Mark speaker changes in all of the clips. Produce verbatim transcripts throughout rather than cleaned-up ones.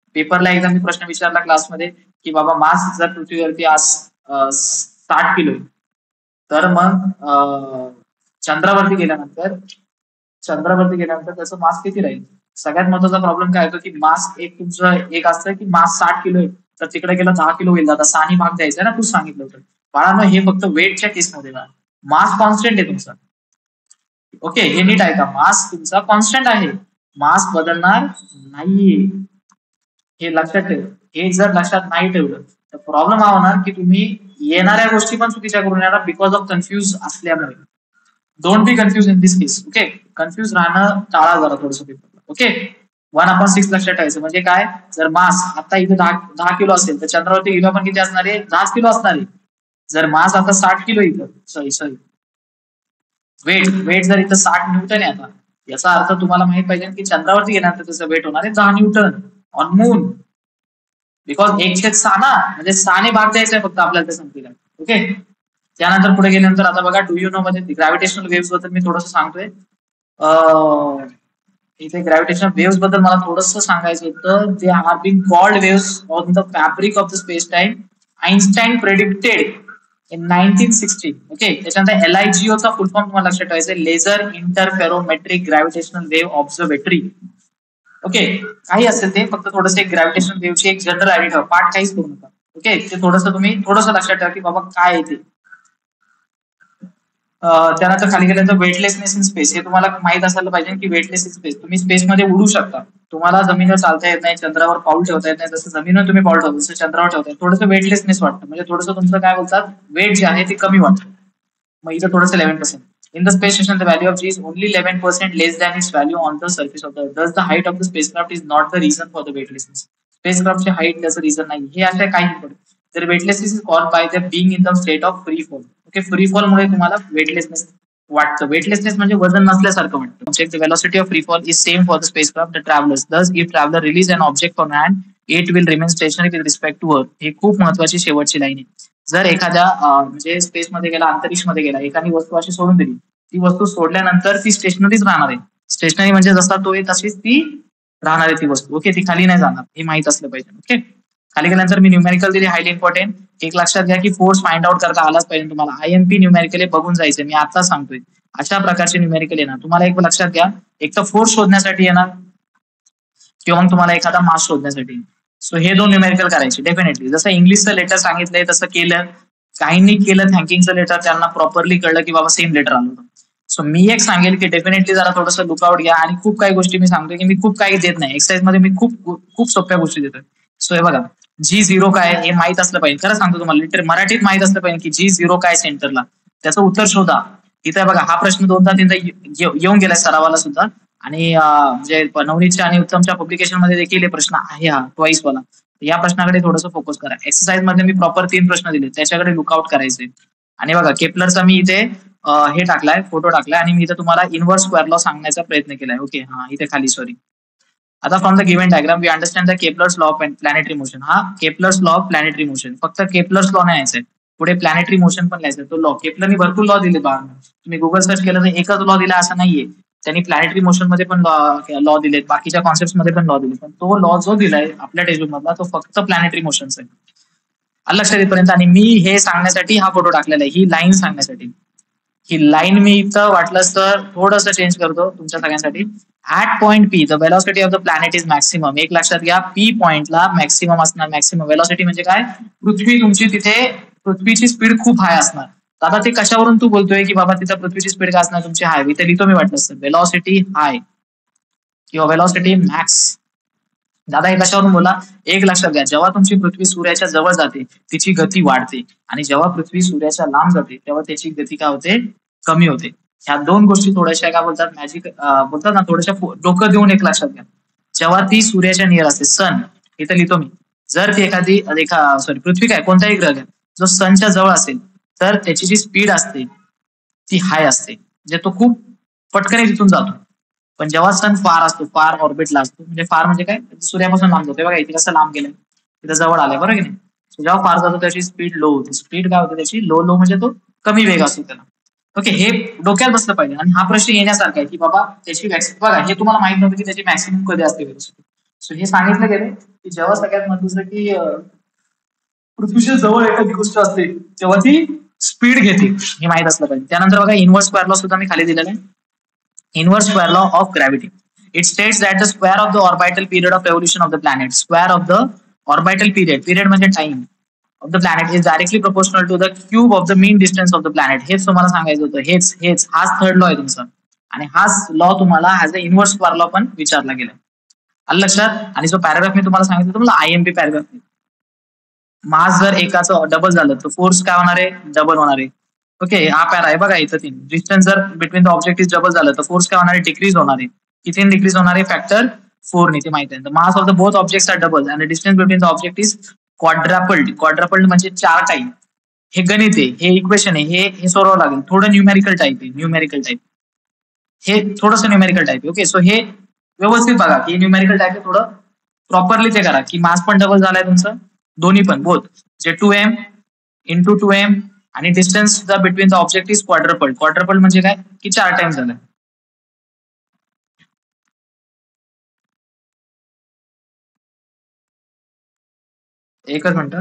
Speaker 1: पेपरला एकदा मी प्रश्न विचारला क्लासमध्ये की बाबा मास जर पृथ्वीवरती आज साठ किलो तर मग चंद्रावरती गेल्यानंतर चंद्रावरती गेल्यानंतर त्याचं मास किती राहील. सगळ्यात महत्वाचा प्रॉब्लेम काय होतो की मास एक तुमचं एक असतं की मास साठ किलो आहे तर तिकडे गेला दहा किलो होईल. आता सहानी भाग द्यायचा ना, तू सांगितलं होतं बाळांनो. हे फक्त वेटच्या केसमध्ये ना, मास कॉन्स्टंट आहे तुमचा. ओके, हे नीट आहे का, मास तुमचा कॉन्स्टंट आहे, मास बदलणार नाहीये, हे लक्षात ठेव. हे जर लक्षात नाही ठेवलं तर प्रॉब्लेम हा होणार की तुम्ही येणाऱ्या गोष्टी पण चुकीच्या करून येणार बिकॉज ऑफ कन्फ्युज असल्यामुळे. Don't be confuse in this case. Okay, confuse राहणं टाळा जरा थोडंसं पेपरला. ओके, वन अपॉन सिक्स लक्षात ठेवायचं. म्हणजे काय, जर मास आता इथे दहा दहा किलो असेल तर चंद्रावरती गेलो पण किती असणार आहे, दहाच किलो असणार आहे. जर मास आता साठ किलो इथं सॉरी सॉरी वेट वेट जर इथं साठ न्यूटन आहे आता, याचा अर्थ तुम्हाला माहित पाहिजे की चंद्रावरती गेल्यानंतर त्याचं वेट होणार आहे दहा न्यूटन ऑन मून. बिकॉज एक छेद सहा ना, म्हणजे सहाने भाग द्यायचा आहे फक्त आपल्याला त्या संख्येला. ओके, त्यानंतर पुढे गेल्यानंतर आता बघा डू यू नो मध्ये ग्रॅव्हिटेशनल वेव्स बद्दल मी थोडंसं सांगतोय. इथे ग्रॅव्हिटेशनल वेव्स बद्दल मला थोडंसं सांगायचं होतं. They are been called waves on the fabric of the space time. Einstein predicted in nineteen sixty. Okay, त्याच्यानंतर एल आय जी ओचा फुल फॉर्म तुम्हाला लक्षात ठेवायचा आहे, laser interferometric gravitational wave observatory. Okay, काही असेल ते, फक्त थोडंसं एक ग्रॅव्हिटेशनल वेव्हची एक जनरल आयडिया ठेवा, पाठ काहीच करू नका. ओके, ते थोडंसं तुम्ही थोडंसं लक्षात ठेवा की बाबा काय आहे ते. त्यानंतर खाली गेल्यानंतर वेटलेसनेस इन स्पेस. हे तुम्हाला माहित असायला पाहिजे की वेटलेस इन स्पेस, तुम्ही स्पेसमध्ये उडू शकता. तुम्हाला जमिनीवर चालता येत नाही, चंद्रावर पाऊल ठेवता येत नाही, जसं जमिनीवर तुम्ही पाऊल ठेवता तसं चंद्रावर ठेवता येत. थोडंसं वेटलेसनेस वाटतं, म्हणजे थोडंसं तुमचं काय बोलतात वेट जे आहे ते कमी वाटतं. मग इथं थोडंसं eleven percent. In the space station, the value of G is only eleven percent less than its value on the surface of the Earth. Thus, the height of the spacecraft is not the reason for the weightlessness. Spacecraft ची height त्याचं reason नाही. हे अशा काही पडत. तर weightlessness is caused by the being in the state of free fall. Okay, free fall मुळे तुम्हाला वेटलेसनेस वाटतं. वेटलेसनेस म्हणजे वजन नसल्यासारखं वाटतं. Check the velocity of free fall is same for the spacecraft, the travelers. Thus, if traveler release an object from hand, it will remain stationary with respect to Earth. ही खूप महत्वाची शेवटची line आहे. जर एखाद्या म्हणजे स्पेसमध्ये गेला, अंतरिक्षमध्ये गेला, एखादी वस्तू अशी सोडून दिली, ती वस्तू सोडल्यानंतर ती स्टेशनरीच राहणार आहे. स्टेशनरी म्हणजे जसा तो आहे तशीच ती राहणार आहे ती वस्तू. ओके, ती खाली नाही जाणार, हे माहित असलं पाहिजे. ओके, खाली गेल्यानंतर मी न्यूमेरिकल दिली, हायली इम्पॉर्टंट. एक लक्षात घ्या की फोर्स फाइंड आउट करता आलाच पाहिजे तुम्हाला. आय एम पी न्यूमेरिकल बघून जायचं, मी आता सांगतोय. अशा प्रकारचे न्यूमेरिकल येणार तुम्हाला. एक लक्षात घ्या, एक तर फोर्स शोधण्यासाठी येणार किंवा मग तुम्हाला एखादा मास शोधण्यासाठी. सो हे दोन न्यूमेरिकल करायचे डेफिनेटली. जसं इंग्लिशचं लेटर सांगितलंय तसं केलं, काहींनी केलं थँकिंगचं लेटर, त्यांना प्रॉपरली कळलं की बाबा सेम लेटर आलं होतं. सो मी एक सांगेल की डेफिनेटली जरा थोडंसं लुकआउट घ्या. आणि खूप काही गोष्टी मी सांगतोय की मी खूप काही देत नाही एक्सरसाइज मध्ये, मी खूप खूप सोप्या गोष्टी देतोय. सो हे बघा, जी झिरो काय हे माहित असलं पाहिजे. खरं सांगतो तुम्हाला, लिटर मराठीत माहित असलं पाहिजे की जी झिरो काय सेंटरला, त्याचं उत्तर शोधा. इथे बघा, हा प्रश्न दोनदा तीनदा येऊन गेलाय सरावाला सुद्धा, आणि म्हणजे नवनीतच्या आणि उत्तमच्या पब्लिकेशन मध्ये देखील हे प्रश्न आहे, हा ट्वाईस वाला. या प्रश्नाकडे थोडंसं फोकस करा. एक्सरसाइज मध्ये मी प्रॉपर तीन प्रश्न दिले, त्याच्याकडे लुकआउट करायचे. आणि बघा, केपलरचा मी इथे हे टाकलाय, फोटो टाकलाय, आणि मी इथे तुम्हाला इनव्हर्स स्क्वेअर लॉ सांगण्याचा प्रयत्न केलाय. ओके, हा इथे खाली सॉरी. आता from the given diagram we understand the Kepler's law of planetary motion. हा Kepler's law of planetary motion, फक्त केपलर्स लॉ नाही यायचंय, पुढे प्लॅनेटरी मोशन पण लिहायचं. तो लॉ केपलरनी भरपूर लॉ दिले बा, तुम्ही गुगल सर्च केलं तर एकच लॉ दिला असं नाहीये. त्यांनी प्लॅनेटरी मोशन मध्ये पण लॉ दिलेत, बाकीच्या कॉन्सेप्ट मध्ये पण लॉ दिले, पण तो लॉ जो दिलाय आपल्या टेक्स्टबुक मधला तो फक्त प्लॅनेटरी मोशनचा आहे. लक्षात येईपर्यंत. आणि मी हे सांगण्यासाठी हा फोटो टाकलेला आहे, ही लाईन सांगण्यासाठी. ही लाईन मी इथं वाटलंच तर थोडंसं चेंज करतो तुमच्या सगळ्यांसाठी. At point P the velocity of the planet is maximum. एक लक्षात घ्या, पी पॉइंटला मॅक्सिमम असणार. मॅक्सिमम वेलॉसिटी म्हणजे काय, पृथ्वी तुमची तिथे पृथ्वीची स्पीड खूप हाय असणार. दादा ते कशावरून तू बोलतोय की बाबा तिथं पृथ्वीची स्पीड काय असणार तुमची हाय, इथे लिहितो मी वाटलं असतं वेलॉसिटी हाय किंवा वेलॉसिटी मॅक्स. दादा हे कशावरून बोला, एक लक्षात घ्या, जेव्हा तुमची पृथ्वी सूर्याच्या जवळ जाते तिची गती वाढते, आणि जेव्हा पृथ्वी सूर्याच्या लांब जाते तेव्हा त्याची गती काय होते, कमी होते. ह्या दोन गोष्टी थोड्याशा काय बोलतात, मॅजिक बोलतात ना, थोड्याशा डोकं देऊन एक लक्षात घ्या. जेव्हा ती सूर्याच्या नियर असते, सन इथं लिहितो मी, जर ती एखादी रेखा सॉरी पृथ्वी काय कोणताही ग्रह जो सनच्या जवळ असेल तर त्याची जी स्पीड असते ती हाय असते, म्हणजे तो खूप पटकन तिथून जातो. पण जेव्हा सन फार असतो, फार ऑर्बिटला असतो, म्हणजे फार म्हणजे काय, सूर्यापासून लांब जातो. बघा इथे कसं लांब गेलंय, तिथं जवळ आलंय, बरोबर की नाही. जेव्हा फार जातो त्याची स्पीड लो होते. स्पीड काय होते त्याची, लो लो म्हणजे तो कमी वेग असतो त्याला. ओके, हे डोक्यात बसलं पाहिजे. आणि हा प्रश्न येण्यासारखा आहे की बाबा त्याची बघा, हे तुम्हाला माहित नव्हतं की त्याची मॅक्सिमम कधी असते वेलोसिटी. सो हे सांगितलं गेलं की जेव्हा सगळ्यात महत्वाचं की पृथ्वीच्या जवळ एखादी गोष्ट असते तेव्हा ती स्पीड घेते, हे माहित असलं पाहिजे. त्यानंतर बघा इन्व्हर्स स्क्वेअर लॉ सुद्धा मी खाली दिलेला आहे. Inverse square law of gravity. It states that the square of the orbital period of evolution of the planet, square of the orbital period, period म्हणजे time of the planet is directly proportional to the cube of the mean distance of the planet. हेच तुम्हाला सांगायचं होतं. हेच हेच हाच third law आहे तुमचा, आणि हाच लॉ तुम्हाला as a inverse square law पण विचारला गेला. आलं लक्षात. आणि जो पॅराग्राफ मी तुम्हाला सांगितलं तुम्हाला आयएमपी पॅराग्राफ, मास जर एकाचं डबल झालं तर फोर्स काय होणार आहे, डबल होणार आहे. ओके, हा पॅरा आहे बघा इथं तीन. डिस्टन्स जर between the object is double झालं तर फोर्स काय होणार आहे, डिक्रीज होणार आहे. किती डिक्रीज होणार आहे, फॅक्टर फोर ने, ते माहिती आहे. Mass of the both objects are double and distance between the object is quadrupled. Quadrupled म्हणजे चार टाईम. हे गणित आहे, हे इक्वेशन आहे, हे हे सोडवावं लागेल. थोडं न्यूमेरिकल टाईप आहे, न्यूमेरिकल टाईप, हे थोडंसं न्यूमेरिकल टाईप आहे. ओके, सो हे व्यवस्थित बघा की न्यूमेरिकल टाईप आहे, थोडं प्रॉपरली ते करा की मास पण डबल झालाय तुमचं, दोन्ही पण बोथ, जे two M into two M, आणि distance the between the object is quadrupled. Quadrupled म्हणजे काय की चार टाइम झालं. एकच मिनिट.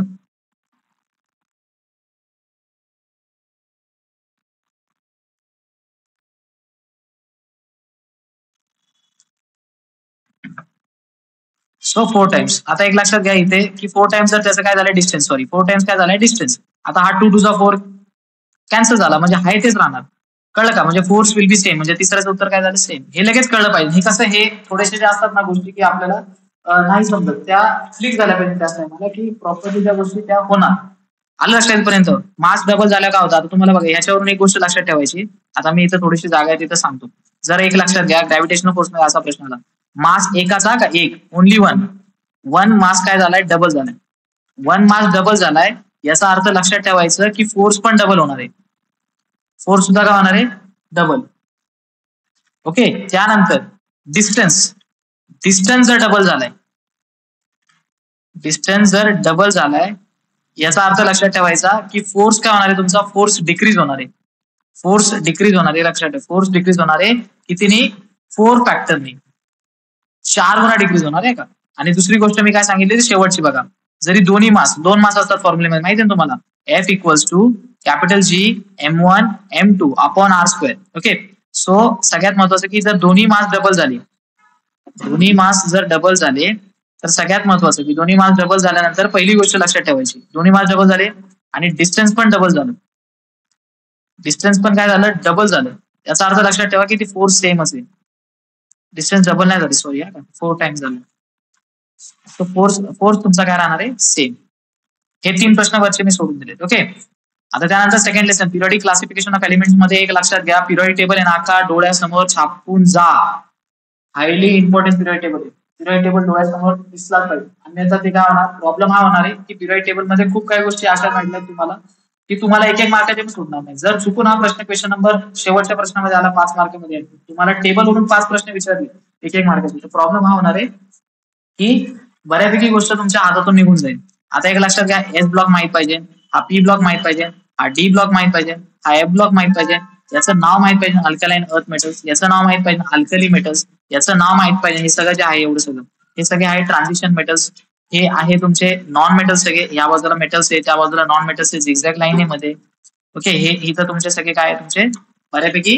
Speaker 1: So four times. आता एक लक्षात घ्या इथे की फोर टाइम्स जर त्याचं काय झालं डिस्टन्स, सॉरी फोर टाइम्स काय झालंय डिस्टन्स. आता हा टू टू चा फोर कॅन्सल झाला म्हणजे हाय तेच राहणार. कळलं का, म्हणजे फोर्स विल बी सेम, म्हणजे तिसऱ्याचं उत्तर काय झालं सेम. हे लगेच कळलं पाहिजे. हे कसं, हे थोडेसे जे असतात ना गोष्टी की आपल्याला नाही समजत, त्या क्लिक झाल्या पाहिजे त्या टायमाला की प्रॉपरली त्या गोष्टी त्या होणार. आलं लक्षात पर्यंत. मास डबल झाल्या का होता, आता तुम्हाला बघा ह्याच्यावरून एक गोष्ट लक्षात ठेवायची. आता मी इथं थोडीशी जागा आहे तिथं सांगतो. जर एक लक्षात घ्या, ग्रॅव्हिटेशनल फोर्स मध्ये असा प्रश्न आला, मास एकाचा का एक, ओनली वन, वन मास काय झालाय डबल झालाय. वन मास डबल झालाय याचा अर्थ लक्षात ठेवायचं की फोर्स पण डबल होणार आहे. फोर्स सुद्धा काय होणार आहे, डबल. ओके, त्यानंतर डिस्टन्स, डिस्टन्स जर डबल झालाय, डिस्टन्स जर डबल झालाय याचा अर्थ लक्षात ठेवायचा की फोर्स काय होणार आहे तुमचा, फोर्स डिक्रीज होणार आहे. फोर्स डिक्रीज होणार आहे, लक्षात ठेवा. फोर्स डिक्रीज होणार आहे कितीने, फोर फॅक्टरने, चार गुणा डिक्रीज होणार आहे का. आणि दुसरी गोष्ट मी काय सांगितली शेवटची बघा, जरी दोन्ही मास, दोन मास असतात फॉर्म्युलेमध्ये माहिती आहे तुम्हाला, F equals to capital G M one M two upon R square. Okay, so सगळ्यात महत्वाचं की जर दोन्ही मास डबल झाले, दोन्ही मास जर डबल झाले तर सगळ्यात महत्वाचं की दोन्ही मास डबल झाल्यानंतर पहिली गोष्ट लक्षात ठेवायची, दोन्ही मास डबल झाले आणि डिस्टन्स पण डबल झालं. डिस्टन्स पण काय झालं, डबल झालं. याचा अर्थ लक्षात ठेवा की ती फोर्स सेम असेल. डिस्टन्स डबल नाही झाली, सॉरी, फोर टाइम्स झालं. तो फोर्स फोर्स तुमचा काय राहणार आहे, सेम. हे तीन प्रश्न वरचे मी सोडून दिले. ओके, आता त्यानंतर second lesson, periodic classification of elements मध्ये एक लक्षात घ्या, पिरियडिक टेबल आहे नाका डोळ्यासमोर छापून जा. हायली इम्पॉर्टंट पिरियड टेबल आहे. पिरियड टेबल डोळ्यासमोर दिसलाच पाहिजे, अन्यथा ते काय होणार, प्रॉब्लेम हा होणार आहे की पिरियड टेबल मध्ये खूप काही गोष्टी अशा घडल्या तुम्हाला की तुम्हाला एक एक मार्काचे पण सुटणार नाही. जर चुकून हा प्रश्न क्वेश्चन नंबर शेवटच्या प्रश्नामध्ये आला, पाच मार्कामध्ये तुम्हाला टेबलवरून पाच प्रश्न विचारले एक एक मार्काचे, तर प्रॉब्लेम हा होणार आहे की बऱ्यापैकी गोष्ट तुमच्या हातातून निघून जाईल. आता एक लक्षात घ्या, एस ब्लॉक माहित पाहिजे, हा पी ब्लॉक माहित पाहिजे, हा डी ब्लॉक माहित पाहिजे, हा एफ ब्लॉक माहित पाहिजे, याचं नाव माहित पाहिजे अल्कलाइन अर्थ मेटल्स, याचं नाव माहित पाहिजे अल्कली मेटल्स, याचं नाव माहित पाहिजे. हे सगळं जे आहे एवढं सगळं, हे सगळे आहे ट्रान्झिशन मेटल्स. हे आहे तुमचे नॉन मेटल्स सगळे, या बाजूला मेटल्स आहे, त्या बाजूला नॉन मेटल्स आहे, झिगझॅग लाईन आहे मध्ये. ओके, हे इथं तुमचे सगळे काय आहे, तुमचे बऱ्यापैकी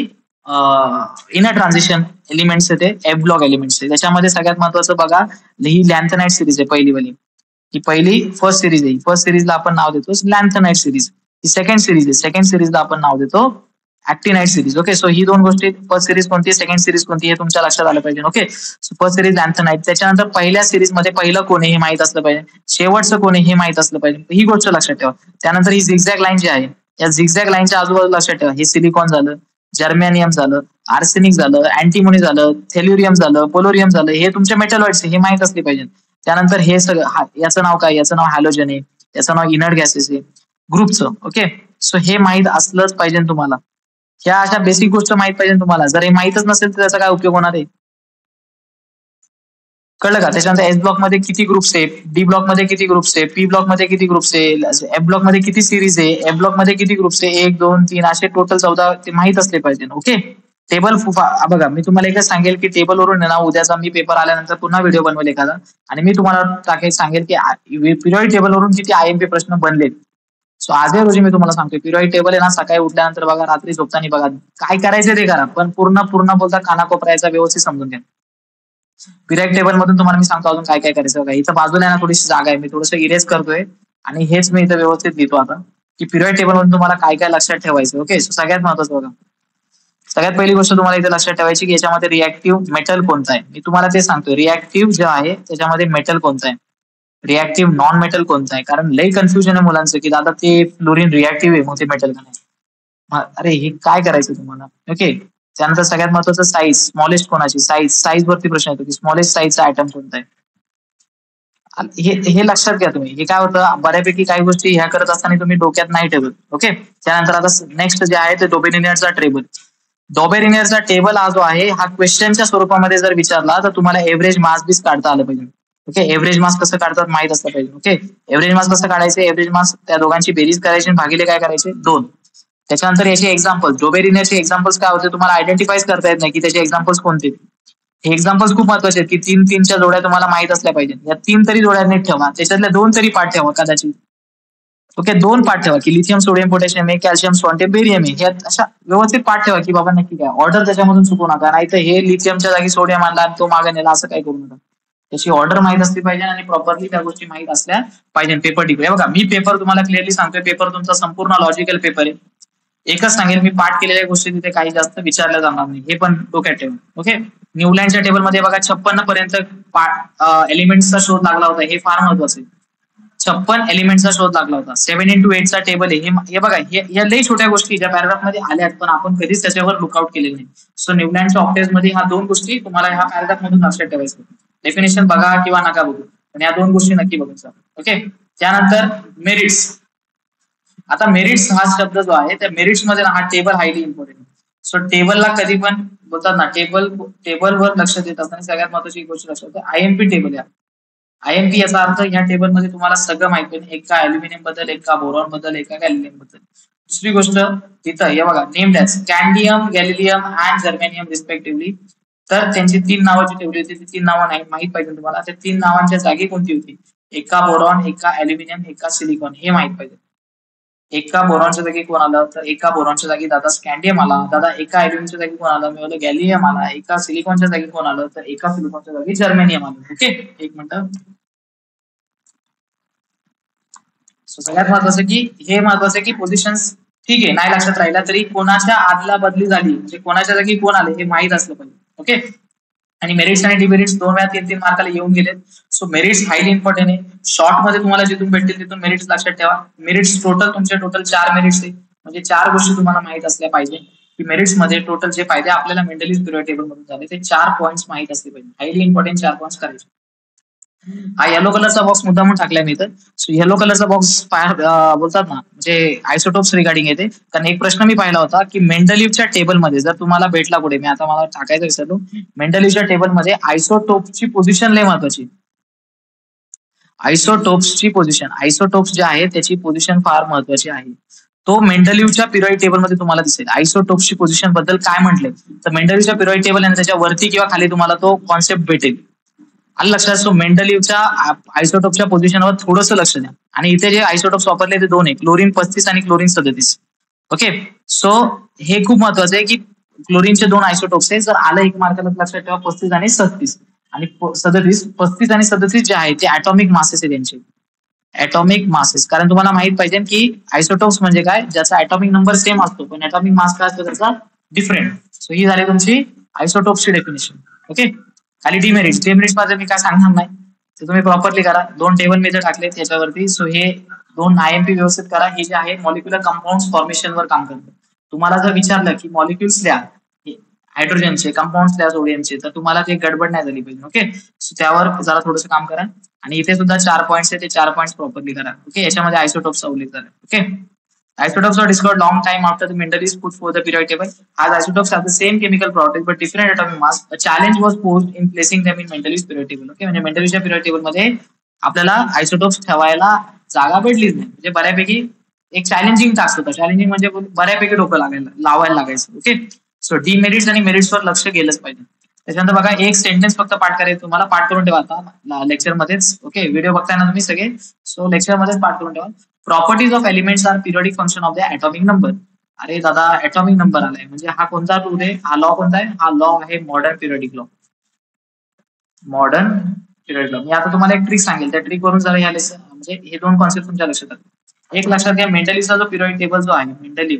Speaker 1: इनर ट्रान्झिशन एलिमेंट्स आहे, ते एफ ब्लॉक एलिमेंट्स आहे. त्याच्यामध्ये सगळ्यात महत्वाचं बघा, ही लॅन्थनाइट सिरीज आहे पहिली वाली, ही पहिली फर्स्ट सिरीज आहे. फर्स्ट सिरीजला आपण नाव देतो लॅन्थनाइट सिरीज. ही सेकंड सिरीज आहे, सेकंड सिरीजला आपण नाव देतो ऍक्टिनाइट सिरीज. ओके, सो ही दोन गोष्टी, फर्स्ट सिरीज कोणती, सेकंड सिरीज कोणती, हे तुमच्या लक्षात आलं पाहिजे. Okay, so first series lanthanide. त्याच्यानंतर पहिल्या सिरीज मध्ये पहिलं कोण आहे हे माहित असलं पाहिजे, शेवटचं कोण आहे हे माहित असलं पाहिजे, ही गोष्ट लक्षात ठेवा. त्यानंतर ही झिगझॅग लाईन जी आहे, या झिगझॅग लाईनच्या आजूबाजूला लक्षात ठेवा, हे सिलिकॉन झालं, जर्मेनियम झालं, आर्सेनिक झालं, अँटीमोनी झालं, थेल्युरियम झालं, पोलोरियम झालं, हे तुमचे मेटलॉइड्स हे माहित असले पाहिजे. त्यानंतर हे सगळं, याचं नाव काय, याचं नाव हॅलोजन आहे, याचं नाव इनर्ट गॅसेस आहे ग्रुपचं. ओके, सो हे माहित असलंच पाहिजे तुम्हाला. ह्या अशा बेसिक गोष्ट माहित पाहिजे तुम्हाला. जर हे माहितच नसेल तर त्याचा काय उपयोग होणार आहे, कळलं का. त्याच्यानंतर एस ब्लॉक मध्ये किती ग्रुप्स आहे, डी ब्लॉक मध्ये किती ग्रुप्स आहे, पी ब्लॉक मध्ये किती ग्रुप्स आहे, एफ ब्लॉक मध्ये किती सिरीज आहे, एफ ब्लॉक मध्ये किती ग्रुप्स आहे, एक दोन तीन असे टोटल चौदा ते माहित असले पाहिजे. ओके, टेबल बघा, मी तुम्हाला एकच सांगेल की टेबलवरून ना उद्याचा मी पेपर आल्यानंतर पुन्हा व्हिडिओ बनवेल एखादा, आणि मी तुम्हाला टाकेल सांगेल की पिरियॉडिक टेबलवरून किती आयएमपी प्रश्न बनलेत. सो आजच्या रोजी मी तुम्हाला सांगतोय पिरियॉडिक टेबल आहे ना, सकाळी उठल्यानंतर बघा, रात्री झोपताना बघा, काय करायचं ते करा, पण पूर्ण पूर्ण बोलता कानाकोपऱ्याचा व्यवस्थित समजून घ्या. पिरियॉडिक टेबल मधून तुम्हाला मी सांगतो अजून काय काय करायचं बघा. इथं बाजूला ना थोडीशी जागा आहे, मी थोडंसं इरेज करतोय आणि हेच मी इथं व्यवस्थित लिहितो आता की पिरियॉडिक टेबल मधून तुम्हाला काय काय लक्षात ठेवायचं. ओके, सो सगळ्यात महत्वाचं बघा, सगळ्यात पहिली गोष्ट तुम्हाला इथे लक्षात ठेवायची की याच्यामध्ये रिएक्टिव्ह मेटल कोणता आहे. मी तुम्हाला ते सांगतोय, रिएक्टिव्ह जे आहे त्याच्यामध्ये मेटल कोणता आहे, रिएक्टिव्ह नॉन मेटल कोणता आहे. कारण लई कन्फ्युजन आहे मुलांचं की दादा ते फ्लोरीन रिएक्टिव्ह आहे मग ते मेटल का नाही. अरे हे काय करायचं तुम्हाला. ओके, त्यानंतर सगळ्यात महत्वाचं साईज, स्मॉलेस्ट कोणाची, साईज साईज वरती प्रश्न येतो की स्मॉलेस्ट साईजचा आयटम कोणता आहे. हे हे लक्षात घ्या तुम्ही. हे काय होतं, बऱ्यापैकी काही गोष्टी ह्या करत असताना तुम्ही डोक्यात नाही ठेवत. ओके, त्यानंतर आता नेक्स्ट जे आहे ते डोबेरिनियरचा टेबल. डॉबेरिनियरचा टेबल हा जो आहे हा क्वेश्चनच्या स्वरूपामध्ये जर विचारला तर तुम्हाला एव्हरेज मास बीस काढता आलं पाहिजे. ओके, एव्हरेज मास कसं काढतात माहित असलं पाहिजे. ओके, एव्हरेज मास कसं काढायचं, एव्हरेज मास त्या दोघांची बेरीज करायची आणि भागिले काय करायचे, दोन. त्याच्यानंतर याचे एक्झाम्पल, डॉबेरिनियरचे एक्झाम्पल्स काय होते तुम्हाला आयडेंटिफाय करता येत नाही की त्याचे एक्झाम्पल्स कोणते. हे एक्झाम्पल्स खूप महत्वाचे आहेत की तीन तीनच्या जोड्या तुम्हाला माहित असल्या पाहिजे. या तीन तरी जोड्या नीट ठेवा, त्याच्यातल्या दोन तरी पाठ ठेवा कदाचित. ओके, दोन पाठ ठेवा की लिथियम सोडियम पोटॅशियम आहे, कॅल्शियम स्वॉन्टे बेरियम आहे, ह्यात अशा व्यवस्थित पाठ ठेवा की बाबा नक्की काय ऑर्डर त्याच्यामधून चुकू नका. नाही तर हे लिथियमच्या जागी सोडियम आणला आणि तो मागे नेला असं काही करू नका. त्याची ऑर्डर माहित असली पाहिजे आणि प्रॉपरली त्या गोष्टी माहित असल्या पाहिजे. पेपर डिग्री बघा, मी पेपर तुम्हाला क्लिअरली सांगतोय, पेपर तुमचा संपूर्ण लॉजिकल पेपर आहे. एकच सांगेल, मी पाठ केलेल्या गोष्टी तिथे काही जास्त विचारल्या जाणार नाही, हे पण डोक्यात ठेवा. ओके, न्यूलँडच्या टेबलमध्ये बघा छप्पन्न पर्यंत एलिमेंट्सचा शोध लागला होता, हे फार महत्वाचं आहे. छप्पन एलिमेंटचा शोध लागला होता. सेव्हन इंटू एटचा टेबल आहे हे बघा. या लई छोट्या गोष्टी ज्या पॅराग्राफ मध्ये आल्यात पण आपण कधीच त्याच्यावर लुकआउट केलेलं नाही. सो न्यूलँडच्या ऑप्टेज मध्ये ह्या दोन गोष्टी तुम्हाला ह्या पॅराग्राफ मधून लक्षात ठेवायचं. डेफिनेशन बघा किंवा नका बघू, पण या दोन गोष्टी नक्की बघायचा. ओके, त्यानंतर मेरिट्स. आता मेरिट्स हा शब्द जो आहे त्या मेरिट्स मध्ये हा टेबल हायली इम्पॉर्टंट आहे. सो टेबलला कधी पण बोलतात ना, टेबल टेबलवर लक्ष देतात आणि सगळ्यात महत्वाची गोष्ट लक्षात आयएमपी टेबल या आयएमपी याचा अर्थ या टेबलमध्ये तुम्हाला सगळं माहिती आहे, एका अल्युमिनियम बद्दल, एका बोरॉन बद्दल, एका गॅलिलियम बद्दल. दुसरी गोष्ट तिथं हे बघा, named as cadmium, gallium and germanium respectively. तर त्यांची तीन नावं जी ठेवली होती ती तीन नावं नाही माहित पाहिजे तुम्हाला. त्या तीन नावांच्या जागी कोणती होती, एका बोरॉन, एका अल्युमिनियम, एका सिलिकॉन, हे माहित पाहिजे. एका बोरॉनच्या जागी कोण आलं, तर एका बोरॉनच्या जागी दादा स्कॅन्डियम आला. दादा एका अल्युमिनियमच्या जागी कोण आलं, मिळवलं गॅलियम आला. एका सिलिकॉनच्या जागी कोण आलं, तर एका सिलिकॉनच्या जागी जर्मेनियम आलं. ओके, एक मिनिट. सगळ्यात महत्वाचं की हे महत्वाचं की पोझिशन्स ठीक आहे नाही लक्षात राहिला तरी कोणाच्या आदला बदली झाली म्हणजे कोणाच्या जागी कोण आले हे माहित असलं पाहिजे. ओके, आणि मेरिट्स आणि डिमेरिट्स दोन वेळा तीन तीन मार्काला येऊन गेले. सो मेरिट्स हायली इम्पॉर्टंट आहे. शॉर्ट मध्ये तुम्हाला जिथून भेटतील तिथून मेरिट्स लक्षात ठेवा. मेरिट्स टोटल तुमचे टोटल चार मेरिट्स आहे, म्हणजे चार गोष्टी तुम्हाला माहित असल्या पाहिजे की मेरिट्स मध्ये टोटल जे फायदे आपल्याला मेंटली पिरियड टेबल मधून झाले ते चार पॉईंट्स माहित असले पाहिजे. हायली इम्पॉर्टंट चार पॉईंट्स करायचे. हा येलो कलरचा बॉक्स मुद्दामून टाकलाय मी इथं. सो येलो कलरचा बॉक्स बोलतात ना म्हणजे आयसोटोप्स रिगार्डिंग येते. कारण एक प्रश्न मी पाहिला होता की मेंडलीव्हच्या टेबलमध्ये जर तुम्हाला भेटला कुठे, मी आता मला टाकायचं विसरलो, मेंडलीव्हच्या टेबलमध्ये आयसोटोप्सची पोझिशन लय महत्वाची. आयसोटोप्सची पोझिशन, आयसोटोप्स जे आहे त्याची पोझिशन फार महत्वाची आहे. तो मेंडलीव्हच्या पिरियड टेबलमध्ये तुम्हाला दिसेल. आयसोटोप्सची पोझिशन बद्दल काय म्हटलंय तर मेंडलीव्हच्या पिरियड टेबल आणि त्याच्या वरती किंवा खाली तुम्हाला तो कॉन्सेप्ट भेटेल. आणि लक्षात असतो मेंडलीव्हच्या आयसोटोपच्या पोझिशनवर थोडंसं लक्ष द्या. आणि इथे जे आयसोटोप्स वापरले ते दोन आहे, क्लोरीन पस्तीस आणि क्लोरीन सदतीस. ओके, सो हे खूप महत्वाचं आहे की क्लोरीनचे दोन आयसोटोप्स आहे. जर आलं एक मार्काला लक्षात ठेवा, पस्तीस आणि सदतीस आणि सदतीस. पस्तीस आणि सदतीस जे आहे ते ऍटॉमिक मासेस आहे त्यांचे, ऍटॉमिक मासेस. कारण तुम्हाला माहित पाहिजे की आयसोटोप्स म्हणजे काय, ज्याचा ऍटॉमिक नंबर सेम असतो पण ऍटॉमिक मास काय असतो त्याचा डिफरंट. सो ही झाली तुमची आयसोटोप्सची डेफिनेशन. ओके, खाली डिमेरिट्स, डिमेरिट्स मध्ये मी काय सांगणार नाही, ते तुम्ही प्रॉपरली करा. दोन टेबल मी टाकले त्याच्यावरती. सो हे दोन आयएमपी व्यवस्थित करा. हे जे आहे मॉलिक्युलर कंपाऊंड फॉर्मेशन वर काम करतं. तुम्हाला जर विचारलं की मॉलिक्युल्स लिहा हायड्रोजनचे, कंपाऊंड्स लिहा सोडियमचे, तर तुम्हाला ते गडबड नाही झाली पाहिजे. ओके, सो त्यावर जरा थोडंसं काम करा. आणि इथे सुद्धा चार पॉईंट्स आहे ते चार पॉईंट्स प्रॉपरली करा. ओके, याच्यामध्ये आयसोटोप्सचा उल्लेख झाला. Okay, isotopes were discovered long time after the Mendel is put forth the periodic table. As isotopes have the same chemical properties but different atomic mass, a challenge was posed in placing them in Mendeleev's periodic table. Okay, म्हणजे मेंडलीव्हच्या period table मध्ये आपल्याला isotopes ठेवायला जागा भेटलीच नाही. म्हणजे बऱ्यापैकी एक challenging task होता. चॅलेंजिंग म्हणजे बऱ्यापैकी डोकं लागायला लावायला लागायचं. ओके, सो डिमेरिट्स आणि मेरिट्सवर लक्ष गेलंच पाहिजे. त्याच्यानंतर बघा एक सेंटेन्स फक्त पाठ करायचं तुम्हाला, पाठ करून ठेवा आता लेक्चर मध्येच. ओके, व्हिडिओ बघताय ना तुम्ही सगळे, सो लेक्चर मध्येच पाठ करून ठेवा. Properties of elements are periodic function of the atomic number. अरे दादा ऍटॉमिक नंबर आलाय म्हणजे हा कोणता रूल आहे, हा लॉ कोणता आहे, हा लॉ आहे modern periodic law. Modern periodic law. मी आता तुम्हाला एक ट्रिक सांगेल, त्या ट्रिक वरून जरा ह्या लेसन म्हणजे हे दोन कॉन्सेप्ट तुमच्या लक्षात आले. एक लक्षात घ्या, मेंडलीचा जो पिरियड टेबल जो आहे, मेंडली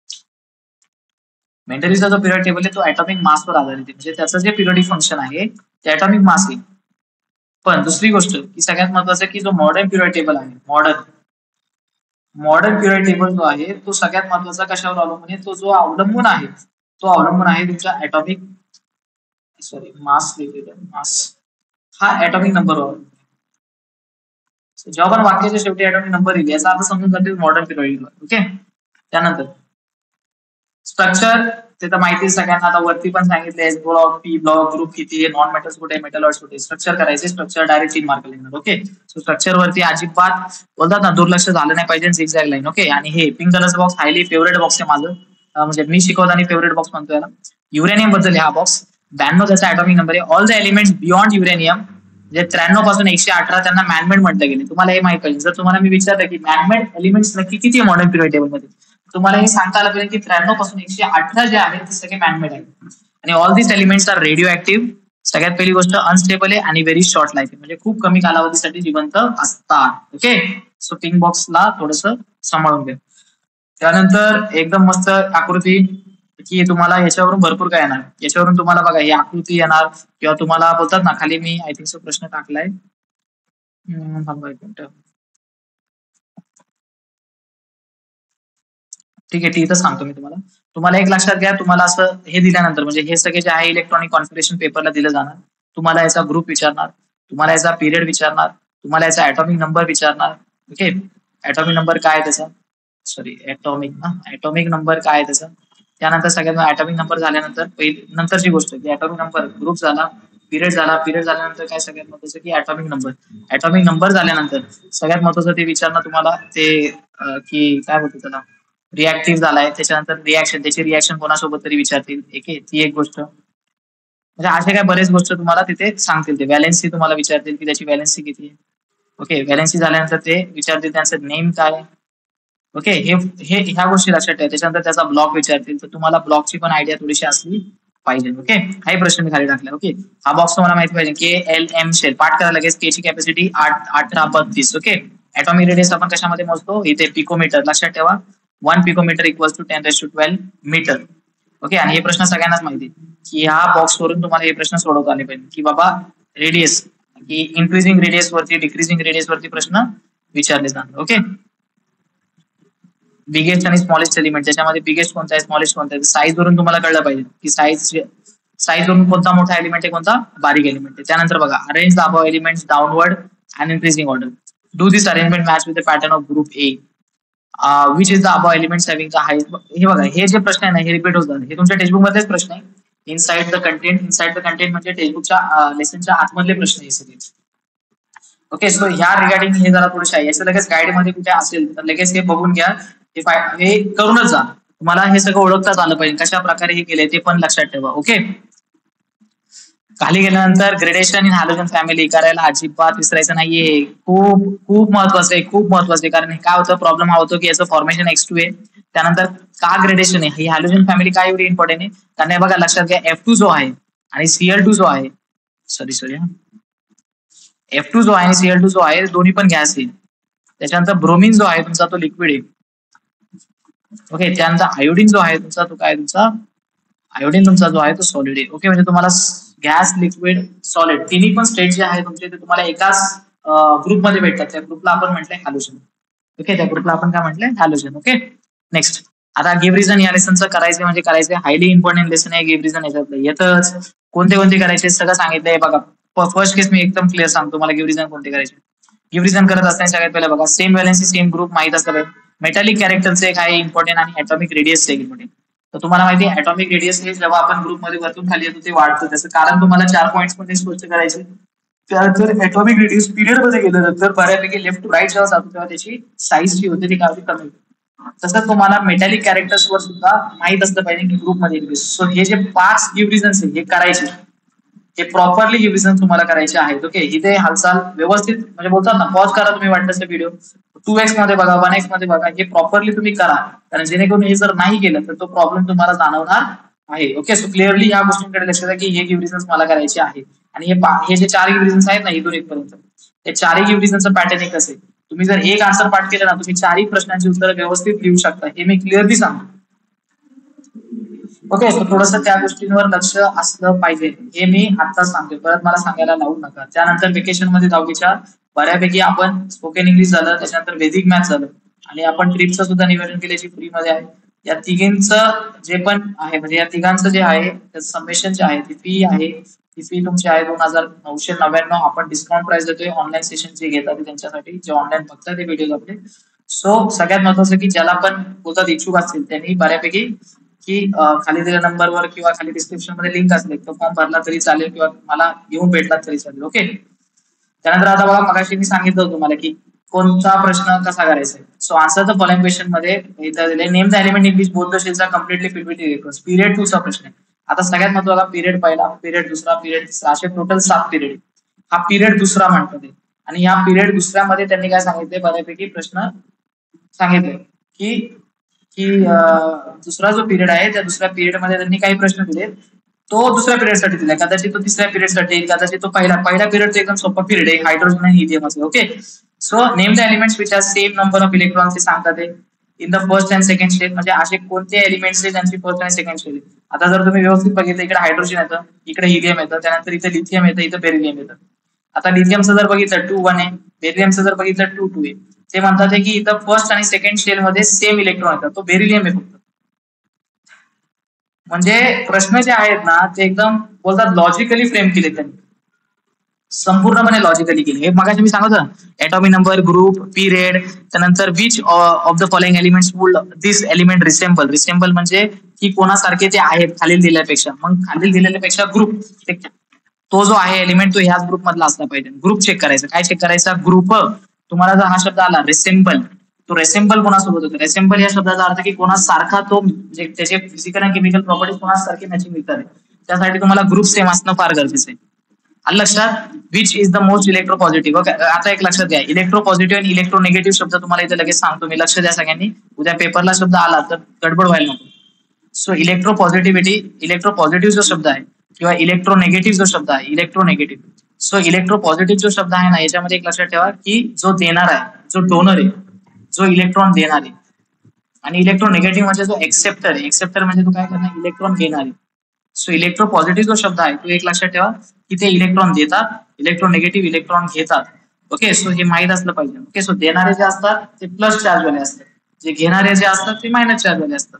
Speaker 1: मेंडलीचा जो पिरियड टेबल आहे तो ऍटॉमिक मासवर आधारित आहे, म्हणजे त्याचं जे पिरियडिक फंक्शन आहे ते ऍटॉमिक मास आहे. पण दुसरी गोष्ट की सगळ्यात महत्वाचं की जो मॉडर्न पिरियड टेबल आहे, मॉडर्न मॉडर्न पिरियड टेबल जो आहे तो सगळ्यात महत्वाचा कशावर अवलंबून आहे, तो जो अवलंबून आहे तो अवलंबून आहे तुमच्या ऍटॉमिक सॉरी मास मास हा ऍटॉमिक नंबरवर. जेव्हा पण वाक्याच्या शेवटी ऍटॉमिक नंबर येईल याचा अर्थ समजून जाते मॉडर्न पिरियड. ओके, त्यानंतर स्ट्रक्चर ते तर माहिती सगळ्यांना, आता वरती पण सांगितले S block, P block, group किती आहे, नॉन मेटल्स कुठे, मेटलॉइड्स कुठे, स्ट्रक्चर करायचे. स्ट्रक्चर डायरेक्ट तीन मार्क लिहिणार. ओके, सो स्ट्रक्चर वरती अजिबात बोलतात ना दुर्लक्ष झालं नाही पाहिजे, झिगझॅग लाईन. ओके, आणि हे पिंक कलरचा बॉक्स हायली फेवरेट बॉक्स आहे माझं, म्हणजे मी शिकवताना फेवरेट बॉक्स म्हणतो याला. युरेनियम बद्दल हा बॉक्स ब्याण्णव त्याचा ऍटॉमिक नंबर आहे. All the elements beyond uranium म्हणजे त्र्याण्णव पासून एकशे अठरा त्यांना मॅनमेड म्हटलं गेले. तुम्हाला हे माहित पाहिजे. जर तुम्हाला मी विचारलं की मॅनमेड एलिमेंट्स नक्की किती आहे मॉडर्न पिरियड टेबल मध्ये, तुम्हाला हे सांगता आलं पाहिजे की त्र्याण्णव पासून एकशे अठरा जे आहेत ते सगळे मॅनमेड आहेत. आणि all this elements are radioactive. सगळ्यात पहिली गोष्ट अनस्टेबल आहे आणि व्हेरी शॉर्ट लाईफ आहे, म्हणजे खूप कमी कालावधीसाठी जिवंत असतात. ओके, सो पिंक बॉक्सला थोडस सांभाळून घ्या. त्यानंतर एकदम मस्त आकृती की तुम्हाला याच्यावरून भरपूर काय येणार, याच्यावरून तुम्हाला बघा ही आकृती येणार किंवा तुम्हाला बोलतात ना खाली मी आय थिंक सो प्रश्न टाकलाय. थांबा एक मिनिट. ठीक आहे, ठीक आहे, सांगतो मी तुम्हाला. तुम्हाला एक लक्षात घ्या, तुम्हाला असं हे दिल्यानंतर म्हणजे हे सगळे जे आहे इलेक्ट्रॉनिक कॉन्फिगरेशन पेपरला दिलं जाणार. तुम्हाला याचा ग्रुप विचारणार, तुम्हाला याचा पिरियड विचारणार, तुम्हाला याचा ऍटॉमिक नंबर विचारणार. ओके, ऍटॉमिक नंबर काय आहे त्याचा, सॉरी ऍटॉमिक ना ऍटॉमिक नंबर काय आहे त्याचा. त्यानंतर सगळ्यांना ऍटॉमिक नंबर झाल्यानंतर पहिली नंतरची गोष्ट की ऍटॉमिक नंबर ग्रुप झाला, पिरियड झाला, पिरियड झाल्यानंतर काय सगळ्यात महत्वाचं की ऍटॉमिक नंबर. ऍटॉमिक नंबर झाल्यानंतर सगळ्यात महत्वाचं ते विचारणं तुम्हाला ते की काय बोलतो त्याला रिॲक्टिव्ह झालाय, त्याच्यानंतर रिॲक्शन, त्याची रिॲक्शन कोणासोबत तरी विचारतील. एक ती एक गोष्ट, म्हणजे अशा काय बरेच गोष्ट तुम्हाला तिथे सांगतील. ते व्हॅलेन्सी तुम्हाला विचारतील की त्याची व्हॅलेन्सी किती आहे. ओके, व्हॅलेन्सी झाल्यानंतर ते विचारतील त्यांचं नेम काय. ओके, हे हे ह्या गोष्टी लक्षात ठेवा. त्याच्यानंतर त्याचा ब्लॉक विचारतील, तर तुम्हाला ब्लॉकची पण आयडिया थोडीशी असली पाहिजे. ओके, काही प्रश्न मी खाली टाकला. ओके, हा बॉक्स तुम्हाला माहिती पाहिजे के एल एम शेल पाठ करा लगेच. के ची कॅपॅसिटी आठ अठरा बत्तीस. ओके, ऍटॉमिक रेडियस आपण कशामध्ये मोजतो, इथे पिकोमीटर. लक्षात ठेवा one picometre equals to ten raise to twelve metre. Okay, आणि हे प्रश्न सगळ्यांनाच माहिती की ह्या बॉक्स वरून तुम्हाला हे प्रश्न सोडवता आले पाहिजे की बाबा रेडियस की इन्क्रीजिंग रेडियस वरती डिक्रीजिंग रेडियस वरती प्रश्न विचारले जाणार. ओके, बिगेस्ट आणि स्मॉलेस्ट एलिमेंट, त्याच्यामध्ये बिगेस्ट कोणता आहे, स्मॉलेस्ट कोणता आहे, साईज वरून तुम्हाला कळलं पाहिजे की साईज साईज वरून कोणता मोठा एलिमेंट आहे, कोणता बारीक एलिमेंट आहे. त्यानंतर बघा arrange the above elements downward and increasing order. Do this arrangement match with the pattern of group A. Which is the above elements having the highest. हे बघा हे जे प्रश्न आहे ना हे रिपीट होतात, हे तुमच्या टेक्स्टबुक मध्येच प्रश्न आहे. Inside the content, inside the content म्हणजे टेक्स्टबुकच्या लेसनच्या आतमधले प्रश्न आहे सगळे. ओके, सो ह्या रिगार्डिंग हे जरा थोडं आहे, याचं लगेच गाईड मध्ये कुठे असेल तर लगेच हे बघून घ्या, हे करूनच जा. तुम्हाला हे सगळं ओळखताच आलं पाहिजे कशा प्रकारे हे केले ते पण लक्षात ठेवा. ओके, खाली गेल्यानंतर ग्रेडेशन इन हॅलोजन फॅमिली करायला अजिबात विसरायचं नाहीये. खूप खूप महत्वाचं आहे, खूप महत्वाचं आहे. कारण काय होतं, प्रॉब्लेम हा होतो की याचं फॉर्मेशन एक्स टू आहे. त्यानंतर का ग्रेडेशन आहे, ही हॅलोजन फॅमिली काय एवढी इम्पॉर्टंट आहे, कारण बघा लक्षात घ्या एफ टू जो आहे आणि सीएल टू जो आहे, सॉरी सॉरी एफ टू जो आहे आणि सीएल टू जो आहे दोन्ही पण गॅस आहे. त्याच्यानंतर ब्रोमिन जो आहे तुमचा तो लिक्विड आहे. ओके, त्यानंतर आयोडीन जो आहे तुमचा तो काय तुमचा आयोडीन तुमचा जो आहे तो सॉलिड आहे. ओके, म्हणजे तुम्हाला गॅस, लिक्विड, सॉलिड तिन्ही पण स्टेट जे आहे तुमचे ते तुम्हाला एकाच ग्रुपमध्ये भेटतात. त्या ग्रुपला आपण म्हटलंय हॅलोजन. ओके, त्या ग्रुपला आपण काय म्हटलंय हॅलोजन. ओके, नेक्स्ट आता गिव्ह रिझन या लेसनचं करायचं म्हणजे करायचं हायली इम्पॉर्टंट लेसन आहे. गिव्ह रिझन याच्यातलं येतच, कोणते कोणते करायचे सगळं सांगितलंय बघा. फर्स्ट केस मी एकदम क्लिअर सांगतो मला गिव्ह रिझन कोणते करायचे. गिव्ह रिझन करत असताना सगळ्यात पहिला बघा सेम व्हॅलेन्सी सेम ग्रुप माहित असलं पाहिजे. मेटॅलिक कॅरेक्टरचे एक आहे इम्पॉर्टंट आणि ऍटॉमिक रेडियस एक इम्पॉर्टंट. तर तुम्हाला माहिती आहे ऍटॉमिक रेडियस हे जेव्हा आपण ग्रुपमध्ये वरतून खाली येतो ते वाढतं. त्याचं कारण तुम्हाला चार पॉईंट्स मध्ये स्पष्ट करायचे. त्यानंतर ऍटॉमिक रेडियस पिरियड मध्ये गेलं तर बऱ्यापैकी लेफ्ट टू राईट जेव्हा जातो तेव्हा त्याची साईज जी होते ती काफी कमी होते. तसं तुम्हाला मेटॅलिक कॅरेक्टर्स वर सुद्धा माहित असलं पाहिजे की ग्रुपमध्ये इंग्लिश. सो हे जे पाच गिव्ह रिझन्स आहे हे करायचे, हे प्रॉपरली गिव्ह रिझन तुम्हाला करायचे आहेत. ओके, इथे हालचाल व्यवस्थित म्हणजे बोलतात ना, पॉज करा तुम्ही वाटतं व्हिडिओ, टू एक्स मध्ये बघा, वन एक्स मध्ये बघा, हे प्रॉपरली तुम्ही करा, कारण जेणेकरून हे जर नाही केलं तर तो प्रॉब्लेम तुम्हाला जाणवणार आहे. ओके, सो क्लिअरली या गोष्टींकडे लक्ष द्या की हे गिव्ह रिझन्स मला करायचे आहेत. आणि हे हे जे चार गिव्ह रिझन्स आहेत ना इथून इथपर्यंत, हे चारही गिव्ह रिझनचं पॅटर्न एक असेल. तुम्ही जर एक आन्सर पाठ केलं ना, तुम्ही चारही प्रश्नांची उत्तर व्यवस्थित लिहू शकता, हे मी क्लिअरली सांगतो. ओके, सो थोडंसं त्या गोष्टींवर लक्ष असलं पाहिजे, हे मी आता सांगतोय, परत मला सांगायला लावू नका. त्यानंतर वेकेशन मध्ये दहावीच्या बऱ्यापैकी आपण स्पोकन इंग्लिश झालं, त्याच्यानंतर वेदिक मॅथ झालं, आणि आपण ट्रिपचं सुद्धा नियोजन केले जी फ्री मध्ये आहे. या तिघींचं जे पण आहे म्हणजे या तिघांचं जे आहे त्याचं सबमिशन जे आहे ती फी आहे, ती फी तुमची आहे दोन हजार नऊशे नव्याण्णव. आपण डिस्काउंट प्राइस देतोय ऑनलाईन सेशन जे घेतात त्यांच्यासाठी, जे ऑनलाईन बघतात ते व्हिडिओ आपले. सो सगळ्यात महत्वाचं की ज्याला पण बोलतात इच्छुक असतील त्यांनी बऱ्यापैकी की खाली दिलेल्या नंबरवर किंवा खाली डिस्क्रिप्शन मध्ये लिंक असले तो फॉर्म भरला तरी चालेल किंवा मला येऊन भेटला तरी चालेल. ओके, त्यानंतर आता बघा, मगाशी मी सांगितलं तुम्हाला की कोणता प्रश्न कसा करायचा आहे. So answer the following question मध्ये इथं दिले, name the element in which both the shells are completely filled with electrons. Period two चा प्रश्न आहे. आता सगळ्यात महत्वाचा पिरियड पहिला, पिरियड दुसरा, पिरियड तिसरा, असे टोटल सात पिरियड. हा पिरियड दुसरा म्हणतात आणि या पिरियड दुसऱ्यामध्ये त्यांनी काय सांगितले, बऱ्यापैकी प्रश्न सांगितले की की दुसरा जो पिरियड आहे त्या दुसऱ्या पिरियड मध्ये त्यांनी काही प्रश्न दिले, तो दुसऱ्या पिरियड साठी दिला, कदाचित तो तिसऱ्या पिरियड साठी, कदाचित तो पहिला पहिला पिरियड एकदम सोपा पिरियड आहे, हायड्रोजन आणि हिलियम असेल. Okay, so name the elements which are same number of electrons, ते सांगतात in the first and second stage. म्हणजे असे कोणते एलिमेंट्स आहेत ज्यांची फर्स्ट आणि सेकंड स्टेज. आता जर तुम्ही व्यवस्थित बघितलं, इकडे हायड्रोजन येतं, इकडे हिलियम येतं, त्यानंतर इथे लिथियम येतं, इथं बेरिलियम येतं. आता लिथियमचं जर बघितलं टू वन आहे, बेरिलियमचं जर बघितलं टू टू आहे. ते म्हणतात की इथं फर्स्ट आणि सेकंड शेल मध्ये सेम इलेक्ट्रॉन येतात, तो बेरिलियम आहे फक्त. म्हणजे प्रश्न जे आहेत ना ते एकदम बोलतात लॉजिकली फ्रेम केले त्यांनी, संपूर्णपणे लॉजिकली केले. हे मगाशी मी सांगत होतो, ऍटॉमिक नंबर, ग्रुप, पिरियड, त्यानंतर which of the following elements would this element resemble. Resemble म्हणजे की कोणासारखे ते आहेत खालील दिल्यापेक्षा, मग खालील दिलेल्यापेक्षा ग्रुप, तो जो आहे एलिमेंट तो ह्याच ग्रुप मधला असला पाहिजे. ग्रुप चेक करायचा, काय चेक करायचा, ग्रुप. तुम्हाला जर हा शब्द आला रिसेंबल, तो रेसेंबल कोणासोबत होतो. रेसेंबल या शब्दाचा अर्थ की कोणासारखा तो, म्हणजे त्याचे फिजिकल आणि केमिकल प्रॉपर्टीज कोणासारखी मॅचिंग मिळतात, त्यासाठी तुम्हाला ग्रुप सेम असणं फार गरजेचं आहे. आलं लक्षात. Which is the most electropositive. Okay, आता एक लक्षात घ्या, इलेक्ट्रोपॉझिटिव्ह आणि इलेक्ट्रोनेगेटिव्ह शब्द तुम्हाला इथे लगेच सांगतो मी, लक्ष द्या सगळ्यांनी, उद्या पेपरला शब्द आला तर गडबड व्हायला नको. सो इलेक्ट्रोपॉझिटिव्हिटी, इलेक्ट्रोपॉझिटिव्ह जो शब्द आहे किंवा इलेक्ट्रोनेगेटिव्ह जो शब्द आहे, इलेक्ट्रोनेगेटिव्ह. सो इलेक्ट्रोपॉझिटिव्ह जो शब्द आहे ना, याच्यामध्ये एक लक्षात ठेवा की जो देणार आहे, जो डोनर आहे, जो इलेक्ट्रॉन देणार आहे, आणि इलेक्ट्रोनेगेटिव्ह म्हणजे जो एक्सेप्टर आहे. एक्सेप्टर म्हणजे तो काय करणार, इलेक्ट्रॉन घेणार आहे. सो इलेक्ट्रोपॉझिटिव्ह जो शब्द आहे तो एक लक्षात ठेवा की ते इलेक्ट्रॉन देतात, इलेक्ट्रोनेगेटिव्ह इलेक्ट्रॉन घेतात. ओके, सो हे माहित असलं पाहिजे. ओके, सो देणारे जे असतात ते प्लस चार्ज वाले असतात, जे घेणारे जे असतात ते मायनस चार्ज वाले असतात.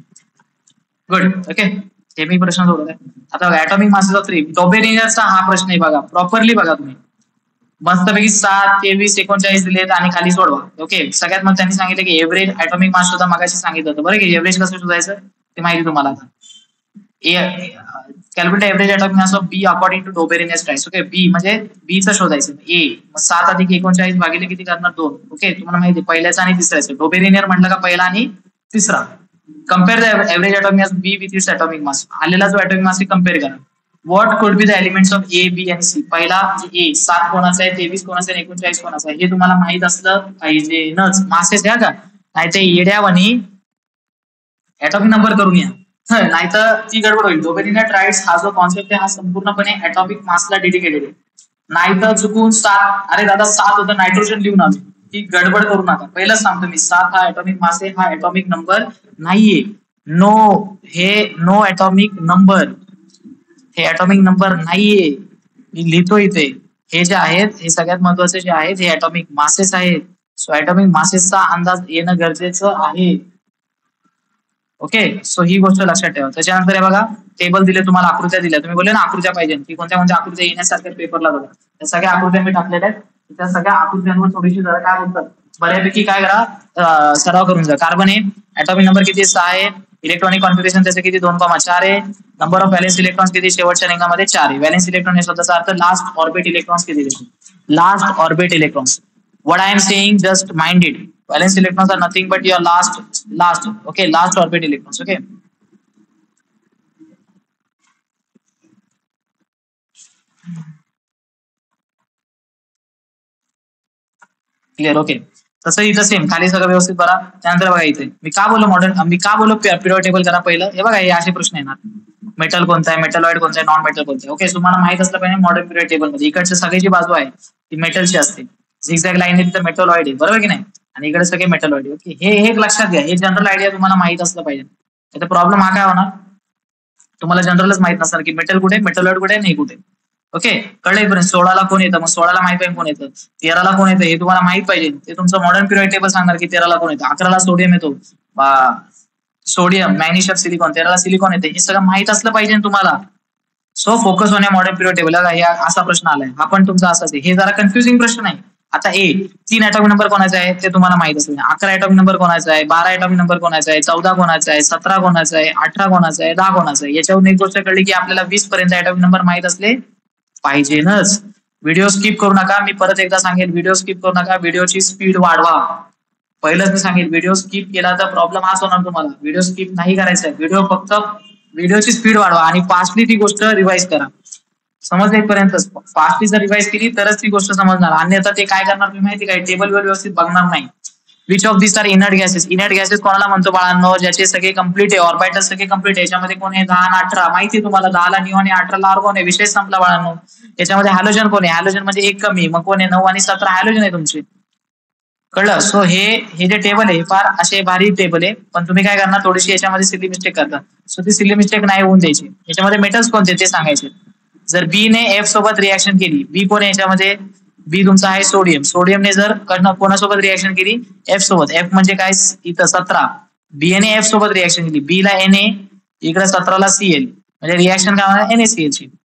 Speaker 1: गुड. ओके, हे मी प्रश्न सोडवलाय. आता बघा, ऍटॉमिक मासेस ऑफ थ्री, डॉबेरिनचा हा प्रश्न आहे बघा, प्रॉपरली बघा तुम्ही, मस्तपैकी सात, तेवीस, एकोणचाळीस दिलेत आणि खाली सोडवा. ओके, सगळ्यात मग त्यांनी सांगितलं की एव्हरेज ऍटॉमिक मास सुद्धा मगाशी सांगितलं होतं बरं की एव्हरेज कसं शोधायचं ते माहिती तुम्हाला. आता calculate average atomic mass of B according to Dobereiner's price. Okay, B म्हणजे बी चं शोधायचं. ए सात अधिक एकोणचाळीस भागिले किती करणार, दोन. ओके, तुम्हाला माहिती आहे पहिल्याचा आणि तिसऱ्याचं. डोबेरिनियर म्हटलं का पहिला आणि तिसरा. Compare the average atomic mass B with its atomic mass. आलेला जो ऍटॉमिक मास कम्पेअर करा. What could be the elements of A, B आणि सी. पहिला ए सात कोणाचा आहे, तेवीस कोणाचा आहे, एकोणचाळीस कोणाचा आहे, हे तुम्हाला माहित असलं पाहिजे नच. मासेस द्या का, नाही ते येड्यावानी ऍटॉमिक नंबर करून या, नाही तर ती गडबड होईल. डोबेरिनियर ट्राइड्स हा जो कॉन्सेप्ट आहे हा संपूर्णपणे ऍटॉमिक मासला डेडिकेटेड आहे. नाही तर चुकून सात, अरे दादा सात होतं नायट्रोजन लिहून आलो, ही गडबड करू नका. पहिलं सांगतो मी, सात हा ऍटॉमिक मास आहे, हा ऍटॉमिक नंबर नाहीये. नो, हे नो ऍटॉमिक नंबर, हे ऍटॉमिक नंबर नाहीये. मी लिहितो इथे, हे जे आहेत हे सगळ्यात महत्वाचे जे आहेत हे ऍटॉमिक मासेस आहेत. सो ऍटॉमिक मासेसचा अंदाज येणं गरजेचं आहे. ओके, सो ही गोष्ट लक्षात ठेवा. त्याच्यानंतर हे बघा, टेबल दिले तुम्हाला, आकृत्या दिल्या. तुम्ही बोलले ना आकृत्या पाहिजे की कोणत्या कोणत्या आकृत्या येण्यासारख्या पेपरला बघा, त्या सगळ्या आकृत्या मी टाकलेल्या आहेत. त्या सगळ्या आकृत्यांवर थोडीशी जरा काय बोलतात बऱ्यापैकी काय करा, सराव करून जा. कार्बन आहे, ऍटॉमिक नंबर किती, सहा आहे. इलेक्ट्रॉनिक कॉन्फिगरेशन त्याचे किती, दोन कॉमा चार आहे. नंबर ऑफ व्हॅलेन्स इलेक्ट्रॉन्स किती, शेवटच्या रिंगामध्ये चार आहे. व्हॅलेन्स इलेक्ट्रॉन या शब्दाचा अर्थ लास्ट ऑर्बिट इलेक्ट्रॉन्स किती, last orbit electrons. What I am saying, just mind it. Valence electrons are nothing but your last, last, okay, last orbit electrons. Okay. Clear. Okay. तसं इथं सेम खाली सगळं व्यवस्थित बघा. त्यानंतर बघा इथे मी का बोललो मॉडर्न, मी का बोललो पिरियड टेबल करा पहिलं. हे बघा हे असे प्रश्न येणार. मेटल कोणता आहे, मेटलॉइड कोणता आहे, नॉन मेटल कोणता आहे. ओके. तुम्हाला माहित असलं पाहिजे मॉडर्न पिरियड टेबल मध्ये इकडची सगळी जी बाजू आहे ती मेटलची असते. झिगझॅग लाईन आहे तिथं मेटलॉइड आहे, बरोबर की नाही. आणि इकडे सगळे मेटलॉइड. ओके. हे एक लक्षात घ्या, हे जनरल आयडिया तुम्हाला माहित असलं पाहिजे. त्याचा प्रॉब्लेम हा काय होणार, तुम्हाला जनरलच माहित नसणार की मेटल कुठे, मेटलॉइड कुठे, नाही कुठे. ओके. कळलं पर्यंत सोळाला कोण येतं, मग सोळाला माहित पाहिजे कोण येतं, तेराला कोण येतं हे तुम्हाला माहित पाहिजे. ते तुमचं मॉडर्न पिरियड टेबल सांगणार की तेराला कोण येतं, अकराला सोडियम येतो, सोडियम, मॅग्नेशियम, सिलिकॉन, तेराला सिलिकॉन येते. हे सगळं माहित असलं पाहिजे तुम्हाला. सो फोकस होण्या मॉडर्न पिरियड टेबल. असा प्रश्न आलाय, हा पण तुमचा असाच आहे. हे जरा कन्फ्युजिंग प्रश्न नाही. आता ए तीन ॲटॉमिक नंबर कोणाचा आहे ते तुम्हाला माहित असेल, अकरा ॲटॉमिक नंबर कोणाचा आहे, बारा ॲटॉमिक नंबर कोणाचा आहे, चौदा कोणाचा आहे, सतरा कोणाचा आहे, अठरा कोणाचा आहे, दहा कोणाचा आहे. याच्यावरून एक गोष्ट कळली की आपल्याला वीस पर्यंत ॲटॉमिक नंबर माहित असले पाहिजेनच. व्हिडिओ स्किप करू नका. मी परत एकदा सांगेन, व्हिडिओ स्किप करू नका. व्हिडिओची स्पीड वाढवा. पहिलंच मी सांगेन, व्हिडिओ स्किप केला तर प्रॉब्लेम हाच होणार तुम्हाला. व्हिडिओ स्किप नाही करायचा आहे. व्हिडिओ फक्त व्हिडिओची स्पीड वाढवा आणि फास्टली ती गोष्ट रिवाइज करा. समजलं इथपर्यंतच. फास्टली जर रिवाइज केली तरच ती गोष्ट समजणार. अन्यथा ते काय करणार तुम्ही माहिती काय, टेबलवर व्यवस्थित बघणार नाही. Which of this are inert gases. Inert gases कोणाला म्हणतो बाळांनो, ज्याचे सगळे कंप्लीट आहे, ऑर्बिटल सगळे कंप्लीट आहे. याच्यामध्ये कोण आहे, दहा आणि अठरा माहिती आहे तुम्हाला. दहाला निऑन आहे, अठराला आर्गॉन आहे, विषय संपला बाळांनो. याच्यामध्ये हॅलोजन कोण आहे, हॅलोजन म्हणजे एक कमी, मग कोण आहे, नऊ आणि सतरा हॅलोजन आहे तुमचे. कळलं. सो हे हे जे टेबल आहे फार असे भारी टेबल आहे, पण तुम्ही काय करणार, थोडीशी याच्यामध्ये सिली मिस्टेक करता. सो ती सिली मिस्टेक नाही होऊन द्यायची. याच्यामध्ये मेटल्स कोणते ते सांगायचे. जर बी ने एफ सोबत रिएक्शन केली, बी कोण आहे याच्यामध्ये, बी तुमचा आहे सोडियम. सोडियमने जर कोणासोबत रिएक्शन केली, एफ सोबत. एफ म्हणजे काय, इथं सतरा. बी ने एफ सोबत रिएक्शन केली, बी ला एन ए, इकडे सतराला सी एल, म्हणजे रिएक्शन काय होणार, एन ए सी एल ची.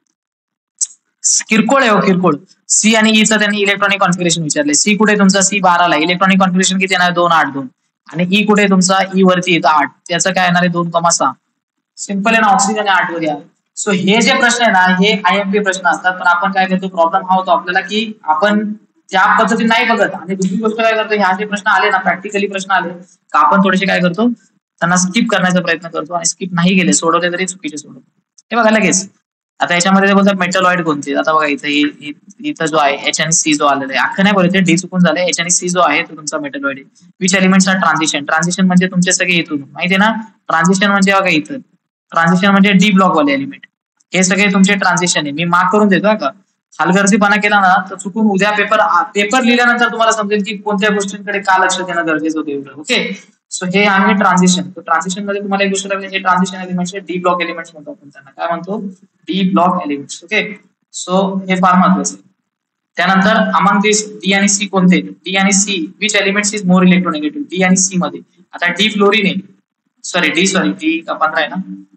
Speaker 1: किरकोळ आहे हो, किरकोळ. सी आणि ईचं त्यांनी इलेक्ट्रॉनिक कॉन्फिगरेशन विचारले. सी कुठे तुमचा, सी बाराला. इलेक्ट्रॉनिक कॉन्फिगरेशन किती येणार, दोन आठ दोन. आणि ई कुठे तुमचा, ई वरती येतं आठ, त्याचं काय येणार आहे, दोन कमा सहा. सिंपल आहे ना, ऑक्सिजन आठ वर या. सो हे जे प्रश्न आहे ना, हे आयएमपी प्रश्न असतात. पण आपण काय करतो, प्रॉब्लेम हा होतो आपल्याला की आपण त्या पद्धतीने नाही बघत. आणि दुसरी गोष्ट काय करतो, ह्या जे प्रश्न आले ना, प्रॅक्टिकली प्रश्न आले का आपण थोडेसे काय करतो, त्यांना स्किप करण्याचा प्रयत्न करतो. आणि स्किप नाही गेले, सोडवले तरी चुकीचे सोडवले. हे बघा लगेच. आता याच्यामध्ये ते बोलतात मेटलॉइड कोणते. आता बघा इथं इथं जो आहे एच आणि सी जो आलेला आहे, अख्खं नाही बोलते, डी चुकून झालंय. एच आणि सी जो आहे तो तुमचा मेटलॉइड आहे. Which elements are transition. Transition म्हणजे तुमचे सगळे इथून माहिती आहे ना. ट्रान्झिशन म्हणजे बघा इथं, ट्रान्झिशन म्हणजे डी ब्लॉक वाले एलिमेंट. हे सगळे तुमचे ट्रान्झिशन आहे. मी मार्क करून देतो का. हलगर्जीपणा केला ना तर चुकून उद्या पेपर पेपर लिहिल्यानंतर तुम्हाला समजेल की कोणत्या गोष्टींकडे का लक्ष देणं गरजेचं होतं एवढं. ओके. सो हे आहे ट्रान्झिशन. तर ट्रान्झिशन मध्ये तुम्हाला एक गोष्ट लागली, हे transition elements D block elements म्हणतो आपण त्यांना. काय म्हणतो, D block elements. Okay. So हे फार महत्वाचं आहे. त्यानंतर अमंग दिस डी आणि सी कोणते, डी आणि C which elements is more electronegative. D आणि सी मध्ये आता डी फ्लोरिन आहे, सॉरी डी सॉरी डी का पंधरा आहे ना,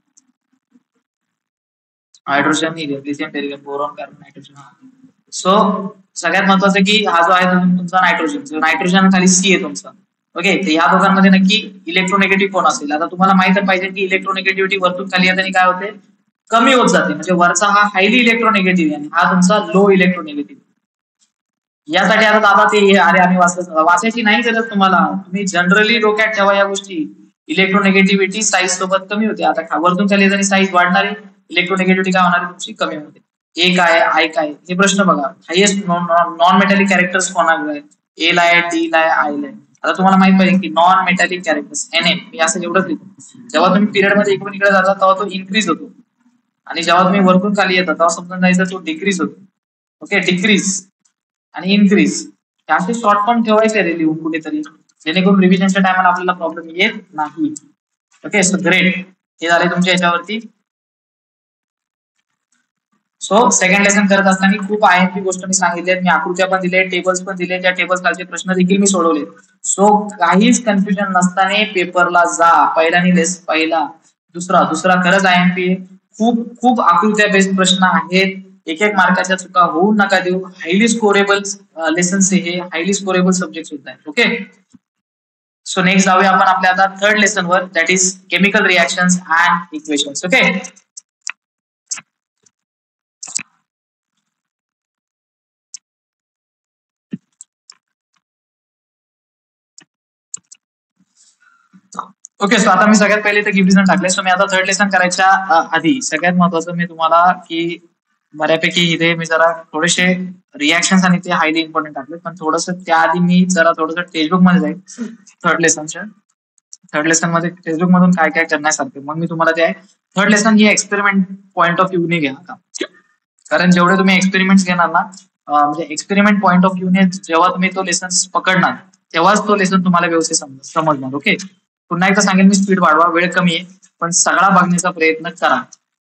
Speaker 1: हायड्रोजन, लिथियम, टेरियम, बोरॉन, कार्बन, नायट्रोजन. सो सगळ्यात महत्वाचं की हा जो आहे तुमचा नायट्रोजन, नायट्रोजन खाली सी आहे तुमचा. ओके. तर या दोघांमध्ये नक्की इलेक्ट्रोनेगेटिव्ह कोण असेल. आता तुम्हाला माहित पाहिजे की इलेक्ट्रोनेगेटिव्हिटी वरतून खाली येताना काय होते, कमी होत जाते. म्हणजे वरचा हा हायली इलेक्ट्रोनेगेटिव्ह आणि हा तुमचा लो इलेक्ट्रोनेगेटिव्ह. यासाठी आता दादा ते अरे आम्ही वाचत वाचायची नाही गरज तुम्हाला. तुम्ही जनरली डोक्यात ठेवा या गोष्टी. इलेक्ट्रोनेगेटिव्हिटी साईज सोबत कमी होते. आता वरतून खाली येताना साईज वाढणारी, इलेक्ट्रोनेगेटिव्हिटी काय होणार तुमची कमी होते. ए काय, आय काय, हे प्रश्न बघा. हायएस्ट नॉन मेटॅलिक कॅरेक्टर्स कोणाकडे आहे, ए ला आहे, डी ला आहे, आय ला आहे. आता तुम्हाला माहित पाहिजे की non metallic characters N M, मी असं एवढंच लिहितो. जेव्हा तुम्ही पिरियड मध्ये इकडून इकडे जाता तेव्हा तो इन्क्रीज होतो, आणि जेव्हा तुम्ही वरतून खाली येता तेव्हा समजून जायचं तो डिक्रीज होतो. ओके. डिक्रीज आणि इन्क्रीज, असे शॉर्ट फॉर्म ठेवायचे रे लिहून कुठेतरी, जेणेकरून रिव्हिजनच्या टायमाला आपल्याला प्रॉब्लेम येत नाही. ओके. So great. हे झाले तुमच्या याच्यावरती. सो सेकंड लेसन करत असताना खूप आयएमपी गोष्ट मी सांगितली, मी आकृत्या पण दिले, टेबल्स पण दिले, त्या टेबल्स खालचे प्रश्न देखील मी सोडवले. सो काहीच कन्फ्युजन नसताना पेपरला जा. पहिला आणि लेस पहिला, दुसरा दुसरा खरंच आयएमपी. खूप खूप आकृत्या बेस्ड प्रश्न आहेत. एक एक मार्काच्या चुका होऊ नका देऊ. हायली स्कोरेबल लेसन्स हे, हायली स्कोरेबल सब्जेक्ट सुद्धा आहेत. ओके. सो नेक्स्ट जाऊया आपण आपल्या आता थर्ड लेसन वर, that is chemical reactions and equations. Okay. Okay, so आता मी सगळ्यात पहिले तर गिव्ह रिझन टाकले. सो मी आता थर्ड लेसन करायच्या अ, आधी सगळ्यात महत्वाचं मी तुम्हाला की बऱ्यापैकी इथे मी जरा थोडेसे रिॲक्शन्स आणि ते हायली इम्पॉर्टंट टाकले, पण थोडंसं त्याआधी मी जरा थोडंसं टेक्स्टबुक मध्ये जाईल थर्ड लेसनच्या. थर्ड लेसन मध्ये टेक्स्टबुक मधून काय काय करण्यासारखे मग मी तुम्हाला ते थर्ड लेसन ही एक्सपेरिमेंट पॉईंट ऑफ व्ह्यू ने घ्या का, कारण जेवढे तुम्ही एक्सपेरिमेंट घेणार ना अं, म्हणजे एक्सपेरिमेंट पॉईंट ऑफ व्ह्यू ने जेव्हा तुम्ही तो लेसन पकडणार तेव्हाच तो लेसन तुम्हाला व्यवस्थित समज- समजणार. ओके, पुन्हा एकदा सांगेन मी, स्पीड वाढवा, वेळ कमी आहे पण सगळा बघण्याचा प्रयत्न करा.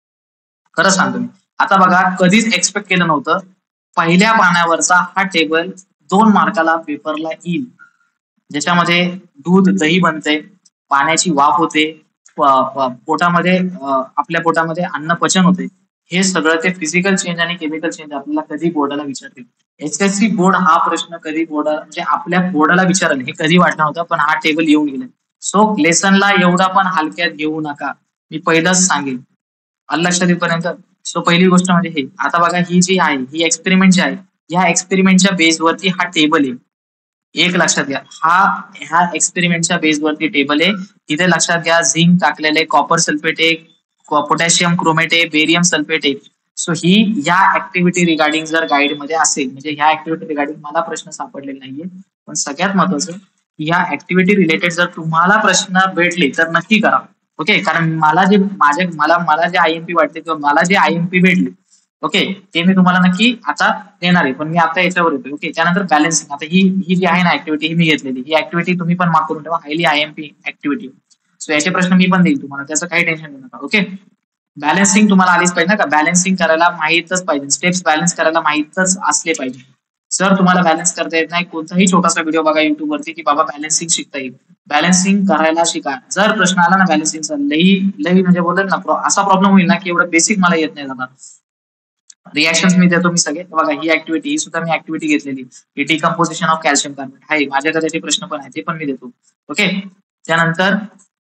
Speaker 1: खरं सांगतो मी. आता बघा, कधीच एक्सपेक्ट केलं नव्हतं पहिल्या पानावरचा हा टेबल दोन मार्काला पेपरला येईल, ज्याच्यामध्ये दूध दही बनते, पाण्याची वाफ होते, प- प- पोटामध्ये अं, आपल्या पोटामध्ये अन्न पचन होते. हे सगळं ते फिजिकल चेंज आणि केमिकल चेंज आपल्याला कधी बोर्डाला विचारतील. एसएससी बोर्ड हा प्रश्न कधी बोर्डाला म्हणजे आपल्या बोर्डाला विचारेल हे कधी वाटलं नव्हतं, पण हा टेबल येऊन गेला. सो लेसनला एवढा पण हलक्यात घेऊ नका, मी पहिलंच सांगेन. आलं लक्षात येईपर्यंत. सो पहिली गोष्ट म्हणजे हे. आता बघा, ही जी आहे ही एक्सपेरिमेंट जी आहे, या एक्सपेरिमेंटच्या बेसवरती हा टेबल आहे. एक लक्षात घ्या, हा ह्या एक्सपेरिमेंटच्या बेसवरती टेबल आहे. इथे लक्षात घ्या, झिंक टाकलेले, कॉपर सल्फेट आहे, पोटॅशियम क्रोमेट आहे, बेरियम सल्फेट आहे. सो ही या ऍक्टिव्हिटी रिगार्डिंग जर गाईड मध्ये असेल, म्हणजे ह्या ऍक्टिव्हिटी रिगार्डिंग मला प्रश्न सापडलेले नाहीये, पण सगळ्यात महत्वाचं या ऍक्टिव्हिटी रिलेटेड जर तुम्हाला प्रश्न भेटले तर नक्की करा. ओके, कारण मला जे माझे मला मला जे आयएमपी वाटते किंवा मला जे आयएमपी भेटले, ओके, ते मी तुम्हाला नक्की आता देणार आहे, पण मी आता याच्यावर येतो. ओके, त्यानंतर बॅलन्सिंग. आता ही ही जी आहे ना ऍक्टिव्हिटी, ही मी घेतलेली ही ऍक्टिव्हिटी तुम्ही पण मार्क करून ठेवा, हायली आयएमपी ऍक्टिव्हिटी. सो याचे प्रश्न मी पण देईल तुम्हाला, त्याचं काही टेन्शन घेऊ नका. ओके, बॅलन्सिंग तुम्हाला आलीच पाहिजे ना, का बॅलन्सिंग करायला माहीतच पाहिजे, स्टेप्स बॅलन्स करायला माहीतच असले पाहिजे. जर तुम्हाला बॅलन्स करता येत नाही, कोणताही छोटासा व्हिडिओ बघा युट्यूब वरती की बाबा बॅलन्सिंग शिकता येईल, बॅलन्सिंग करायला शिका. जर प्रश्न आला ना बॅलन्सिंगचा, लई लई म्हणजे बोलेल ना प्रो- असा प्रॉब्लेम होईल ना की एवढं बेसिक मला येत नाही दादा. रिॲक्शन मी देतो मी सगळे. बघा, ही ऍक्टिव्हिटी ही सुद्धा मी ऍक्टिव्हिटी घेतलेली, ही डिकम्पोजिशन ऑफ कॅल्शियम कार्बोनेट आहे, माझ्याकडे त्याचे प्रश्न पण आहे, ते पण मी देतो. ओके, त्यानंतर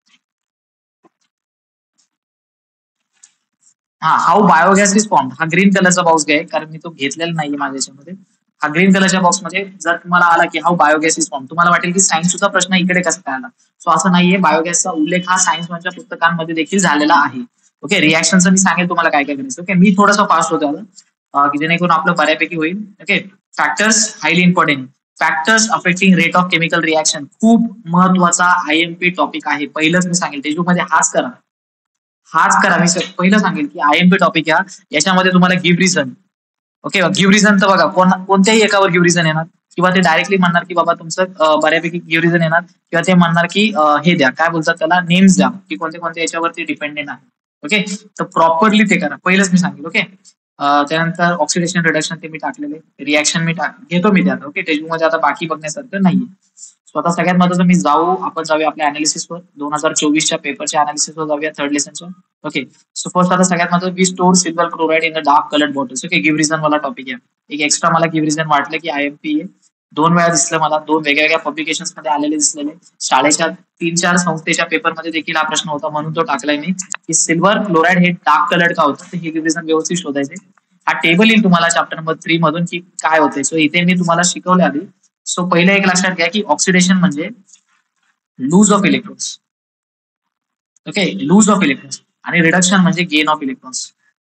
Speaker 1: हा, हाऊ बायोगॅस इज फॉर्म, हा ग्रीन कलरचा बॉक्स घ्या, कारण मी तो घेतलेला नाहीये माझ्या याच्यामध्ये. हा ग्रीन कलरच्या बॉक्समध्ये जर तुम्हाला आला की हाऊ बायोगॅस इज फॉर्म, तुम्हाला वाटेल की सायन्स सुद्धा प्रश्न इकडे कसा काय आला. सो असं नाहीये, बायोगॅसचा उल्लेख हा सायन्स मधल्या पुस्तकांमध्ये देखील झालेला आहे. ओके, रिॲक्शनचं मी सांगेल तुम्हाला काय काय करायचं. ओके, मी थोडासा फास्ट होतो आता, अं, की जेणेकरून आपलं बऱ्यापैकी होईल. Okay, factors highly important. Factors affecting rate of chemical reaction खूप महत्वाचा आयएमपी टॉपिक आहे. पहिलंच मी सांगेल, टेक्स्टबुकमध्ये हाच करा, हाच करा. मी स- पहिलं सांगेल की आयएमपी टॉपिक या याच्यामध्ये तुम्हाला give reason. Okay, give reason तर बघा, कोण कोणत्याही एकावर गिव्ह रिझन येणार, किंवा ते डायरेक्टली म्हणणार की बाबा तुमचं अं, बऱ्यापैकी गिव्ह रिझन येणार, किंवा ते म्हणणार की अं, हे द्या, काय बोलतात त्याला, नेम्स द्या की कोणते कोणते याच्यावरती डिपेंडेंट आहे. ओके, तर प्रॉपरली ते करा, पहिलंच मी सांगेल. ओके, अं, त्यानंतर ऑक्सिडेशन रिडक्शन ते मी टाकलेले, रिॲक्शन मी टाक घेतो मी त्यात. ओके, टेक्स्टबुक मध्ये आता बाकी बघण्यासारखं नाहीये. स्वतः सगळ्यात महत्वाचं मी जाऊ आपण जाऊया आपल्या अनालिसिसवर, दोन हजार चोवीसच्या पेपरच्या अनालिसिसवर जाऊया थर्ड लेसनच्या. ओके, सो फर्स्ट आता सगळ्यात महत्वाचं, we store silver chloride in the dark coloured bottles. Okay, give reason वाला टॉपिक आहे. एक एक्स्ट्रा मला गिव्ह रिझन वाटलं की आयएमपी दोन वेळा दिसलं मला, दोन वेगळ्या पब्लिकेशन मध्ये आलेले दिसलेले, शाळेच्या तीन चार संस्थेच्या पेपरमध्ये देखील हा प्रश्न होता, म्हणून तो टाकलाय मी, की सिल्वर क्लोराइड हे डार्क कलर्ड का होतं, तर हे गिव्ह रिझन व्यवस्थित शोधायचे. हा टेबल येईल तुम्हाला चॅप्टर नंबर थ्री मधून की काय होते. सो इथे मी तुम्हाला शिकवले आधी. सो पहिले एक लक्षात घ्या की ऑक्सिडेशन म्हणजे lose of electrons. Okay, lose of electrons, आणि रिडक्शन म्हणजे गेन ऑफ इलेक्ट्रॉन्स.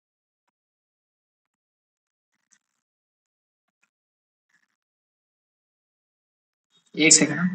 Speaker 1: एक सेकंड.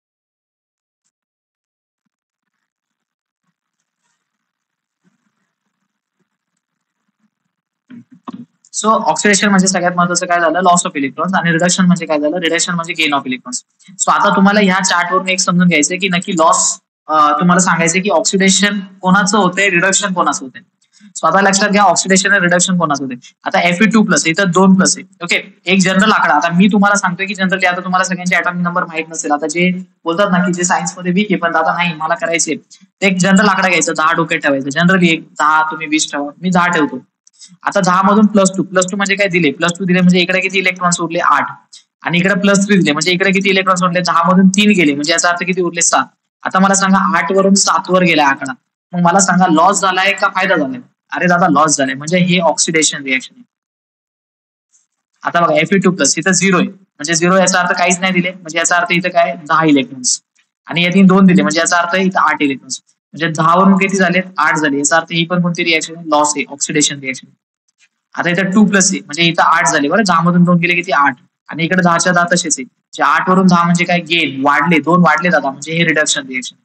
Speaker 1: सो ऑक्सिडेशन म्हणजे सगळ्यात महत्वाचं काय झालं, लॉस ऑफ इलेक्ट्रॉन्स, आणि रिडक्शन म्हणजे काय झालं, रिडक्शन म्हणजे गेन ऑफ इलेक्ट्रॉन्स. सो आता तुम्हाला ह्या चार्टवरून एक समजून घ्यायचंय की नक्की लॉस, तुम्हाला सांगायचं की ऑक्सिडेशन कोणाचं होतंय, रिडक्शन कोणाचं होतंय. सो आता लक्षात घ्या, ऑक्सिडेशन आणि रिडक्शन कोणाचं होते. आता एफ टू प्लस इथं दोन प्लस आहे. ओके, एक जनरल आकडा, आता मी तुम्हाला सांगतोय की जनरली आता तुम्हाला सगळ्यांचे ऍटॉमिक नंबर माहित नसेल, आता जे बोलतात ना की जे सायन्स मध्ये वीक आहे पण दादा नाही मला करायचे, ते एक जनरल आकडा घ्यायचा, दहा डोक्यात ठेवायचं. जनरली एक दहा, तुम्ही वीस ठेवा, मी दहा ठेवतो. आता दहा मधून प्लस टू, प्लस टू म्हणजे काय दिले, प्लस टू दिले म्हणजे इकडे किती इलेक्ट्रॉन्स उरले, आठ, आणि इकडे प्लस थ्री दिले म्हणजे इकडे किती इलेक्ट्रॉन्स उरले, दहा मधून तीन गेले म्हणजे याचा अर्थ किती उरले, सात. आता मला सांगा, आठ वरून सात वर गेला आकडा, मग मला सांगा लॉस झालाय का फायदा झालाय. अरे दादा लॉस झालाय, म्हणजे हे ऑक्सिडेशन रिएक्शन आहे. आता बघा, एफ टू प्लस इथं झिरो आहे, म्हणजे झिरो याचा अर्थ काहीच नाही दिले, म्हणजे याचा अर्थ इथं काय, दहा इलेक्ट्रॉन्स. आणि यातून दोन दिले म्हणजे याचा अर्थ इथं आठ इलेक्ट्रॉन्स, म्हणजे दहा वरून किती झाले, आठ झाले. याचा अर्थ ही पण कोणती रिएक्शन आहे, लॉस आहे, ऑक्सिडेशन रिएक्शन. आता इथं टू प्लस आहे म्हणजे इथं आठ झाले बरं, दहा मधून दोन गेले किती, आठ. आणि इकडे दहाच्या दहा तसेच आहे, म्हणजे आठ वरून दहा म्हणजे काय, गेन वाढले, दोन वाढले दादा, म्हणजे हे रिडक्शन रिएक्शन.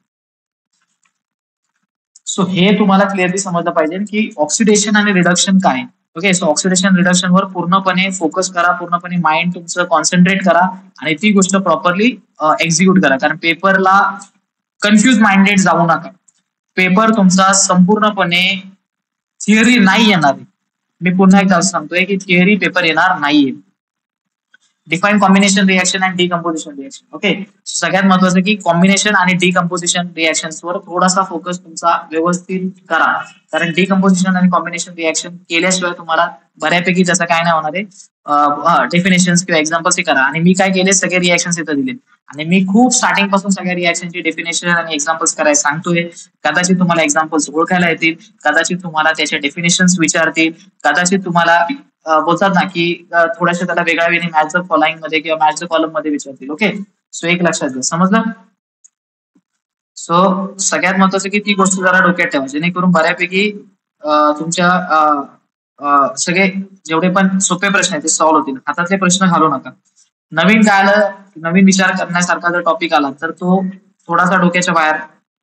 Speaker 1: सो हे तुम्हाला क्लिअरली समजलं पाहिजे की ऑक्सिडेशन आणि रिडक्शन काय. ओके, सो ऑक्सिडेशन रिडक्शन वर पूर्णपणे फोकस करा, पूर्णपणे माइंड तुमचं कॉन्सन्ट्रेट करा आणि ती गोष्ट प्रॉपरली एक्झिक्यूट करा, कारण पेपरला कन्फ्युज माइंडेड जाऊ नका. पेपर तुमचा संपूर्णपणे थिअरी नाही येणार. मी पुन्हा एकदा सांगतोय की थिअरी पेपर येणार नाहीये. Define combination reaction and decomposition reaction. Okay, सगळ्यात महत्वाचं की कॉम्बिनेशन आणि डिकम्पोजिशन रिएक्शन्सवर थोडासा फोकस तुमचा व्यवस्थित करा, कारण डिकम्पोजिशन आणि कॉम्बिनेशन रिएक्शन केल्याशिवाय तुम्हाला बऱ्यापैकी त्याचं काय नाही होणार आहे, डेफिनेशन्स किंवा एक्झाम्पल्स करा. आणि मी काय केले, सगळे रिएक्शन्स इथं दिले आणि मी खूप स्टार्टिंग पासून सगळ्या रिएक्शनची डेफिनेशन आणि एक्झाम्पल्स करायला सांगतोय. कदाचित तुम्हाला एक्झाम्पल्स ओळखायला येतील, कदाचित तुम्हाला त्याचे डेफिनेशन्स विचारतील, कदाचित तुम्हाला बोलतात ना की थोड्याशा त्याला वेगळ्या वेळी मॅथ्सचं फॉलोइंग मध्ये किंवा मॅथ्सच्या कॉलम मध्ये विचारतील. ओके, सो एक लक्षात घ्या, समजलं. सो सगळ्यात महत्वाचं की ती गोष्ट जरा डोक्यात ठेवा, जेणेकरून बऱ्यापैकी तुमच्या सगळे जेवढे पण सोपे प्रश्न आहेत ते सॉल्व्ह होतील. हातातले प्रश्न घालू नका. नवीन काय आलं, नवीन विचार करण्यासारखा जर टॉपिक आला तर तो थोडासा डोक्याच्या बाहेर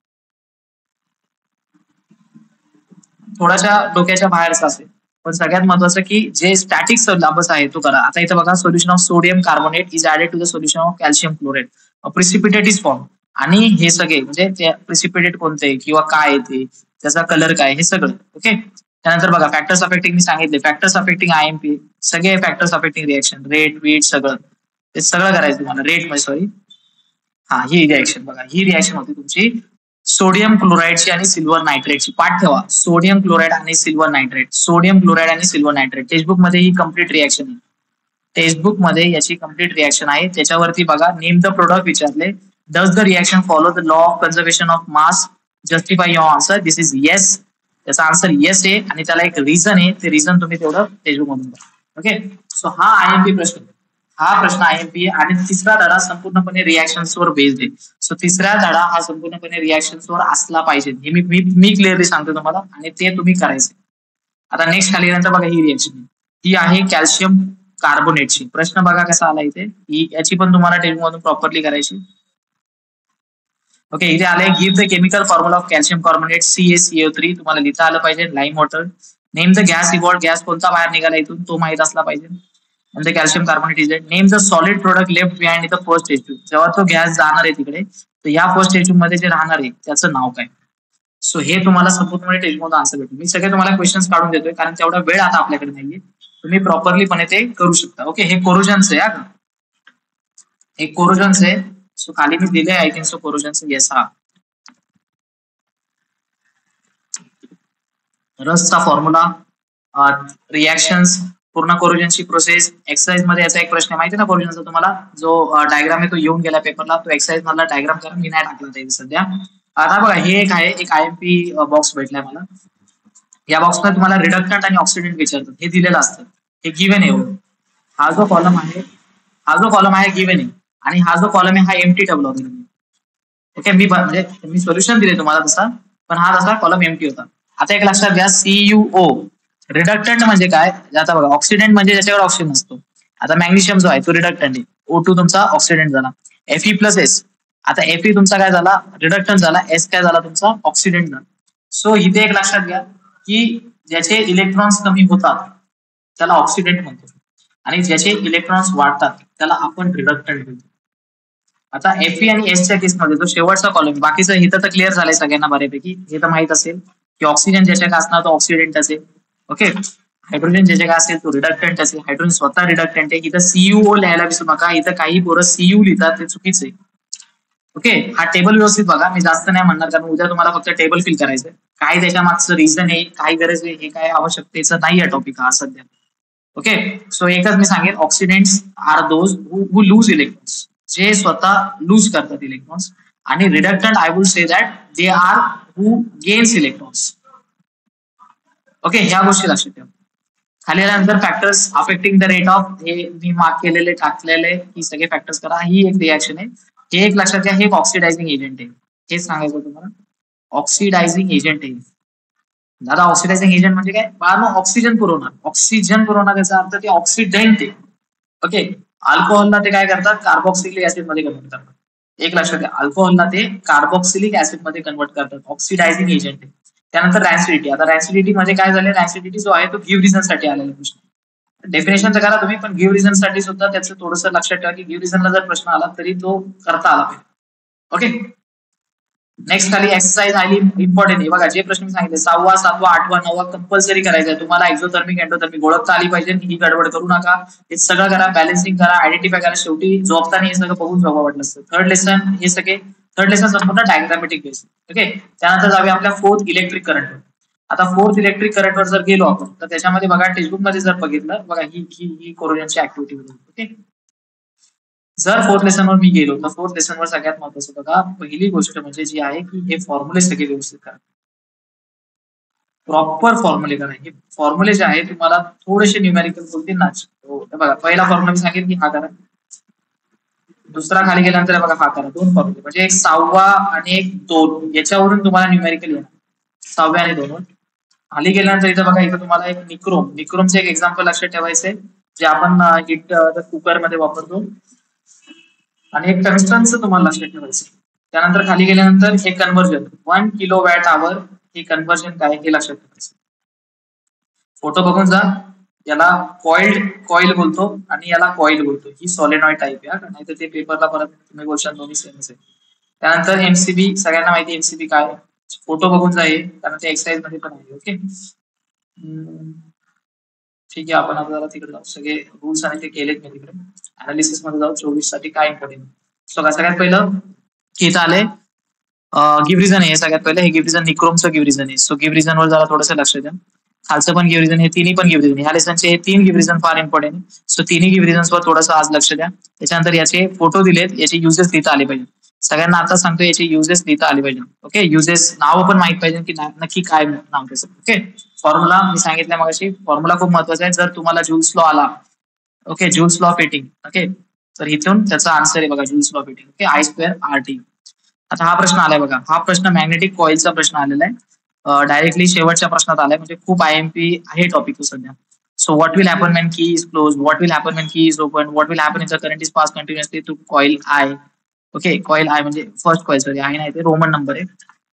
Speaker 1: थोडाशा डोक्याच्या बाहेरचा असेल. पण सगळ्यात महत्वाचं की जे स्टॅटिक सिलेबस आहे तो करा. आता इथं बघा, solution of sodium carbonate is added to the solution of calcium chloride, precipitate is form. आणि हे सगळे म्हणजे प्रिसिपिटेट कोणते किंवा काय येते, त्याचा कलर काय, हे सगळं. ओके, त्यानंतर बघा फॅक्टर्स अफेक्टिंग मी सांगितले, फॅक्टर्स अफेक्टिंग आयएमपी, सगळे फॅक्टर्स अफेक्टिंग रिएक्शन, रेट वीट सगळं ते सगळं करायचं तुम्हाला. रेट म्हणजे सॉरी हा ही रिएक्शन बघा, ही रिएक्शन होती तुमची सोडियम क्लोराइडची आणि सिल्वर नायट्रेटची. पाठ ठेवा, सोडियम क्लोराइड आणि सिल्वर नायट्रेट, सोडियम क्लोराइड आणि सिल्वर नायट्रेट. टेक्स्टबुक मध्ये ही कम्प्लीट रिएक्शन आहे, टेक्स्टबुक मध्ये याची कम्प्लीट रिएक्शन आहे. त्याच्यावरती बघा, नेम द प्रोडक्ट विचारले, does the reaction follow the law of conservation of mass, justify your answer. This is yes, त्याचा आन्सर येस आहे आणि त्याला एक रिझन आहे, ते रिझन तुम्ही तेवढं टेक्स्टबुक मधून बघा. ओके, सो हा आयएमपी प्रश्न, हा प्रश्न आयएमपी आहे. आणि तिसरा धडा संपूर्णपणे रिएक्शन्सवर बेस्ड आहे. सो तिसरा धडा हा संपूर्णपणे रिएक्शन्सवर असला पाहिजे, हे मी मी क्लिअरली सांगतो तुम्हाला, आणि ते तुम्ही करायचे. आता नेक्स्ट खाली नंतर बघा, ही रिएक्शन ही आहे कॅल्शियम कार्बोनेटची. प्रश्न बघा कसा आला इथे, ही याची पण तुम्हाला टेबल मधून प्रॉपरली करायची. ओके, इथे आलंय, give the chemical formula of calcium carbonate C A C O three. तुम्हाला लिहिता आलं पाहिजे. Lime water. Name the gas evolved, gas कोणता बाहेर निघाला इथून तो माहित असला पाहिजे. and the calcium carbonate is it. Name the solid product left behind in the first stage tube. जेव्हा तो गॅस जाणार आहे तिकडे, तर या फर्स्ट स्टेज ट्यूब मध्ये जे राहणार आहे त्याचं नाव काय. सो हे तुम्हाला संपूर्णपणे टेस्ट मध्ये आन्सर भेटेल. मी सगळे तुम्हाला क्वेश्चन्स काढून देतोय कारण तेवढा वेळ आता आपल्याकडे नाहीये. तुम्ही प्रॉपरली पण ते करू शकता. ओके, हे कोरोजन्स आहे, हा हे कोरोजन्स आहे. सो खाली मी दिले I think so corrosions. Yes, हा रसचा फॉर्म्युला, रिएक्शन्स, पूर्ण कोरोजनची प्रोसेस. एक्सरसाइज मध्ये याचा एक प्रश्न माहिती ना कोरोजनचा, तुम्हाला जो डायग्राम आहे तो येऊन गेला पेपरला, तो एक्सरसाइज मधला डायग्राम करा, मी नाही टाकला ते सध्या. आता बघा, हे एक आहे, एक आयएमपी बॉक्स भेटलाय मला. या बॉक्स मध्ये तुम्हाला रिडक्टंट आणि ऑक्सिडेंट विचारतात, हे दिलेलं असतं, हे गिव्हन आहे. हा जो कॉलम आहे, हा जो कॉलम आहे गिव्हन आहे, आणि हा जो कॉलम आहे हा एम्प्टी ठेवला होता. ओके, मी म्हणजे मी सोल्युशन दिले तुम्हाला तसा, पण हा तसा कॉलम एम्प्टी होता. आता एक लक्षात घ्या, सीयूओ रिडक्टंट म्हणजे काय. आता बघा, ऑक्सिडेंट म्हणजे ज्याच्यावर ऑक्सिजन असतो. आता मॅग्नेशियम जो आहे तो रिडक्टंट आहे, ओ टू तुमचा ऑक्सिडेंट झाला. एफई प्लस एस, आता एफई तुमचा काय झाला, रिडक्टंट झाला. एस काय झाला तुमचा, ऑक्सिडेंट झाला. सो इथे एक लक्षात घ्या की ज्याचे इलेक्ट्रॉन्स कमी होतात त्याला ऑक्सिडेंट म्हणतो, आणि ज्याचे इलेक्ट्रॉन्स वाढतात त्याला आपण रिडक्टंट म्हणतो. आता एफई आणि एसच्या केसमध्ये जो शेवटचा कॉलम, बाकीचं इथं तर क्लिअर झालंय सगळ्यांना बऱ्यापैकी, हे तर माहित असेल की ऑक्सिजन ज्याच्या काय असणार तो ऑक्सिडेंट असेल. ओके, हायड्रोजन ज्याच्या काय असेल तो रिडक्टंट असेल. हायड्रोजन स्वतः रिडक्टंट आहे. इथं सीयूओ लिहायला विसरू नका, इथं काही पोरं सीयू लिहितात, ते चुकीचं आहे. ओके, हा टेबल व्यवस्थित बघा, मी जास्त नाही म्हणणार कारण उद्या तुम्हाला फक्त टेबल फिल करायचंय. काय त्याच्या मागचं रिझन आहे, काय गरज आहे, हे काय आवश्यकतेचं नाही आहे टॉपिक हा सध्या. ओके, सो एकच मी सांगेन, oxidants are those who lose electrons, जे स्वतः लूज करतात इलेक्ट्रॉन्स. आणि reductant I would say that they are who gains electrons. Okay, ह्या गोष्टी लक्षात ठेवा. खाली आल्यानंतर factors affecting the rate of, हे मी मार्क केलेले टाकलेले, ही सगळे फॅक्टर्स करा. ही एक रिएक्शन आहे हे एक लक्षात घ्या, हे एक ऑक्सिडायझिंग एजंट आहे. हेच सांगायचं तुम्हाला, ऑक्सिडायझिंग एजंट आहे. दादा ऑक्सिडायझिंग एजंट म्हणजे काय? मग ऑक्सिजन पुरवणार. ऑक्सिजन पुरवणार याचा अर्थ ते ऑक्सिडंट आहे. ओके, अल्कोहोलला ते काय करतात? कार्बोक्सिलिक ऍसिड मध्ये कन्वर्ट करतात. एक लक्षात घ्या, अल्कोहोलला ते कार्बोक्सिलिक ऍसिड मध्ये कन्वर्ट करतात. ऑक्सिडायझिंग एजंट आहे. त्यानंतर रॅन्सिडिटी. आता रॅन्सिडिटी म्हणजे काय झाले? रॅन्सिडिटी जो आहे तो गिव्ह रिझन साठी आलेला प्रश्न. डेफिनेशन तर करा तुम्ही, पण गिव्ह रिझन साठी सुद्धा त्याचं थोडंसं लक्षात ठेवा की गिव्ह रिझनला जर प्रश्न आला तरी तो करता आला पाहिजे. ओके, नेक्स्ट खाली एक्सरसाइज हायली इम्पॉर्टंट आहे. बघा जे प्रश्न मी सांगितले, सहावा, सातवा, आठवा, नववा कंपल्सरी करायचा आहे तुम्हाला. एक्झोथर्मिक एंडोथर्मिक ओळखता आली पाहिजे. ही गडबड करू नका. हे सगळं करा, बॅलन्सिंग करा, आयडेंटिफाय करा. शेवटी झोपताना हे सगळं बघून झोपा वाटलं असतं. थर्ड लेसन हे सगळे थर्ड लेसन संपूर्ण डायग्रामॅटिक बेस. ओके, त्यानंतर जाऊया आपल्या फोर्थ इलेक्ट्रिक करंट. आता फोर्थ इलेक्ट्रिक करंटवर जर गेलो आपण तर त्याच्यामध्ये बघा, टेक्स्टबुक मध्ये जर बघितलं बघा, ही ही ही कोरोजनची ऍक्टिव्हिटी होती. ओके, जर फोर्थ लेसनवर मी गेलो तर फोर्थ लेसनवर सगळ्यात महत्वाचं बघा, पहिली गोष्ट म्हणजे जी आहे की हे फॉर्म्युले सगळे व्यवस्थित करा. प्रॉपर फॉर्म्युले करा. हे फॉर्म्युले जे आहे तुम्हाला थोडेसे न्यूमेरिकल बोलतील ना. हो, बघा पहिला फॉर्म्युला मी सांगेल की हा करा. दुसरा खाली गेल्यानंतर बघा हा करा. दोन फॉर्म्युले म्हणजे एक सहावा आणि एक दोन, याच्यावरून तुम्हाला न्यूमेरिकल येणार. सहाव्या आणि दोन खाली गेल्यानंतर इथं बघा, इथं तुम्हाला एक निक्रोम निक्रोमचे एक एक्झाम्पल लक्षात ठेवायचे जे आपण हिट कुकर मध्ये वापरतो. आणि एक टंगस्टनचं तुम्हाला लक्षात ठेवायचं. त्यानंतर खाली गेल्यानंतर हे conversion one kilo watt hour, हे कन्व्हर्जन काय हे लक्षात ठेवायचं. फोटो बघून जा. याला कॉइल्ड कॉइल बोलतो आणि याला कॉइल बोलतो. ही सॉलिनॉइड टाईप आहे, नाही तर ते पेपरला परत तुम्ही गोष्ट दोन्ही सेमच आहे. त्यानंतर एमसीबी, सगळ्यांना माहिती एमसीबी काय. फोटो बघून जा हे, कारण ते एक्सरसाइज मध्ये पण आहे. ओके, ठीक आहे, आपण आता तिकडे जाऊ. सगळे रूल्स आणि ते केलेत मी तिकडे. अनालिसिस मध्ये जाऊ. चोवीस साठी काय इम्पॉर्टंट. सो सगळ्यात पहिलं इथं आले गिव्ह रिझन आहे. सगळ्यात पहिलं हे गिव्ह रिझन निक्रोमचं गिव्ह रिझन आहे. सो गिव्ह रिझन वर जरा थोडंसं लक्ष द्या. खालचं पण गिव्ह रिझन, हे तिन्ही पण गिव्ह रिझन. ह्या लेसनचे हे तीन गिव्ह रिझन फार इम्पॉर्टंट आहे. सो तिन्ही गिव्ह रिझन्स वर थोडंसं आज लक्ष द्या. त्याच्यानंतर याचे फोटो दिलेत, याचे युजेस लिहिता आले पाहिजे. सगळ्यांना आता सांगतो याचे युजेस लिहिता आले पाहिजे. ओके, युजेस नाव पण माहित पाहिजे की नक्की काय नाव त्याचं. ओके, फॉर्म्युला मी सांगितलं मगाशी, फॉर्म्युला खूप महत्वाचा आहे. जर तुम्हाला जूल्स लॉ आला, okay, Joule's law fitting, okay, तर इथून त्याचा आन्सर आहे बघा, Joule's law fitting. Okay, I square R T. आता हा प्रश्न आलाय बघा, हा प्रश्न मॅग्नेटिक कॉइलचा प्रश्न आलेला आहे. डायरेक्टली शेवटच्या प्रश्नात आलाय, म्हणजे खूप आयएमपी आहे टॉपिक सध्या. So what will happen when key is close, what will happen when key is open, what will happen if the current is pass continuously through coil I. Okay, coil I म्हणजे first coil, sorry I नाही ते Roman number आहे.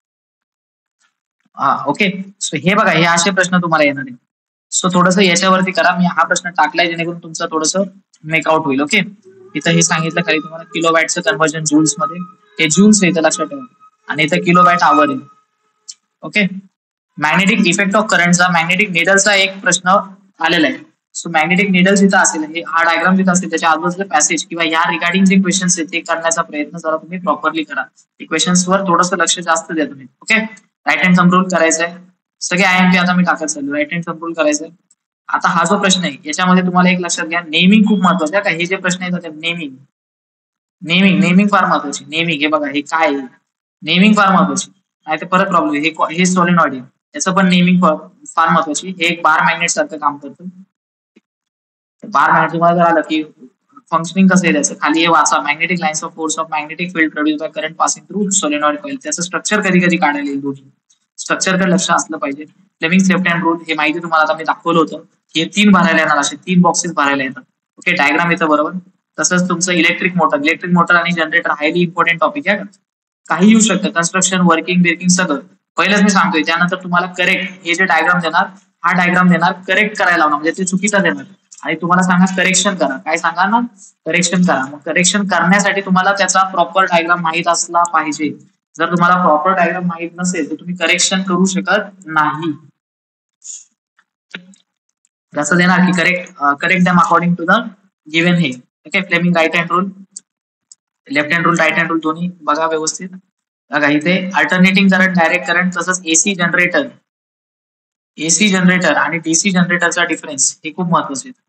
Speaker 1: हा, okay, so हे बघा, हे असे प्रश्न तुम्हाला येणार आहे. सो थोडंसं याच्यावरती करा. मी हा प्रश्न टाकलाय जेणेकरून तुमचं थोडंसं मेकआउट होईल. ओके, इथं हे सांगितलं खाली तुम्हाला किलो वॅटचं कन्व्हर्जन जूल्स मध्ये, हे जूल्स आहे इथं लक्षात ठेवा, आणि इथं किलो वॅट आवर आहे. ओके, मॅग्नेटिक इफेक्ट ऑफ करंटचा, मॅग्नेटिक निडलचा एक प्रश्न आलेला आहे. सो मॅग्नेटिक निडल जिथं असेल, हे हा डायग्राम जिथं असेल त्याच्या आजूबाजूला पॅसेज किंवा या रिगार्डिंग जे क्वेश्चन्स आहेत ते करण्याचा प्रयत्न जरा तुम्ही प्रॉपरली करा. क्वेश्चन्स वर थोडंसं लक्ष जास्त द्या तुम्ही. Okay, right hand thumb rule करायचंय. सगळे आयएमपी आता मी टाकत चाललो. राईट हँड थंब रूल करायचंय. आता हा जो प्रश्न आहे याच्यामध्ये तुम्हाला एक लक्षात घ्या, नेमिंग खूप महत्वाचं आहे. का हे जे प्रश्न येतात नेमिंग नेमिंग नेमिंग फार महत्वाची. नेमिंग हे बघा, हे काय आहे, नेमिंग फार महत्वाची. नाही तर परत प्रॉब्लेम. हे हे सॉलिनॉइड आहे, याचं पण नेमिंग फार महत्वाची. हे एक बार मॅग्नेट सारखं काम करतं. बार मॅग्नेट तुम्हाला जर आलं की फंक्शनिंग कसं आहे त्याचं, खाली हे वाचा, magnetic lines of force of magnetic field produce by current passing through solenoid coil. त्याचं स्ट्रक्चर कधी कधी काढायला येईल. दोन्ही स्ट्रक्चरकडे लक्ष असलं पाहिजे. फ्लेमिंग्स लेफ्ट हँड रूल हे माहिती तुम्हाला आता मी दाखवलं होतं. हे तीन भरायला येणार, असे तीन बॉक्सेस भरायला येतात. ओके, डायग्राम येतं बरोबर. तसंच तुमचं इलेक्ट्रिक मोटर, इलेक्ट्रिक मोटर आणि जनरेटर हायली इम्पॉर्टंट टॉपिक आहे. काही येऊ शकतं, कन्स्ट्रक्शन, वर्किंग, बेकिंग सगळं पहिलेच मी सांगतोय. त्यानंतर तुम्हाला करेक्ट हे जे डायग्राम देणार, हा डायग्राम देणार, करेक्ट करायला लावणार, म्हणजे ते चुकीचा देणार आणि तुम्हाला सांगा करेक्शन करा. काय सांगा ना, करेक्शन करा. मग करेक्शन करण्यासाठी तुम्हाला त्याचा प्रॉपर डायग्राम माहित असला पाहिजे. जर तुम्हाला प्रॉपर डायग्राम माहित नसेल तर तुम्ही करेक्शन करू शकत नाही. जसं देणार की correct correct them according to the given हे. Okay, Fleming right hand rule, left hand rule, right hand rule दोन्ही बघा व्यवस्थित. बघा इथे अल्टरनेटिंग करंट, डायरेक्ट करंट, तसंच एसी जनरेटर, एसी जनरेटर आणि डीसी जनरेटरचा डिफरन्स हे खूप महत्वाचे आहे.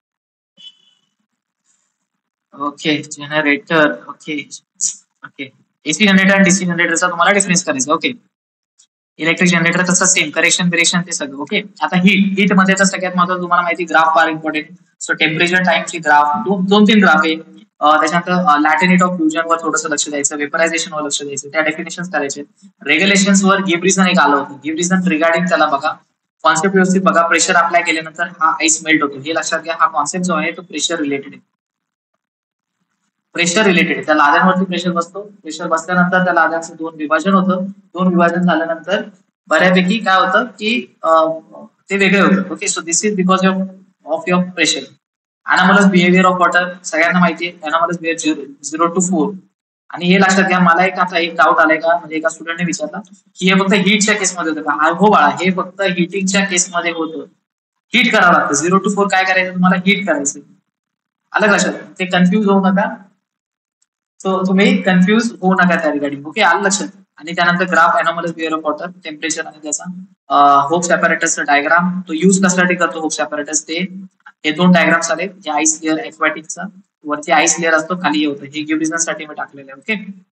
Speaker 1: Okay, generator, okay okay, AC generator आणि डीसी जनरेटरचा तुम्हाला डिफरन्स करायचा. ओके, इलेक्ट्रिक जनरेटर तसं सेम, करेक्शन बिरेक्शन ते सगळं. ओके, आता हीट, हीट मध्ये तर सगळ्यात महत्त्वाचं तुम्हाला माहिती ग्राफ फार इम्पॉर्टंट. सो टेम्परेचर टाइमची ग्राफ, दोन दोन तीन ग्राफ आहे. त्याच्यानंतर लॅटिनेट ऑफ फ्युजनवर थोडंसं लक्ष द्यायचं, वेपरायझेशनवर लक्ष द्यायचं, त्या डेफिनेशन करायचे. रेग्युलेशन्सवर गिब्रिसन एक आलं होतं, गिब्रिसन रिगार्डिंग त्याला बघा. कॉन्सेप्ट व्यवस्थित बघा. प्रेशर अप्लाय केल्यानंतर हा आईस मेल्ट होतो, हे लक्षात घ्या. हा कॉन्सेप्ट जो आहे तो प्रेशर रिलेटेड आहे. प्रेशर रिलेटेड, त्या लाद्यांवरती प्रेशर बसतो. प्रेशर बसल्यानंतर त्या लाद्यांचं दोन विभाजन होतं. दोन विभाजन झाल्यानंतर बऱ्यापैकी काय होतं की ते वेगळे होतं. Okay, so this is because of of your pressure. Anomalous behaviour of water सगळ्यांना माहिती आहे. Anomalous behaviour zero to four. आणि हे लक्षात घ्या. मला एक आता एक डाऊट आलाय का, म्हणजे एका स्टुडंटने विचारला की हे फक्त हीटच्या केसमध्ये होतं का? हो बाळा, हे फक्त हिटिंगच्या केसमध्ये होतं. हीट करावं लागतं. झिरो टू फोर काय करायचं तुम्हाला? हीट करायचं. अलग लक्षात, ते कन्फ्युज होऊ नका. सो तुम्ही कन्फ्युज होऊ नका त्या रिगार्डिंग. ओके, आलं लक्षात. आणि त्यानंतर graph anomalous behaviour of water, temperature आणि त्याचा होप्स ॲपॅरेटसचा डायग्राम. तो यूज कशासाठी करतो होप्स ॲपॅरेटस? ते हे दोन डायग्राम्स आले. हे आईस लेअर एक्वाटिकचा, वरती आईस लेअर असतो, खाली हे होतं. हे गिब्रिसन साठी मी टाकलेलं आहे. ओके,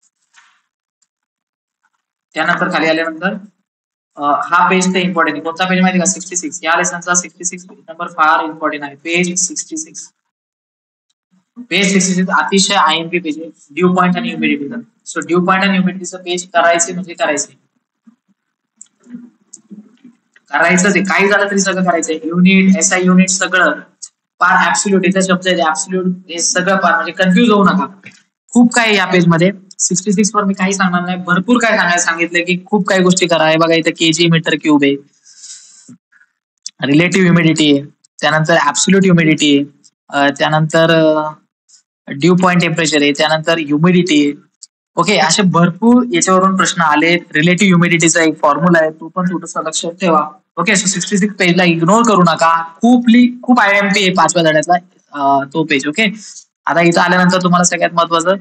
Speaker 1: त्यानंतर खाली आल्यानंतर हा पेज ते इम्पॉर्टंट आहे. कोणता पेज माहिती का? Sixty six. या लेसनचा सिक्स्टी सिक्स नंबर फार इम्पॉर्टंट आहे. Page sixty six. Page sixty six अतिशय आयएमपी पेज आहे. ड्यू पॉइंट आणि ह्युमिडिटीचा. सो ड्यू पॉइंट आणि ह्युमिडिटीचं पेज करायचे म्हणजे करायचे करायचं ते काही झालं तरी सगळं करायचंय. युनिट, एसआय युनिट सगळं पार ऍब्सोल्यूट. इथं शब्द आहे ऍब्सोल्यूट, हे सगळं पार. म्हणजे कन्फ्युज होऊ नका. खूप काय या पेज मध्ये. सिक्स्टी सिक्स वर मी काही सांगणार नाही. भरपूर काय सांगायला सांगितलंय की खूप काही गोष्टी करा. आहे बघा, इथं केजी मीटर क्यूब आहे, रिलेटिव्ह ह्युमिडिटी आहे, त्यानंतर ऍब्सोल्यूट ह्युमिडिटी आहे, त्यानंतर ड्यू पॉइंट टेम्परेचर आहे, त्यानंतर ह्युमिडिटी आहे. ओके, असे भरपूर याच्यावरून प्रश्न आले. रिलेटिव्ह ह्युमिडिटीचा एक फॉर्म्युला आहे, तो पण थोडंसं लक्षात ठेवा. ओके, सो सिक्स्टी सिक्स पेजला इग्नोर करू नका. खूप खूप आयएमपी आहे पाचव्या धड्यातला तो पेज. ओके, आता इथं आल्यानंतर तुम्हाला सगळ्यात महत्वाचं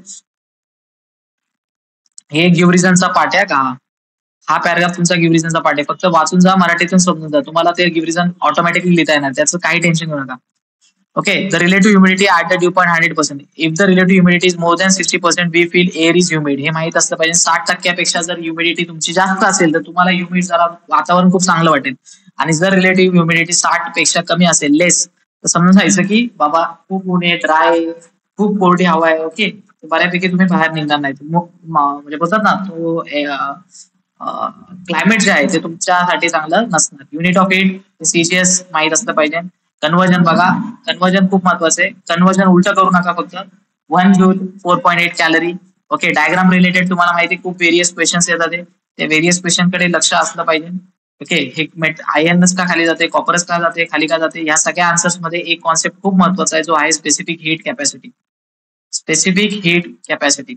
Speaker 1: हे गिव्हरिझनचा पार्ट आहे का? हा पॅराग्राफ तुमचा गिव्हरिझनचा पार्ट आहे. फक्त वाचून जा, मराठीतून समजून जा. तुम्हाला ते गिव्हरिझन ऑटोमॅटिकली लिहिता येणार, त्याचं काही टेन्शन घेऊ नका. Okay, the relative humidity at the dew point one hundred percent. If the relative humidity is more than sixty percent, we feel air is humid. हे माहित असलं पाहिजे. साठ टक्क्यापेक्षा जर ह्युमिडिटी तुमची जास्त असेल तर तुम्हाला ह्युमिड जरा वातावरण खूप चांगलं वाटेल. आणि जर रिलेटिव्ह ह्युमिडिटी साठ पेक्षा कमी असेल, लेस, तर समजून जायचं की बाबा खूप ऊन आहे, ड्राय, खूप कोरडी हवा आहे. ओके, बऱ्यापैकी तुम्ही बाहेर निघणार नाही. म्हणजे बोलतात ना, तो क्लायमेट जे आहे ते तुमच्यासाठी चांगलं नसणार. युनिट ऑफ हीट सीसीएस माहित असलं पाहिजे. कन्वर्जन बघा, कन्वर्जन खूप महत्वाचं आहे. कन्वर्जन उलट करू नका. फक्त one joule four point eight calorie. Okay, diagram related तुम्हाला माहिती खूप व्हेरियस क्वेश्चन्स येतात. ते व्हेरियस क्वेश्चन कडे लक्ष असलं पाहिजे. ओके, हे आयर्नच का खाली जाते, कॉपरच का जाते, खाली का जाते, या सगळ्या आन्सर्स मध्ये एक कॉन्सेप्ट खूप महत्वाचा आहे, जो आहे specific heat capacity. Specific heat capacity.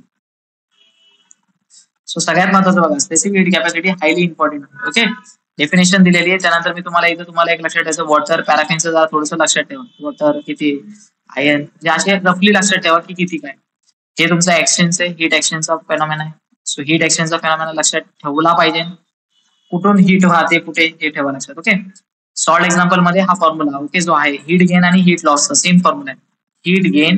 Speaker 1: So सगळ्यात महत्वाचं बघा, specific heat capacity highly important. Okay, definition दिलेली आहे. त्यानंतर मी तुम्हाला इथं तुम्हाला एक लक्षात ठेवायचं, वॉटर पॅराफिनचं जरा थोडंसं लक्षात ठेवा. वॉटर किती, आयर्न, म्हणजे असे रफली लक्षात ठेवा की किती काय. हे तुमचा एक्सचेंज आहे, हीट एक्सचेंजचा फेनॉमेना आहे. सो हीट एक्सचेंजचा फेनॉमेना लक्षात ठेवला पाहिजे. कुठून हीट वाहते, कुठे, हे ठेवा लक्षात. ओके, सॉल्ट एक्झाम्पल मध्ये हा फॉर्म्युला ओके जो आहे हीट गेन आणि हीट लॉसचा सेम फॉर्म्युला आहे. हीट गेन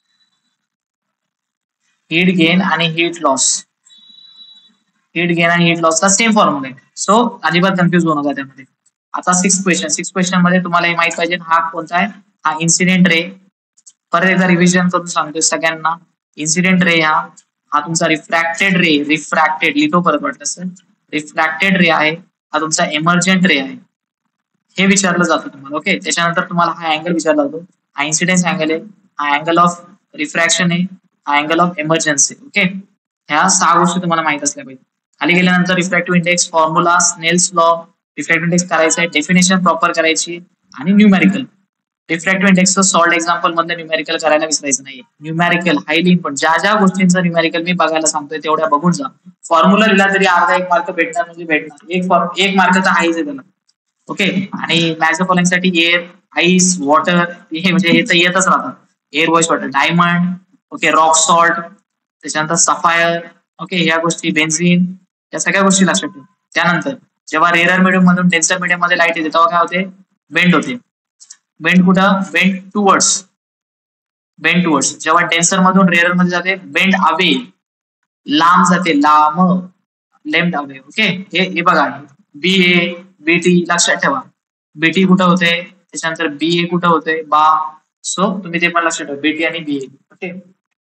Speaker 1: हीट गेन आणि हीट लॉस हीट गेन आणि हीट लॉसचा सेम फॉर्म्युला आहे. सो अजिबात कन्फ्युज होऊ नका त्यामध्ये. आता सिक्स क्वेश्चन सिक्स क्वेश्चन मध्ये तुम्हाला हे माहित पाहिजे हा कोणता आहे. हा इन्सिडेंट रे. परत एकदा रिव्हिजन करून सांगतोय सगळ्यांना. इन्सिडेंट रे हा हा तुमचा रिफ्रॅक्टेड रे रिफ्रॅक्टेड लिहितो परत वाटत असेल. रिफ्रॅक्टेड रे आहे. हा तुमचा एमर्जंट रे आहे. हे विचारलं जातं तुम्हाला. ओके, त्याच्यानंतर तुम्हाला हा अँगल विचारला जातो. हा इन्सिडेन्स अँगल आहे. हा अँगल ऑफ रिफ्रॅक्शन आहे. हा अँगल ऑफ एमर्जन्सी. ओके, ह्या सहा गोष्टी तुम्हाला माहित असल्या पाहिजे. खाली गेल्यानंतर refractive index formula, Snell's law, refractive index करायचं आहे, डेफिनेशन प्रॉपर करायची आणि न्यूमॅरिकल. रिफ्रॅक्टिव्ह इंडेक्सचं सॉल्ट एक्झाम्पल मधलं न्यूमॅरिकल करायला विसरायचं नाही. Numerical highly important. ज्या ज्या गोष्टींचं न्यूमॅरिकल मी बघायला सांगतोय तेवढ्या बघून जा. फॉर्म्युला लिहिला तरी अर्धा एक मार्क भेटणार म्हणजे भेटणार. एक फॉर्म एक मार्काचा हाईच आहे त्याला. ओके, आणि मॅथ्स फॉलोइंग साठी एअर, आईस, वॉटर, हे म्हणजे हे तर येतच राहतात. Air, ice, water, diamond, okay, rock salt, त्याच्यानंतर सफायर, ओके, ह्या गोष्टी, बेन्झिन, या सगळ्या गोष्टी लक्षात ठेवा. त्यानंतर जेव्हा रेअर मीडियम मधून डेन्सर मीडियम मध्ये लाईट येते तेव्हा काय होते, बेंड होते. बेंड कुठं, बेंड टुवर्ड्स बेंड टुवर्ड्स जेव्हा डेन्सर मधून रेअर मध्ये जाते बेंड अवे, लांब जाते, लांब, लेफ्ट अवे. ओके, हे बघा, बी ए बी टी लक्षात ठेवा. बीटी कुठं होते, त्याच्यानंतर बी ए कुठं होते, बा. सो तुम्ही ते पण लक्षात ठेवा, बीटी आणि B A. Okay,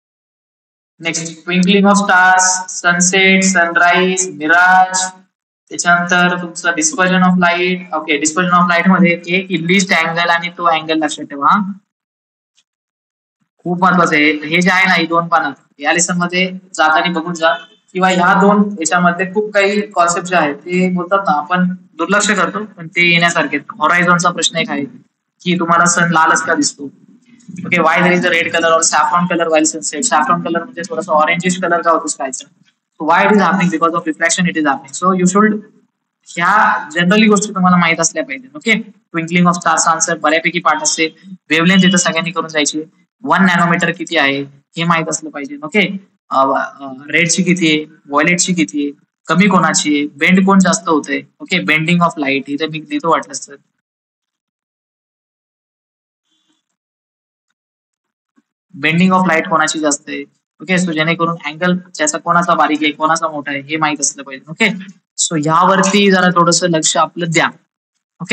Speaker 1: next twinkling of stars, sunset, sunrise, mirage, त्याच्यानंतर तुमचं dispersion of light. Okay, dispersion of light मध्ये एक लिस्ट अँगल आणि तो अँगल लक्षात ठेवा. खूप महत्वाचं आहे हे जे आहे ना, ही दोन पानं या लेसन मध्ये जाताना बघून जा, किंवा ह्या दोन याच्यामध्ये खूप काही कॉन्सेप्ट जे आहेत ते बोलतात ना आपण दुर्लक्ष करतो, पण ते येण्यासारखे. हॉरायझॉनचा प्रश्न एक आहे की तुम्हाला सन लालच का दिसतो. Okay, why there is a red colour और saffron colour while sunset. Saffron colour म्हणजे थोडासा ऑरेंजिश कलर का होतो स्कायचा. So why it is happening, because of reflection it is happening. So you should ह्या जनरली गोष्टी तुम्हाला माहित असल्या पाहिजे. ओके, ट्विंकलिंग ऑफ स्टार्स आन्सर बऱ्यापैकी पाठ असते. वेवलेंथ इथं सगळ्यांनी करून जायची. वन नॅनोमीटर किती आहे हे माहित असलं पाहिजे. ओके, रेडची किती आहे, व्हायलेटची किती आहे, कमी कोणाची आहे, बेंड कोण जास्त होतंय. ओके, बेंडिंग ऑफ लाईट इथे मी लिहितो वाटलं तर. बेंडिंग ऑफ लाईट कोणाची जास्त आहे. ओके, सो जेणेकरून अँगल त्याचा कोणाचा बारीक आहे कोणाचा मोठा आहे हे माहित असलं पाहिजे. ओके, सो ह्यावरती जरा थोडस लक्ष आपलं द्या. ओके,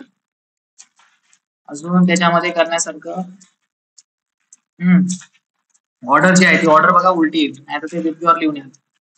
Speaker 1: अजून त्याच्यामध्ये करण्यासारखं हम्म ऑर्डर जी आहे ती ऑर्डर बघा उलटी येईल, नाही तर ते रिव्ह्यूवर लिहून या.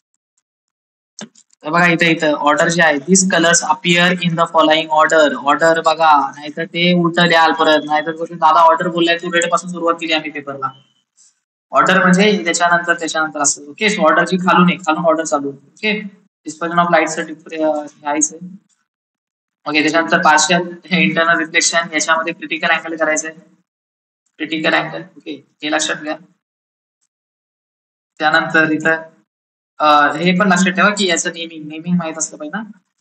Speaker 1: बघा इथे इथं ऑर्डर जे आहे, this colours appear in the following order. Order बघा, नाहीतर ते उलट लिहाल परत, नाहीतर दादा ऑर्डर बोललाय तू रेड पासून सुरुवात केली आम्ही पेपरला. ऑर्डर म्हणजे त्याच्यानंतर त्याच्यानंतर असं. ओके, सो ऑर्डरची खालून आहे, खालून ऑर्डर चालू. ओके, डिस्पर्जन ऑफ लाईटचं लिहायचं. ओके, त्याच्यानंतर पार्शियल इंटरनल रिफ्लेक्शन, याच्यामध्ये क्रिटिकल अँगल करायचंय. क्रिटिकल अँगल, ओके हे लक्षात घ्या. त्यानंतर इथं हे पण लक्षात ठेवा की याचं नेमिंग नेमिंग माहित असलं पाहिजे ना.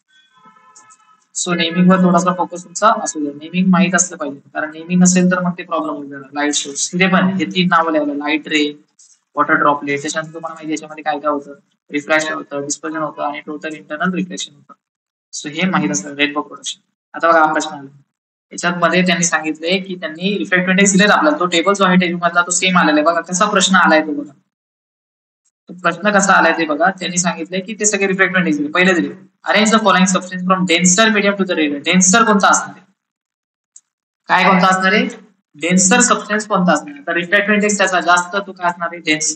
Speaker 1: सो नेमिंग वर थोडासा फोकस तुमचा असू द्या. नेमिंग माहित असलं पाहिजे, कारण नेमिंग नसेल तर मग ते प्रॉब्लेम होईल. लाईट सोर्स तिथे पण हे तीन नावं लिहायला, लाईट रे, वॉटर ड्रॉपलेट. त्याच्यानंतर तुम्हाला माहिती याच्यामध्ये काय काय होतं, रिफ्रॅक्शन होतं, डिस्पर्जन होतं आणि टोटल इंटरनल रिफ्लेक्शन होतं. सो हे माहित असतं रेनबो प्रोडक्शन. आता बघा हा प्रश्न आला, याच्यामध्ये त्यांनी सांगितलंय की त्यांनी रिफ्लेक्ट इंडेक्स दिलेत आपल्याला. तो टेबल जो आहे टेबल मधला तो सेम आलेला आहे. बघा कसा प्रश्न आलाय तो बघा. तो प्रश्न कसा आलाय ते बघा. त्यांनी सांगितलंय की ते सगळे रिफ्लेक्ट इंडेक्स दिले. पहिले दिले arrange the following substance from denser medium to the rare. Denser कोणता असणार आहे, काय कोणता असणार आहे, डेन्सर सबस्टन्स कोणता असणार आहे. तर रिफ्लेक्ट इंडेक्स त्याचा जास्त, तो काय असणार आहे, डेन्सर.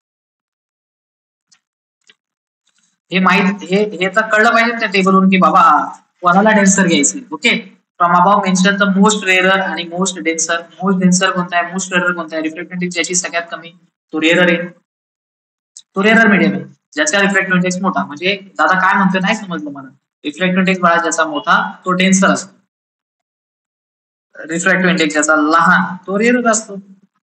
Speaker 1: हे माहित हे हे तर कळलं पाहिजे त्या टेबलवरून की बाबा कोणाला डेन्सर घ्यायचं. Okay, from above mention the most rare आणि मोस्ट डेन्सर. मोस्ट डेन्सर कोणता आहे, मोस्ट रेअर कोणता आहे. रिफ्लेक्ट इंडेक्स ज्याची सगळ्यात कमी तो रेअर आहे, तो रेअर मीडियम आहे. ज्याचा रिफ्लेक्ट इंडेक्स मोठा, म्हणजे दादा काय म्हणतोय नाही समजलं मला. रिफ्लेक्ट इंडेक्स बाळा ज्याचा मोठा तो डेन्सर असतो. रिफ्रॅक्टिव्ह इंडेक्स ज्याचा लहान तो रेअर असतो.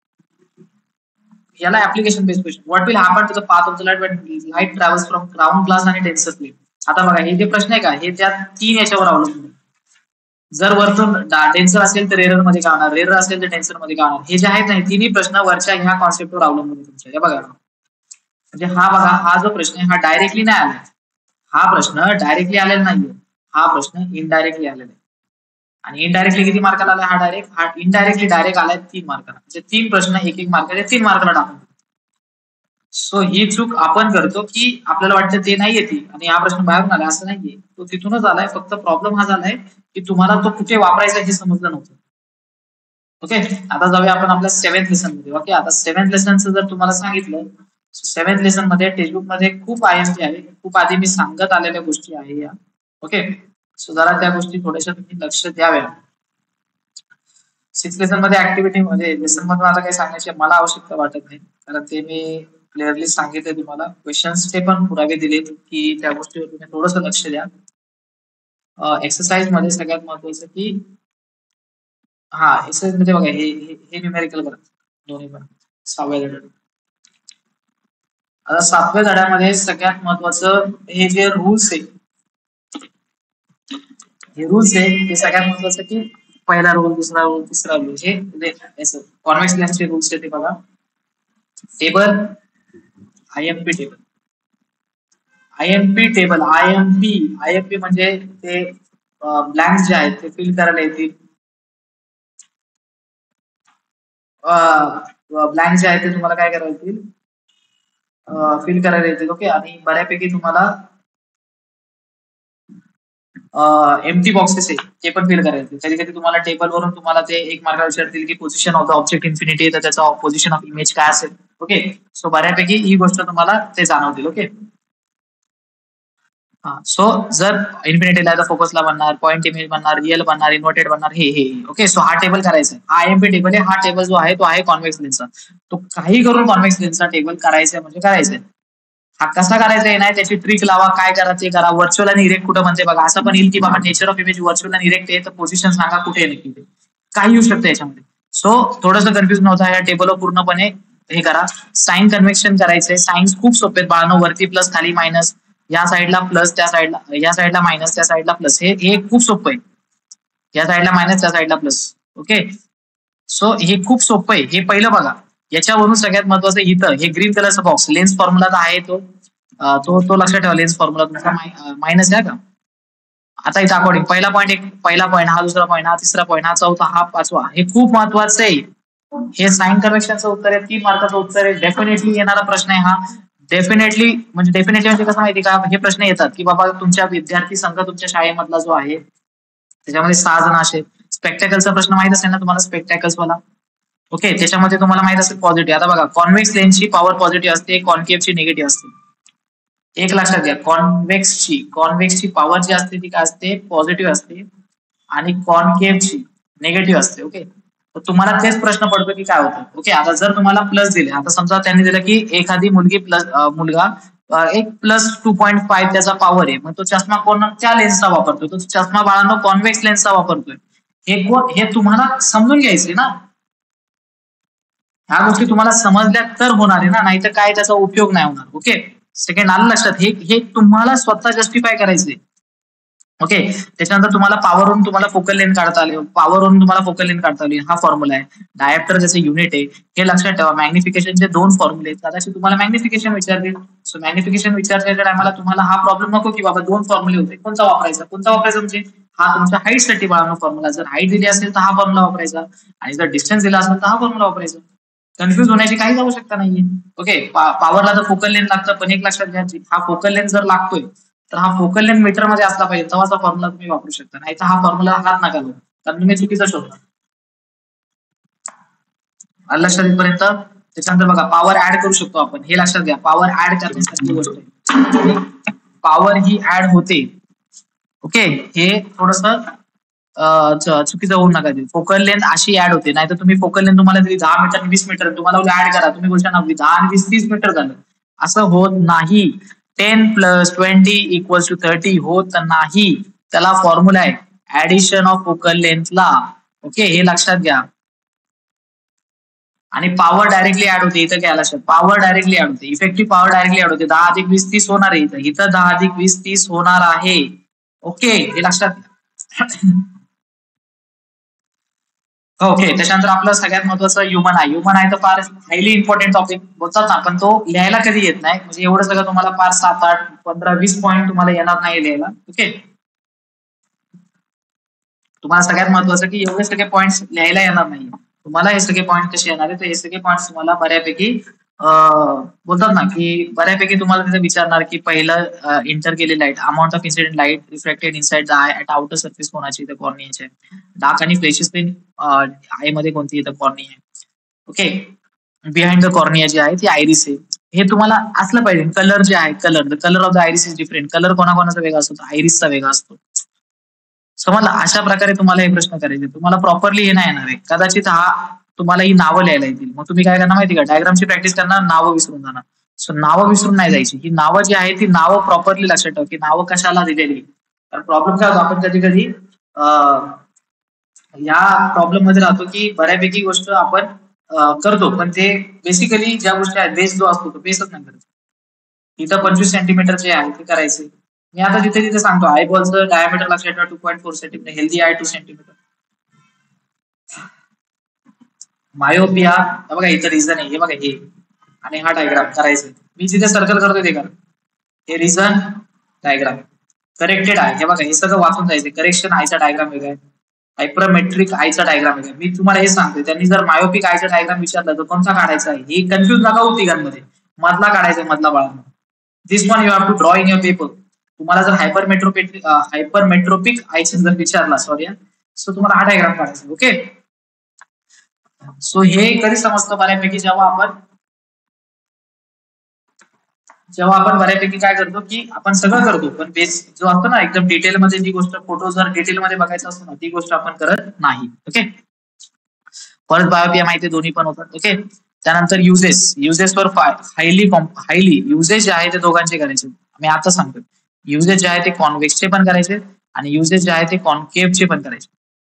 Speaker 1: याला application based question. What will happen to the path of the light when light travels from ground class आणि डेन्सर प्लेन. आता बघा हे जे प्रश्न आहे का, हे त्या तीन याच्यावर अवलंबून. जर वरतून डेन्सर असेल तर रेअर मध्ये का होणार, रेअर असेल तर डेन्सर मध्ये का होणार. हे जे आहेत नाही तिन्ही प्रश्न वरच्या ह्या कॉन्सेप्टवर अवलंबून तुमच्या. हे बघा म्हणजे हा बघा हा जो प्रश्न आहे हा डायरेक्टली नाही आला, हा प्रश्न डायरेक्टली आलेला नाहीये, हा प्रश्न इनडायरेक्टली आलेला आहे. आणि इनडायरेक्टली किती मार्काला आलाय, हा डायरेक्ट हा इनडायरेक्टली डायरेक्ट आलाय तीन मार्काला. म्हणजे तीन प्रश्न एक एक मार्काचे तीन मार्काला टाकून. सो ही चूक आपण करतो की आपल्याला वाटतं ते नाही येते आणि हा प्रश्न बाहेरून आला, असं नाहीये, तो तिथूनच आलाय. फक्त प्रॉब्लेम हा झालाय की तुम्हाला तो कुठे वापरायचा हे समजलं नव्हतं. ओके, आता जाऊया आपण आपल्या सेव्हन्थ लेसन मध्ये. ओके, आता सेव्हन्थ लेसनचं जर तुम्हाला सांगितलं, सेव्हन्थ लेसन मध्ये टेक्स्टबुक मध्ये खूप आयएमपी आहे, खूप आधी मी सांगत आलेल्या गोष्टी आहे या. ओके, सो जरा त्या गोष्टी थोड्याशा तुम्ही लक्ष द्याव्या. सिक्स लेसन मध्ये ऍक्टिव्हिटी मध्ये लेसन मधून आता काही सांगण्याची मला आवश्यकता वाटत नाही, कारण ते मी क्लिअरली सांगितले तुम्हाला. क्वेश्चन्सचे पण पुरावे दिलेत की त्या गोष्टीवर तुम्ही थोडंसं लक्ष द्या. एक्सरसाइज मध्ये सगळ्यात महत्वाचं की हा एक्सरसाइज मध्ये बघा हे हे न्यूमेरिकल करा दोन्ही पण सहाव्या धड्यात. आता सातव्या धड्यामध्ये सगळ्यात महत्वाचं हे जे रूल्स आहे, हे रूल्स आहे ते सगळ्यात महत्वाचं की पहिला रूल, दुसरा रूल, तिसरा रूल, हे कॉन्व्हेक्स लेन्सचे रूल्स आहे ते बघा. Table, IMP table, IMP table, IMP IMP म्हणजे ते ब्लँक्स जे आहेत ते फिल करायला येतील. ब्लँक जे आहेत ते तुम्हाला काय करायला येतील, फिल करायला येतील. ओके, आणि बऱ्यापैकी तुम्हाला एम्प्टी बॉक्सेस आहे ते पण फिल करायचे. कधी कधी तुम्हाला टेबल वरून तुम्हाला ते एक मार्क विचारतील की position of the object infinity, तर त्याचा पोझिशन ऑफ इमेज काय असेल. ओके. सो बऱ्यापैकी ही गोष्ट तुम्हाला ते जाणवतील. ओके. हा. सो जर इन्फिनिटीला तर फोकसला बनणार, पॉईंट इमेज बनणार, रिअल बनणार, इन्व्हर्टेड बनणार, हे हे ओके. सो हा टेबल करायचा आहे. हा आयएमपी टेबल आहे. हा टेबल जो आहे तो आहे कॉन्व्हेक्स लेन्सचा. तो काही करून कॉन्व्हेक्स लेन्सचा टेबल करायचा म्हणजे करायचा आहे. हा कसा करायचा आहे नाही त्याची ट्रिक लावा, काय करा ते करा. व्हर्च्युअल आणि इरेक्ट कुठं म्हणते बघा, असं पण येईल की बाबा नेचर ऑफ इमेज व्हर्च्युअल आणि इरेक्ट आहे तर पोझिशन सांगा कुठे आहे नक्की ते. काही येऊ शकतं याच्यामध्ये. सो थोडंसं कन्फ्युज नव्हता या टेबलवर पूर्णपणे हे करा. साइन कन्व्हेक्शन करायचंय. साईन्स खूप सोपे आहेत बाळांनो. वरती प्लस खाली मायनस, या साईडला प्लस त्या साईडला, या साईडला मायनस त्या साईडला प्लस, हे हे खूप सोपं आहे. या साईडला मायनस त्या साईडला प्लस. ओके. सो हे खूप सोपं आहे. हे पहिलं बघा. याच्यावरून सगळ्यात महत्वाचं इथं हे ग्रीन कलरचा बॉक्स लेन्स फॉर्म्युला तर आहे तो तो तो लक्षात ठेवा. लेन्स फॉर्म्युला तुमचा मायनस आहे का. आता इथं अकॉर्डिंग पहिला पॉईंट एक पहिला पॉईंट हा, दुसरा पॉईंट हा, तिसरा पॉईंट हा, चौथा हा, पाचवा. हे खूप महत्वाचं आहे. हे साइन कन्व्हेक्शनचं उत्तर आहे. तीन मार्काचं उत्तर आहे. डेफिनेटली येणारा प्रश्न आहे हा. डेफिनेटली म्हणजे डेफिनेटली म्हणजे कसं माहिती का, हे प्रश्न येतात की बाबा तुमच्या विद्यार्थी संघ तुमच्या शाळेमधला जो आहे त्याच्यामध्ये सहा जण असे. स्पेक्टॅकलचा प्रश्न माहित असेल ना तुम्हाला, स्पेक्टॅकल्स वाला. ओके. त्याच्यामध्ये तुम्हाला माहित असेल पॉझिटिव्ह. आता बघा कॉन्व्हेक्स लेन्सची पॉवर पॉझिटिव्ह असते, कॉन्केव्हची निगेटिव्ह असते. एक लक्षात घ्या, कॉन्व्हेक्सची कॉन्व्हेक्सची पॉवर जी असते ती काय असते, पॉझिटिव्ह असते आणि कॉन्केव्हची निगेटिव्ह असते. ओके. तर तुम्हाला तेच प्रश्न पडतो की काय होतं. ओके. आता जर तुम्हाला प्लस दिले, आता समजा त्यांनी दिलं की एखादी मुलगी प्लस मुलगा एक प्लस टू पॉईंट फाईव्ह त्याचा पॉवर आहे, मग तो चष्मा कोणत्या लेन्सचा वापरतोय, तो चष्मा बाळांनो कॉन्व्हेक्स लेन्सचा वापरतोय. हे कोण हे तुम्हाला समजून घ्यायचंय ना. ह्या गोष्टी तुम्हाला समजल्या तर होणार आहे ना, नाही तर काय त्याचा उपयोग नाही होणार. ओके. सेकंड आलं लक्षात. हे हे तुम्हाला स्वतः जस्टिफाय करायचंय. ओके. त्याच्यानंतर तुम्हाला पॉवरवरून तुम्हाला फोकल लेंथ काढता आली, पॉवरवरून तुम्हाला फोकल लेंथ काढता आली. हा फॉर्म्युला आहे. डायप्टर जसे युनिट आहे हे लक्षात ठेवा. मॅग्निफिकेशनचे दोन फॉर्म्युले आहेत. कदाचित तुम्हाला मॅग्निफिकेशन विचारतील. सो मॅग्निफिकेशन विचारण्याच्या टायमाला तुम्हाला हा प्रॉब्लेम नको की बाबा दोन फॉर्म्युले होते, कोणता वापरायचा कोणता वापरायचा म्हणजे हा तुमच्या हाईट साठी बाळांनो फॉर्म्युला. जर हाईट दिली असेल तर हा फॉर्म्युला वापरायचा आणि जर डिस्टन्स दिला असेल तर हा फॉर्म्युला वापरायचा. कन्फ्युज होण्याची काहीच आवश्यकता नाहीये. ओके. पॉवरला तर फोकल लेंथ लागतं, पण एक लक्षात घ्यायची, हा फोकल लेंथ जर लागतोय तर हा फोकल लेंथ मीटर मध्ये असला पाहिजे, तेव्हाचा फॉर्म्युला तुम्ही वापरू शकता. नाही तर हा फॉर्म्युला हात नका लावू, कारण तुम्ही चुकीचा शोधता. लक्षात येईपर्यंत. त्याच्यानंतर बघा पॉवर ऍड करू शकतो आपण, हे लक्षात घ्या. पॉवर ऍड करण्यासारखी गोष्ट आहे. पॉवर ही ऍड होते. ओके. हे थोडस चुकीचं होऊ नका. फोकल लेंथ अशी ऍड होते, नाही तर तुम्ही फोकल लेंथ तुम्हाला दिली दहा मीटर आणि वीस मीटर, तुम्हाला ऍड करा, तुम्ही बोलता ना दहा आणि वीस तीस मीटर झालं. असं होत नाही. Ten plus twenty equals to thirty होत नाही. त्याला फॉर्म्युला आहे ऍडिशन ऑफ फोकल लेंथला. ओके. हे लक्षात घ्या. आणि पॉवर डायरेक्टली ऍड होते. इथं काय लक्षात, पॉवर डायरेक्टली ऍड होते. इफेक्टिव्ह पॉवर डायरेक्टली ऍड होते. दहा अधिक वीस तीस होणार आहे. इथं इथं दहा अधिक वीस तीस होणार आहे. ओके. हे लक्षात घ्या. ओके. त्याच्यानंतर आपलं सगळ्यात महत्वाचं ह्युमन आहे. ह्युमन आहे तर फार हायली इम्पॉर्टंट टॉपिक बोलतात ना, पण तो लिहायला कधी येत नाही. म्हणजे एवढं सगळं तुम्हाला फार सात आठ पंधरा वीस पॉईंट तुम्हाला येणार नाही लिहायला. ओके. तुम्हाला सगळ्यात महत्वाचं की एवढे सगळे पॉईंट्स लिहायला येणार नाही. तुम्हाला हे सगळे पॉईंट कसे येणार आहे, तर हे सगळे पॉईंट्स तुम्हाला बऱ्यापैकी बोलतात ना की बऱ्यापैकी तुम्हाला तिथे विचारणार की पहिलं इंटर केलेली light, amount of incident light reflected inside the eye at outer surface कोणाची, तर कॉर्नियाची आहे. डार्क आणि फ्लेशेस पेन आय मध्ये कोणती, तर कॉर्निया आहे. ओके. बिहाइंड द कॉर्निया जी आहे ती आयरिस आहे. हे तुम्हाला असलं पाहिजे. कलर जे आहे, colour the colour of the iris is different. Colour कोणाकोणाचा वेगळा असतो, आयरिसचा वेगळा असतो. समजलं. अशा प्रकारे तुम्हाला हे प्रश्न करायचे. तुम्हाला प्रॉपरली हे नाही येणार आहे. कदाचित हा तुम्हाला ही नावं लिहायला येतील, मग तुम्ही काय करणार माहिती का, डायग्रामची प्रॅक्टिस करणार, नावं विसरून जाणार. सो नावं विसरून नाही जायची. ही नावं जी आहे ती नावं प्रॉपरली लक्षात ठेवा की नावं कशाला दिलेली. कारण प्रॉब्लेम काय होतो, आपण कधी कधी या प्रॉब्लेम मध्ये राहतो की बऱ्यापैकी गोष्ट आपण करतो, पण ते बेसिकली ज्या गोष्टी आहेत बेस जो असतो तो बेसच नाही करत. इथं पंचवीस सेंटीमीटर जे आहे ते करायचे. मी आता जिथे जिथे सांगतो आय बॉलचं डायमीटर लक्षात ठेवा two point four centimetre, healthy आहे टू सेंटीमीटर. मायोपिया बघा इथं रिझन आहे, हे बघा हे, आणि हा डायग्राम करायचा. मी जिथे सर्कल करतोय ते करा. हे रिझन डायग्राम करेक्टेड आहे. हे बघा हे सगळं वाचून जायचं. करेक्शन आयचा डायग्राम वेगळा आहे, हायपरमेट्रिक आयचा डायग्राम वेगळा. मी तुम्हाला हे सांगतोय, त्यांनी जर मायोपिक आयचा डायग्राम विचारला तर कोणता काढायचा आहे हे कन्फ्युज नका होऊ तिघांमध्ये. मधला काढायचा आहे, मधला बाळा. This one you have to draw in your paper. तुम्हाला जर हायपरमेट्रोपिक हायपरमेट्रोपिक आयचा जर विचारला, सॉरी, सो तुम्हाला हा डायग्राम काढायचा. ओके. सो हे कधी समजतं बऱ्यापैकी, जेव्हा आपण जेव्हा आपण बऱ्यापैकी काय करतो की आपण सगळं करतो, पण बेस जो असतो ना एकदम डिटेलमध्ये जी गोष्ट, फोटो जर डिटेलमध्ये बघायचा असतो ना, ती गोष्ट आपण करत नाही. ओके, परत बायोपिया माहिती दोन्ही पण होतात. ओके, त्यानंतर युजेस युजेसवर हायली हायली युजेस जे आहे ते दोघांचे करायचे. मी आता सांगतो, युजेस जे आहे ते कॉन्व्हेक्सचे पण करायचे आणि युजेस जे आहे ते कॉन्केव्हचे पण करायचे.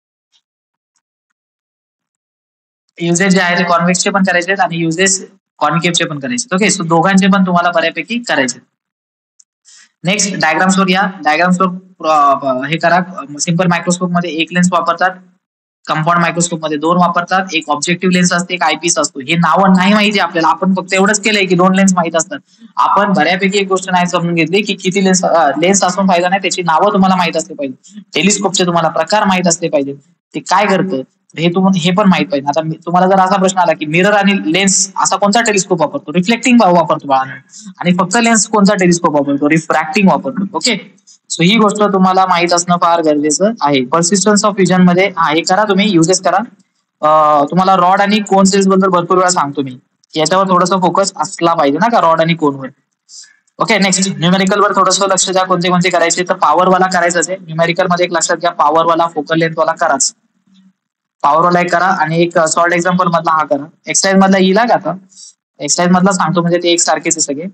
Speaker 1: युजेस जे आहे ते कॉन्व्हेक्सचे पण करायचे आणि युजेस कॉन्केव्हचे पण करायचे. ओके, सो दोघांचे पण तुम्हाला बऱ्यापैकी करायचे. नेक्स्ट डायग्राम्सवर या. डायग्राम्सवर हे करा. सिंपल मायक्रोस्कोप मध्ये एक लेन्स वापरतात, कंपाऊंड मायक्रोस्कोप मध्ये दोन वापरतात, एक ऑब्जेक्टिव्ह लेन्स असते, एक आयपीस असतो. हे नावं नाही माहिती आपल्याला, आपण फक्त एवढंच केलंय की दोन लेन्स माहित असतात. आपण बऱ्यापैकी एक गोष्ट नाही समजून घेतली की किती लेन्स लेन्स असून फायदा नाही, त्याची नावं तुम्हाला माहित असले पाहिजे, टेलिस्कोपचे तुम्हाला प्रकार माहित असले पाहिजे, ते काय करतं हे तुम्हाला हे पण माहित पाहिजे. आता तुम्हाला जर असा प्रश्न आला की मिरर आणि लेन्स असा कोणता टेलिस्कोप वापरतो, रिफ्लेक्टिंग वापरतो बाळा, आणि फक्त लेन्स कोणता टेलिस्कोप वापरतो, रिफ्रॅक्टिंग वापरतो. ओके, सो ही गोष्ट तुम्हाला माहित असणं फार गरजेचं आहे. पर्सिस्टन्स ऑफ व्हिजन मध्ये हा हे करा, तुम्ही युजेस करा. तुम्हाला रॉड आणि कोन सेल्स बद्दल भरपूर वेळा सांगतो मी, याच्यावर थोडासा फोकस असला पाहिजे ना का, रॉड आणि कोनवर. ओके, नेक्स्ट न्यूमेरिकल वर थोडंसं लक्ष द्या, कोणते कोणते करायचे. तर पॉवर वाला करायचं आहे न्यूमेरिकल मध्ये, एक लक्षात घ्या, पॉवर वाला फोकल लेंथ वाला कराच. पॉवर वाला एक करा आणि एक सॉल्ट एक्झाम्पल मधला हा करा. एक्सरसाइज मधला येईल का आता, एक्सरसाइज मधला सांगतो म्हणजे ते एक सारखेच आहे सगळे.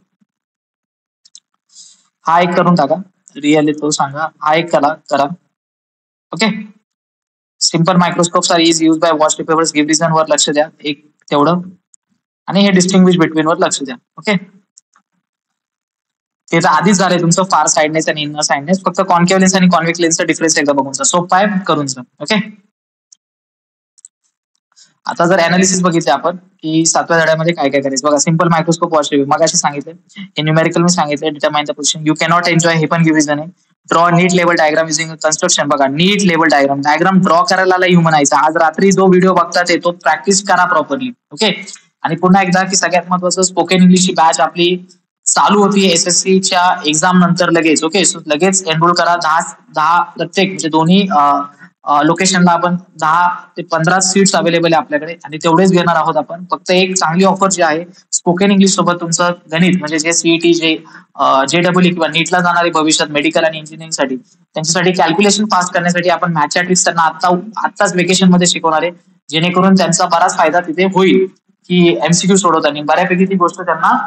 Speaker 1: हा एक करून टाका, रिअली तो सांगा, हा एक करा करा okay. Simple microscopes are is use by watch papers, give reason वर लक्ष द्या एक तेवढं, आणि हे डिस्टिंग्विश बिटवीन वर लक्ष द्या. ओके, ते तर आधीच झालंय तुमचं फार साइडनेस आणि इनर साइडनेस, फक्त कॉन्केव्ह लेन्स आणि कॉन्व्हेक्स लेन्सचा डिफरन्स एकदा बघून जा, सोपं आहे करून जा. ओके, आता जर अनालिसिस बघितले आपण की सातव्या धड्यामध्ये काय काय करायचं बघा. सिंपल मायक्रोस्कोप वॉच रिव्ह्यू मगाशी सांगितलं, हे न्यूमेरिकल मी सांगितलं, determine the position, you cannot enjoy, हे पण गिव्हिजन आहे. ड्रॉ नीट लेवल डायग्राम युझिंग कन्स्ट्रक्शन, बघा नीट लेवल डायग्राम, डायग्राम ड्रॉ करायला लई म्हणायचं. आज रात्री जो व्हिडिओ बघतात तो प्रॅक्टिस करा प्रॉपरली. ओके, आणि पुन्हा एकदा की सगळ्यात महत्वाचं, स्पोकन इंग्लिशची बॅच आपली चालू होती एसएससीच्या एक्झाम नंतर लगेच. ओके, सो लगेच एनरोल करा. दहा दहा प्रत्येक म्हणजे दोन्ही लोकेशनला आपण दहा ते पंधरा सीट्स अवेलेबल आहे आपल्याकडे, आणि तेवढेच घेणार आहोत आपण. फक्त एक चांगली ऑफर जी आहे, स्पोकन इंग्लिश सोबत तुमचं गणित म्हणजे जे सीईटी, जे जे डब्ल्यू किंवा नीटला जाणारे भविष्यात मेडिकल आणि इंजिनिअरिंग साठी, त्यांच्यासाठी कॅल्क्युलेशन पास करण्यासाठी आपण मॅथच्या ट्रिक्स त्यांना आता आत्ताच वेकेशन मध्ये शिकवणार आहे, जेणेकरून त्यांचा बराच फायदा तिथे होईल की एमसीक्यू सोडवताना बऱ्यापैकी ती गोष्ट त्यांना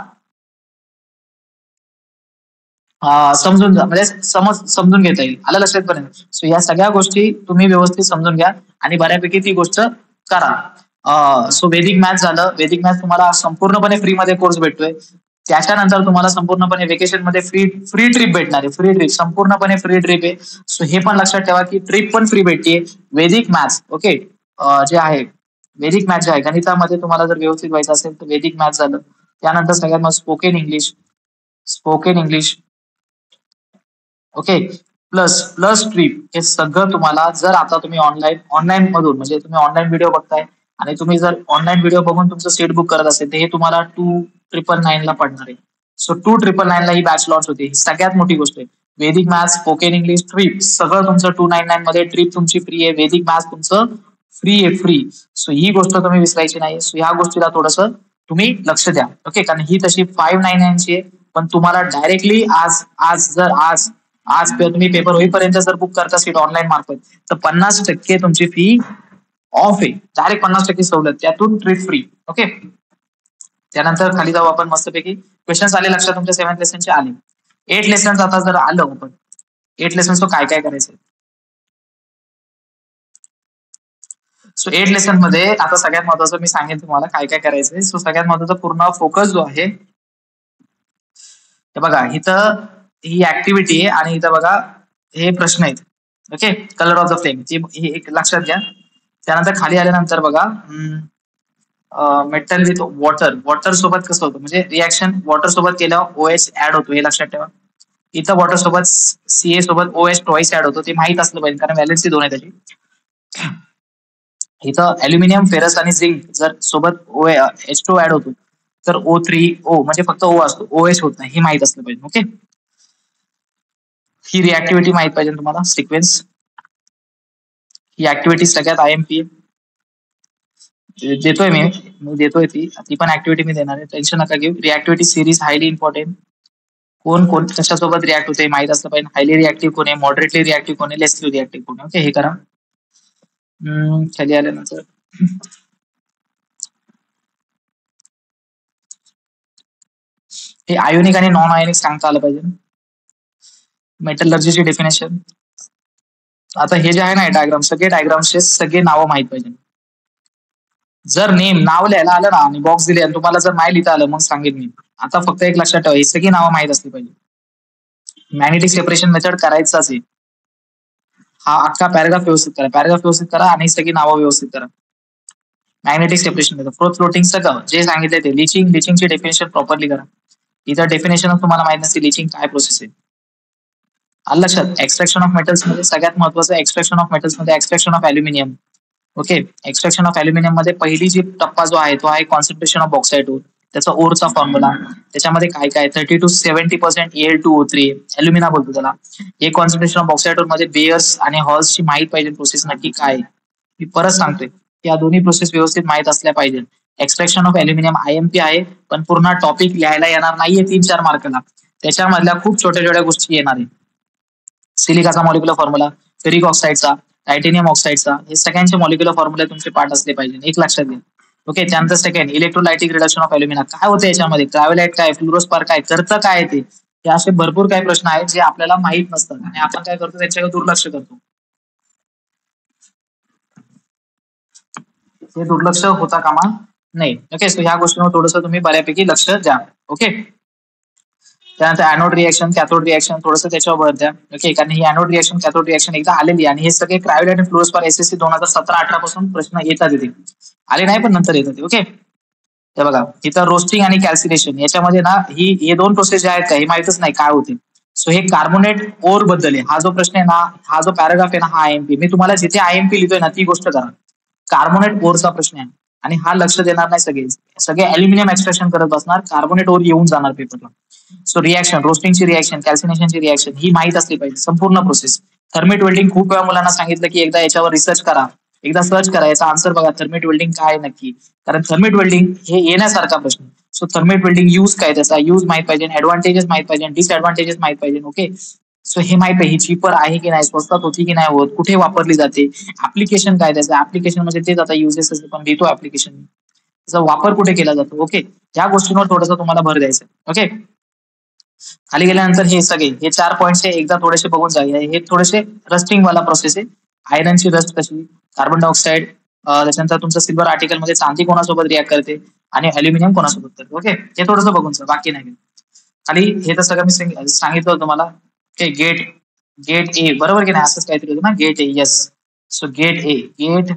Speaker 1: समजून जा, म्हणजे समज समजून घेता येईल. आलं लक्षात पर्यंत. सो या सगळ्या गोष्टी तुम्ही व्यवस्थित समजून घ्या आणि बऱ्यापैकी ती गोष्ट करा. सो वेदिक मॅथ्स झालं. वेदिक मॅथ्स तुम्हाला संपूर्णपणे फ्री मध्ये कोर्स भेटतोय. त्याच्यानंतर तुम्हाला संपूर्णपणे वेकेशन मध्ये फ्री फ्री ट्रिप भेटणार आहे. फ्री ट्रिप, संपूर्णपणे फ्री ट्रिप आहे. सो हे पण लक्षात ठेवा की ट्रिप पण फ्री भेटते. वेदिक मॅथ्स ओके, जे आहे वेदिक मॅथ्स जे आहे गणितामध्ये तुम्हाला जर व्यवस्थित व्हायचं असेल तर वेदिक मॅथ्स झालं. त्यानंतर सगळ्यात मग spoken English, spoken English okay, plus plus trip, हे सगळं तुम्हाला जर आता तुम्ही ऑनलाईन ऑनलाईन मधून म्हणजे तुम्ही ऑनलाईन व्हिडिओ बघताय आणि तुम्ही जर ऑनलाईन व्हिडिओ बघून तुमचं सीट बुक करत असेल तर हे तुम्हाला टू ट्रिपल नाईन ला पडणार आहे. सो टू ट्रिपल नाईन ला ही बॅच लॉन्च होते. ही सगळ्यात मोठी गोष्ट आहे. Vedic maths, spoken English, trip सगळं तुमचं टू नाईन नाईन मध्ये, ट्रिप तुमची फ्री आहे, वेदिक मॅथ्स तुमचं फ्री आहे, फ्री. सो ही गोष्ट तुम्ही विसरायची नाही. सो ह्या गोष्टीला थोडस तुम्ही लक्ष द्या. ओके, कारण ही तशी फाईव्ह नाईन नाईनची आहे, पण तुम्हाला डायरेक्टली आज आज जर आज आज तुम्ही पेपर होईपर्यंत जर बुक करता सीट ऑनलाईन मार्फत तर पन्नास टक्के तुमची फी ऑफ आहे. डायरेक्ट पन्नास टक्के सवलत, त्यातून ट्रिप फ्री. ओके, त्यानंतर खाली जाऊ आपण मस्तपैकी. क्वेश्चन आले लक्षात तुमच्या सेव्हन्थ लेसनचे आले. एट लेसन आता जर आलं आपण एट लेसन तो काय काय करायचं. सो एट लेसन मध्ये आता सगळ्यात महत्वाचं मी सांगेन तुम्हाला काय काय करायचंय. सो सगळ्यात महत्वाचा पूर्ण फोकस जो आहे हे बघा, इथं ही ऍक्टिव्हिटी आहे आणि इथं बघा हे प्रश्न आहेत. Okay, colour of the flame हे एक लक्षात घ्या. त्यानंतर खाली आल्यानंतर बघा मेटल विथ वॉटर, वॉटर सोबत कसं होतं म्हणजे रिॲक्शन वॉटर सोबत केल्यावर ओएच ऍड होतो, हे लक्षात ठेवा. इथं वॉटर सोबत सीए सोबत ओएच ट्वाईस ऍड होतो, ते माहित असलं पाहिजे कारण व्हॅलेन्सी दोन आहे त्याची. इथं अल्युमिनियम, फेरस आणि झिंक जर सोबत ओ एच टू ऍड होतो तर ओ थ्री ओ म्हणजे फक्त ओ असतो, ओएच होत नाही, हे माहित असलं पाहिजे. ओके, ही रिॲक्टिव्हिटी माहित पाहिजे तुम्हाला. सिक्वेन्स, ही ऍक्टिव्हिटी सगळ्यात आय एम पी देतोय मी मी देतोय ती ती पण ऍक्टिव्हिटी मी देणार आहे, टेन्शन नका घेऊ. Reactivity series highly important. कोण कोण कशासोबत रिॲक्ट होते माहित असलं पाहिजे. हायली रिॲक्टिव्ह कोण आहे, मॉडरेटली रिॲक्टिव्ह कोण आहे, लेसली रिॲक्टिव्ह कोण आहे. ओके, हे करा. हम्म, खाली आल्यानंतर हे आयोनिक आणि नॉन आयोनिक सांगता आलं पाहिजे. मेटलर्जीची डेफिनेशन. आता हे जे आहे ना डायग्राम, सगळे डायग्रामचे सगळे नावं माहित पाहिजे. जर नेम नाव लिहायला आलं ना आणि बॉक्स दिले आणि तुम्हाला जर नाही लिहिता आलं मग सांगेन मी. आता फक्त एक लक्षात ठेवा, ही सगळी नावं माहित असली पाहिजे. मॅग्नेटिक सेपरेशन मेथड करायचाच आहे. हा अख्खा पॅराग्राफ व्यवस्थित करा, पॅराग्राफ व्यवस्थित करा आणि सगळी नावं व्यवस्थित करा. Magnetic separation method, froth floating सगळं जे सांगितलं ते. लिचिंग, लिचिंगची डेफिनेशन प्रॉपरली करा. इथं डेफिनेशन तुम्हाला माहित नसते लिचिंग काय प्रोसेस आहे. आलं लक्षात. एक्सट्रॅक्शन ऑफ मेटल्स मध्ये सगळ्यात महत्वाचं एक्सट्रॅक्शन ऑफ मेटल्स मध्ये extraction of aluminium. Okay, extraction of aluminium मध्ये पहिली जी टप्पा जो आहे तो आहे कॉन्सन्ट्रेशन ऑफ बॉक्साईट ओर. त्याचा ओरचा फॉर्म्युला, त्याच्यामध्ये काय काय thirty two seventy percent L two O three alumina बोलतो त्याला. हे कॉन्सन्ट्रेशन ऑफ बॉक्साईट ओर मध्ये बेअर्स आणि हॉल्सची माहित पाहिजे प्रोसेस नक्की काय. मी परत सांगतोय, या दोन्ही प्रोसेस व्यवस्थित माहित असल्या पाहिजे. एक्सट्रॅक्शन ऑफ अल्युमिनियम आयएमपी आहे, पण पूर्ण टॉपिक लिहायला येणार नाहीये तीन चार मार्कला. त्याच्यामधल्या खूप छोट्या छोट्या गोष्टी येणार आहे. सिलिकाचा मॉलिक्युलर फॉर्म्युला, फेरिक ऑक्साईडचा, टायटेनियम ऑक्साईडचा, हे सगळ्यांचे मॉलिक्युलर फॉर्म्युले तुमचे पाठ असले पाहिजे. एक लक्षात घ्या. ओके, त्यानंतर second electrolytic reduction of alumina. काय होतं याच्यामध्ये, ट्रॅव्हलाइट काय, फ्लोरोस्पार काय, करतं काय ते. हे असे भरपूर काही प्रश्न आहेत जे आपल्याला माहित नसतात आणि आपण काय करतो त्याच्याकडे दुर्लक्ष करतो. हे दुर्लक्ष होता कामा नाही. ओके, सो ह्या गोष्टींवर थोडंसं तुम्ही बऱ्यापैकी लक्ष द्या. ओके, त्यानंतर अॅनोड रिएक्शन, कॅथोड रिएक्शन थोडंसं त्याच्यावर भर द्या. ओके, कारण ही अॅनोड रिएक्शन, कॅथोड रिएक्शन एकदा आलेली आणि हे सगळे क्रायोलाइट आणि फ्लोरोस्पार एसएससी दोन हजार सतरा अठरा पासून प्रश्न येतात येते. आले नाही पण नंतर येतात. ओके, हे बघा इथं रोस्टिंग आणि कॅल्सिनेशन याच्यामध्ये ना ही हे दोन प्रोसेस जे आहेत का हे माहितच नाही काय होते. सो हे कार्बोनेट ओर बद्दल आहे. हा जो प्रश्न आहे ना, हा जो पॅराग्राफ आहे ना, हा आयएमपी मी तुम्हाला जिथे आयएमपी लिहितोय ना ती गोष्ट करा. कार्बोनेट ओरचा प्रश्न आहे आणि हा लक्ष देणार नाही. सगळे सगळे अल्युमिनियम एक्सट्रॅक्शन करत बसणार, कार्बोनेट ओर येऊन जाणार पेपरला. सो रिएक्शन, रोस्टिंगची रिएक्शन, कॅल्सिनेशनची रिएक्शन ही माहित असली पाहिजे संपूर्ण प्रोसेस. थर्मिट वेल्डिंग खूप वेळा मुलांना सांगितलं की एकदा याच्यावर रिसर्च करा, एकदा सर्च करा, याचा आन्सर बघा थर्मिट वेल्डिंग काय नक्की. कारण थर्मिट वेल्डिंग हे येण्यासारखा प्रश्न. सो थर्मिट वेल्डिंग यूज काय, त्याचा यूज माहित पाहिजे, ऍडव्हान्टेजेस माहित पाहिजे, डिसएडव्हान्टेजेस माहित पाहिजे. ओके, सो हे माहित पाहिजे, ही चीपर आहे की नाही, स्वस्तात होती की नाही होत, कुठे वापरली जाते, ऍप्लिकेशन काय त्याचं, ऍप्लिकेशन म्हणजे तेच आता युजेस पण देतो ऍप्लिकेशन, त्याचा वापर कुठे केला जातो. ओके, या गोष्टींवर थोडंसं तुम्हाला भर द्यायचं. ओके, खाली गेल्यानंतर हे सगळे हे चार पॉईंट्स एकदा थोडेसे बघून जाऊया. हे थोडेसे रस्टिंग वाला प्रोसेस आहे. आयरनची रस्ट कशी, कार्बन डायऑक्साईड, त्याच्यानंतर तुमचं सिल्वर आर्टिकल मध्ये चांदी कोणासोबत रिॲक्ट करते आणि अल्युमिनियम कोणासोबत करते. ओके, हे थोडंसं बघून जा, बाकी नाही. खाली हे तर सगळं मी सांगितलं तुम्हाला. ओके, गेट गेट ए बरोबर की नाही, असंच काहीतरी होतं ना, get A. Yes, so get A, get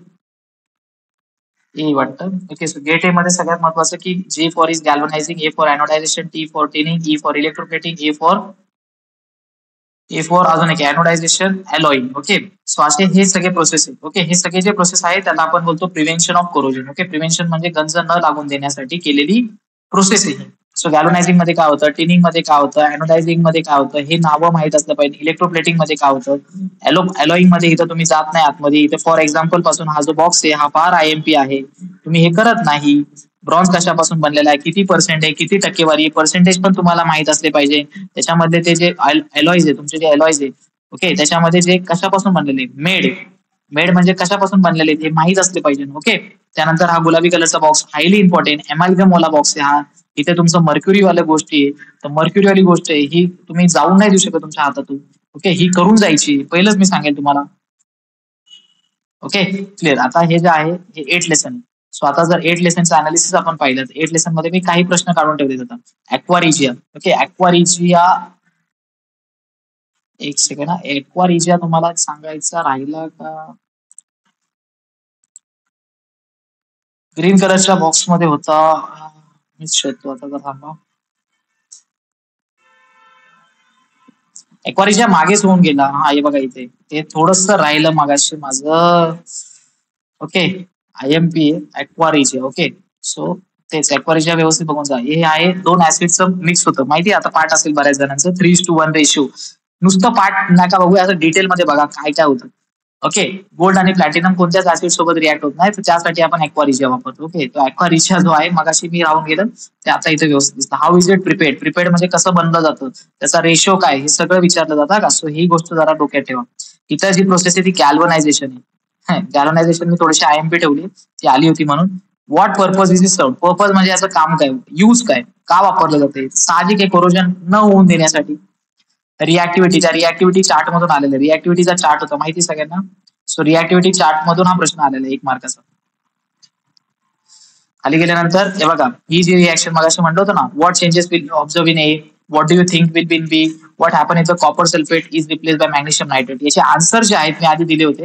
Speaker 1: A वाटतं. ओके, सो गेट ए मध्ये सगळ्यात महत्वाचं की जे for is galvanising, A for anodisation, T for tinning, E for electroplating, A for A for अजून एक अॅनोडायझेशन, अलोईंग. ओके, सो असे हे सगळे प्रोसेस आहे. ओके, हे सगळे जे प्रोसेस आहे त्याला आपण बोलतो prevention of corrosion. Okay, prevention म्हणजे गंज न लागून देण्यासाठी केलेली प्रोसेस आहे. सो गॅल्वनायझिंग मध्ये काय होतं, टिनिंग मध्ये काय होतं, अॅनोडायझिंग मध्ये काय होतं, हे नावं माहित असलं पाहिजे. इलेक्ट्रोप्लेटिंग मध्ये काय होतं, अॅलो अलोईंग मध्ये इथं तुम्ही जात नाही आतमध्ये. इथे फॉर एक्झाम्पल पासून हा जो बॉक्स आहे हा फार आयएमपी आहे, तुम्ही हे करत नाही. ब्रॉन्झ कशापासून बनलेला आहे, किती पर्सेंट आहे, किती टक्केवारी, पर्सेंटेज पण तुम्हाला माहित असले पाहिजे. त्याच्यामधले ते जे अलॉईज आहे, तुमचे जे अलॉईज आहे, ओके, त्याच्यामध्ये जे कशापासून बनलेले, मेड मेड म्हणजे कशापासून बनलेले ते माहित असले पाहिजे. ओके, त्यानंतर हा गुलाबी कलरचा बॉक्स हायली इम्पॉर्टंट एमॅल्गम वाला बॉक्स आहे हा. इथे तुमचं मर्क्युरी वाली गोष्टी आहे, तर मर्क्युरी वाली गोष्ट आहे ही तुम्ही जाऊन नाही देऊ शकत तुमच्या हातातून. ओके, ही करून जायची, पहिलंच मी सांगेन तुम्हाला. Okay, clear. आता हे जे आहे हे एट लेसन. सो आता जर एट लेसनचं अनालिसिस आपण पाहिलं तर एट लेसन मध्ये मी काही प्रश्न काढून ठेवले जातात. ऍक्वारिजिया. ओके, ऍक्वारिजिया एक सेकंड हा, ऍक्वारिजिया तुम्हाला सांगायचा राहिला का, ग्रीन कलरच्या बॉक्स मध्ये होता, मीच शोधतो आता, तर थांबा. ऍक्वारिजिया मागेच होऊन गेला. हा, हे बघा इथे ते थोडस राहिलं मागाशी माझं. Okay, IMP aqua regia. Okay, so तेच ऍक्वारिजिया व्यवस्थित बघून जा. हे आहे दोन ऍसिडचं मिक्स होतं, माहिती आता पाठ असेल बऱ्याच जणांचं, थ्री टू वन रेशिओ. नुसतं पाठ नका बघू, असं डिटेल मध्ये बघा काय काय होतं. ओके. गोल्ड आणि प्लॅटिनम कोणत्याच ऍसिड सोबत रिॲक्ट होत नाही, तर त्यासाठी आपण ॲक्वा वापरतो. ओके. तो ॲक्वा जो आहे मगाशी मी राहून गेलं ते आता इथे व्यवस्थित दिसतं. How is it prepared? Prepared म्हणजे कसं बनलं जातं, त्याचा रेशो काय, हे सगळं विचारलं जातं का. सो ही गोष्ट जरा डोक्यात ठेवा. इथं जी प्रोसेस आहे ती गॅल्वनायझेशन आहे. गॅल्वनायझेशन मी थोडीशी आयएमपी ठेवली, ती आली होती म्हणून. What purpose is is served? Purpose म्हणजे याचं काम काय, यूज काय, का वापरलं जाते. साहजिक आहे, कोरोजन न होऊन देण्यासाठी. रिॲक्टिव्हिटी, त्या रिॲक्टिव्हिटी चार्ट मधून आलेलं, रिॲक्टिव्हिटीचा चार्ट होता माहिती सगळ्यांना. सो रिॲक्टिव्हिटी चार्ट मधून हा प्रश्न आलेला आहे एक मार्काचा. खाली गेल्यानंतर हे बघा, ही जी रिॲक्शन मगाशी म्हणलं होतं ना, what changes will observe in A, what do you think will be in B, what happen if the copper sulphate is replace by magnesium nitrate. याचे आन्सर जे आहेत मी आधी दिले होते,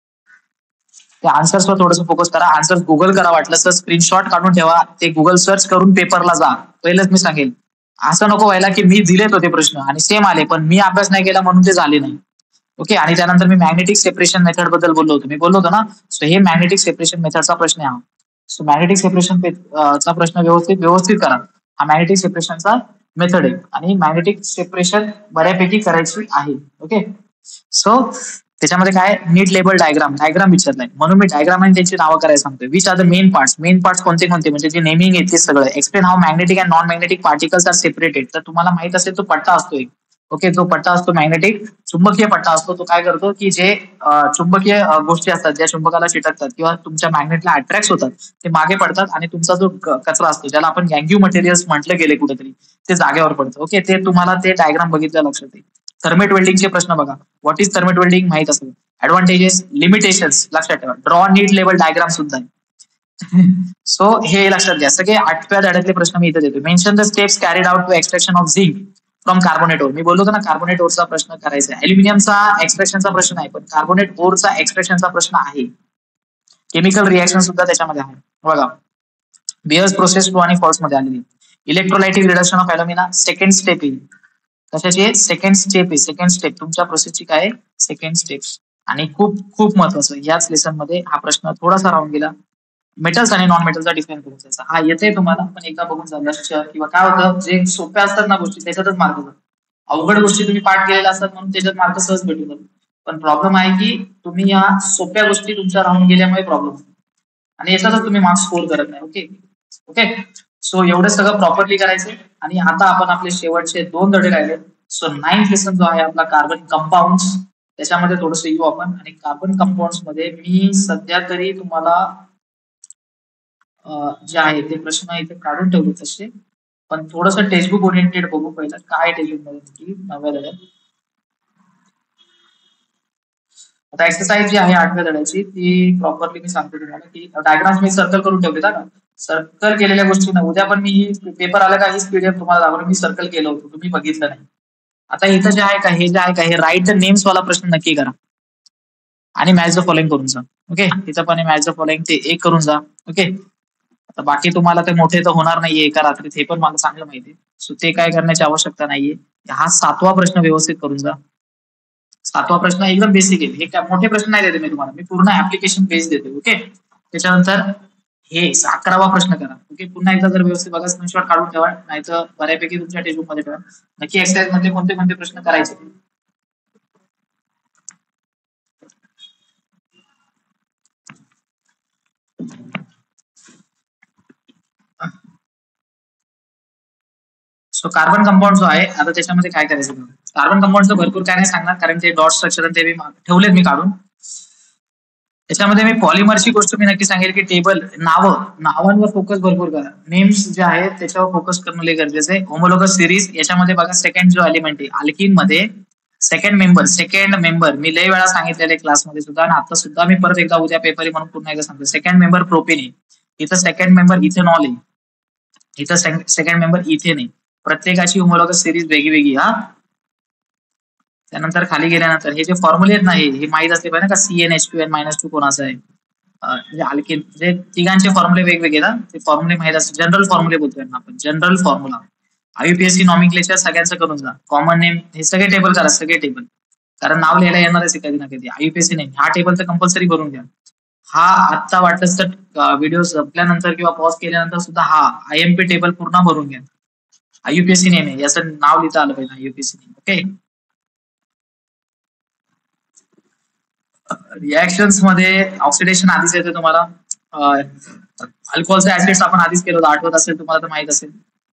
Speaker 1: त्या आन्सर्सवर थोडंसं फोकस करा. आन्सर्स गुगल करा, वाटलं तर स्क्रीनशॉट काढून ठेवा, ते गुगल सर्च करून पेपरला जा. पहिलंच मी सांगेल, असं नको व्हायला की मी दिलेत होते प्रश्न आणि सेम आले, पण मी अभ्यास नाही केला म्हणून ते झाले नाही. ओके. आणि त्यानंतर मी मॅग्नेटिक सेपरेशन मेथड बद्दल बोललो होतो, मी बोललो होतो ना. सो हे मॅग्नेटिक सेपरेशन मेथडचा प्रश्न आहे हा. सो मॅग्नेटिक सेपरेशन चा प्रश्न व्यवस्थित व्यवस्थित करा. हा मॅग्नेटिक सेपरेशनचा मेथड आहे आणि मॅग्नेटिक सेपरेशन बऱ्यापैकी करायची आहे. ओके. सो त्याच्यामध्ये काय, नीट लेबल डायग्राम डायग्राम विचारलाय म्हणून मी डायग्राम आणि त्यांची नावं करायला सांगतोय. Which are the main parts, main parts कोणते कोणते, म्हणजे जे नेमिंग आहे ते सगळं. Explain how magnetic and non magnetic particles are separated. तर तुम्हाला माहित असेल तो पट्टा असतो एक. ओके. जो पट्टा असतो मॅग्नेटिक चुंबकीय पट्टा असतो, तो काय करतो की जे चुंबकीय गोष्टी असतात ज्या चुंबकाला चिटकतात किंवा तुमच्या मॅग्नेटला अट्रॅक्ट होतात, ते मागे पडतात आणि तुमचा जो कचरा असतो ज्याला आपण गँग्यू मटेरियल्स म्हटलं गेले कुठेतरी, ते जागेवर पडतं. ओके. ते तुम्हाला ते डायग्राम बघितल्या लक्षात येईल. थर्मेट वेल्डिंगचे प्रश्न बघा. व्हॉट इज थर्मेट वेल्डिंग माहित असेल. ऍडव्हान्टेजेस, लिमिटेशन्स लक्षात ठेवा. ड्रॉ नीट लेवल डायग्राम सुद्धा आहे. सो हे लक्षात घ्या. सगळे आठव्या धड्यातले प्रश्न मी इथे देतो. Mention the steps carried out to extraction of zinc from carbonate ore. मी बोललो होतो ना, कार्बोनेट ओरचा प्रश्न करायचा आहे. अल्युमिनियमचा एक्सट्रॅक्शनचा प्रश्न आहे, पण कार्बोनेट ओरचा एक्सट्रॅक्शनचा प्रश्न आहे. केमिकल रिएक्शन सुद्धा त्याच्यामध्ये आहे. बघा, बियर्स प्रोसेस ट्रू आणि फॉल्स मध्ये आलेली. Electrolytic reduction of alumina second step येईल. कशाची सेकंड स्टेप आहे, सेकंड स्टेप तुमच्या प्रोसेसची काय सेकंड स्टेप. आणि खूप खूप महत्वाचं, याच लेसन मध्ये हा प्रश्न थोडासा राहून गेला. मेटल्स आणि नॉन मेटलचा डिफाईन करून द्यायचा. हा येते तुम्हाला, पण एकदा बघून जा. लक्ष किंवा काय होतं, जे सोप्या असतात ना गोष्टी त्याच्यातच मार्क जातात. अवघड गोष्टी तुम्ही पाठ केलेल्या असतात म्हणून त्याच्यात मार्क सहज भेटून जातात. पण प्रॉब्लेम आहे की तुम्ही या सोप्या गोष्टी तुमच्या राहून गेल्यामुळे प्रॉब्लेम होतो आणि याच्यातच तुम्ही मार्क्स स्कोर करत नाही. ओके. ओके. सो एवढं सगळं प्रॉपरली करायचं. आणि आता आपण आपले शेवटचे दोन धडे राहिले. सो नाईन्थ लेसन जो आहे आपला कार्बन कंपाऊंड, त्याच्यामध्ये थोडंसं येऊ आपण. आणि कार्बन कंपाऊंड मध्ये मी सध्या तरी तुम्हाला जे आहे ते प्रश्न इथे काढून ठेवले तसे, पण थोडंसं टेक्स्टबुक ओरिएंटेड बघू पहिलं काय टेक्स्टबुक मध्ये नवव्या धड्यात. आता एक्सरसाइज जी आहे आठव्या धड्याची ती प्रॉपरली मी सांगतो तुम्हाला की डायग्राम्स मी सर्कल करून ठेवले का. सर्कल केलेल्या गोष्टी ना, उद्या पण मी ही पेपर आला का हीच पीडीएफ तुम्हाला दाखवून मी सर्कल केलं होतं, तुम्ही बघितलं नाही. आता इथं जे आहे का, हे जे आहे का, हे राईट द नेम्स वाला प्रश्न नक्की करा आणि मॅच द फॉलोइंग करून जा. ओके. तिथं पण मॅच द फॉलोइंग ते एक करून जा. ओके. आता बाकी तुम्हाला ते मोठे तर होणार नाहीये एका रात्रीत, हे पण मला चांगलं माहिती. सो ते काय करण्याची आवश्यकता नाहीये. हा सातवा प्रश्न व्यवस्थित करून जा. सातवा प्रश्न एकदम बेसिक आहे. हे काय मोठे प्रश्न नाही देते मी तुम्हाला, मी पूर्ण ऍप्लिकेशन बेस देते. ओके. त्याच्यानंतर हे अकरावा प्रश्न करा. ओके. पुन्हा एकदा जर व्यवस्थित बघा, स्क्रीनशॉट काढून ठेवा, नाही तर बऱ्यापैकी तुमच्या टेक्स्टबुक मध्ये ठेवा. नक्की एक्सरसाइज मध्ये कोणते कोणते प्रश्न करायचे. सो कार्बन कंपाऊंड जो आहे आता त्याच्यामध्ये काय करायचं, कार्बन कंपाऊंडचं भरपूर काय नाही सांगणार कारण ते डॉट स्ट्रक्चर ते मी ठेवलेत मी काढून. त्याच्यामध्ये मी पॉलिमरची गोष्ट मी नक्की सांगेल की टेबल नावं नावांवर फोकस भरपूर करा. नेम्स जे आहेत त्याच्यावर फोकस करणं लय गरजेचं आहे. होमोलोगस सिरीज याच्यामध्ये बघा, सेकंड जो एलिमेंट आहे अल्किन मध्ये सेकंड मेंबर सेकंड मेंबर मी लय वेळा सांगितलेले क्लासमध्ये सुद्धा आणि आता सुद्धा मी परत एकदा उद्या पेपर म्हणून पुन्हा एकदा सांगतो. सेकंड मेंबर प्रोपेन आहे, इथं सेकंड मेंबर इथेनॉल आहे, इथं सेकंड मेंबर इथेन आहे. प्रत्येकाची होमोलोगस सिरीज वेगळी हा. त्यानंतर खाली गेल्यानंतर हे जे फॉर्म्युले आहेत ना, हे माहित असले पाहिजे का, C n H two n minus two कोणाचं आहे, म्हणजे अल्किन, म्हणजे तिघांचे फॉर्म्युले वेगवेगळे ना, ते फॉर्म्युले माहित असते. जनरल फॉर्म्युले बोलतोय ना आपण, जनरल फॉर्म्युला. आयुपीएससी नॉमिक्लेचर सगळ्यांचं करून जा. कॉमन नेम हे सगळे टेबल करा, सगळे टेबल, कारण नाव लिहायला येणारच कधी ना कधी. आयुपीएससी नाही, हा टेबल तर कंपल्सरी भरून घ्या. हा आत्ता वाटत तर व्हिडिओ संपल्यानंतर किंवा पॉज केल्यानंतर सुद्धा हा आयएमपी टेबल पूर्ण भरून घ्या. आयुपीएससी नेम आहे याचं नाव लिहिता आलं पाहिजे, आयुपीएससी नेम. ओके. रिएक्शन्स मध्ये ऑक्सिडेशन आधीच येते तुम्हाला. अल्कोहोलचे ऍसिड्स आपण आधीच केलं होतं, आठवत असेल तुम्हाला तर माहित असेल.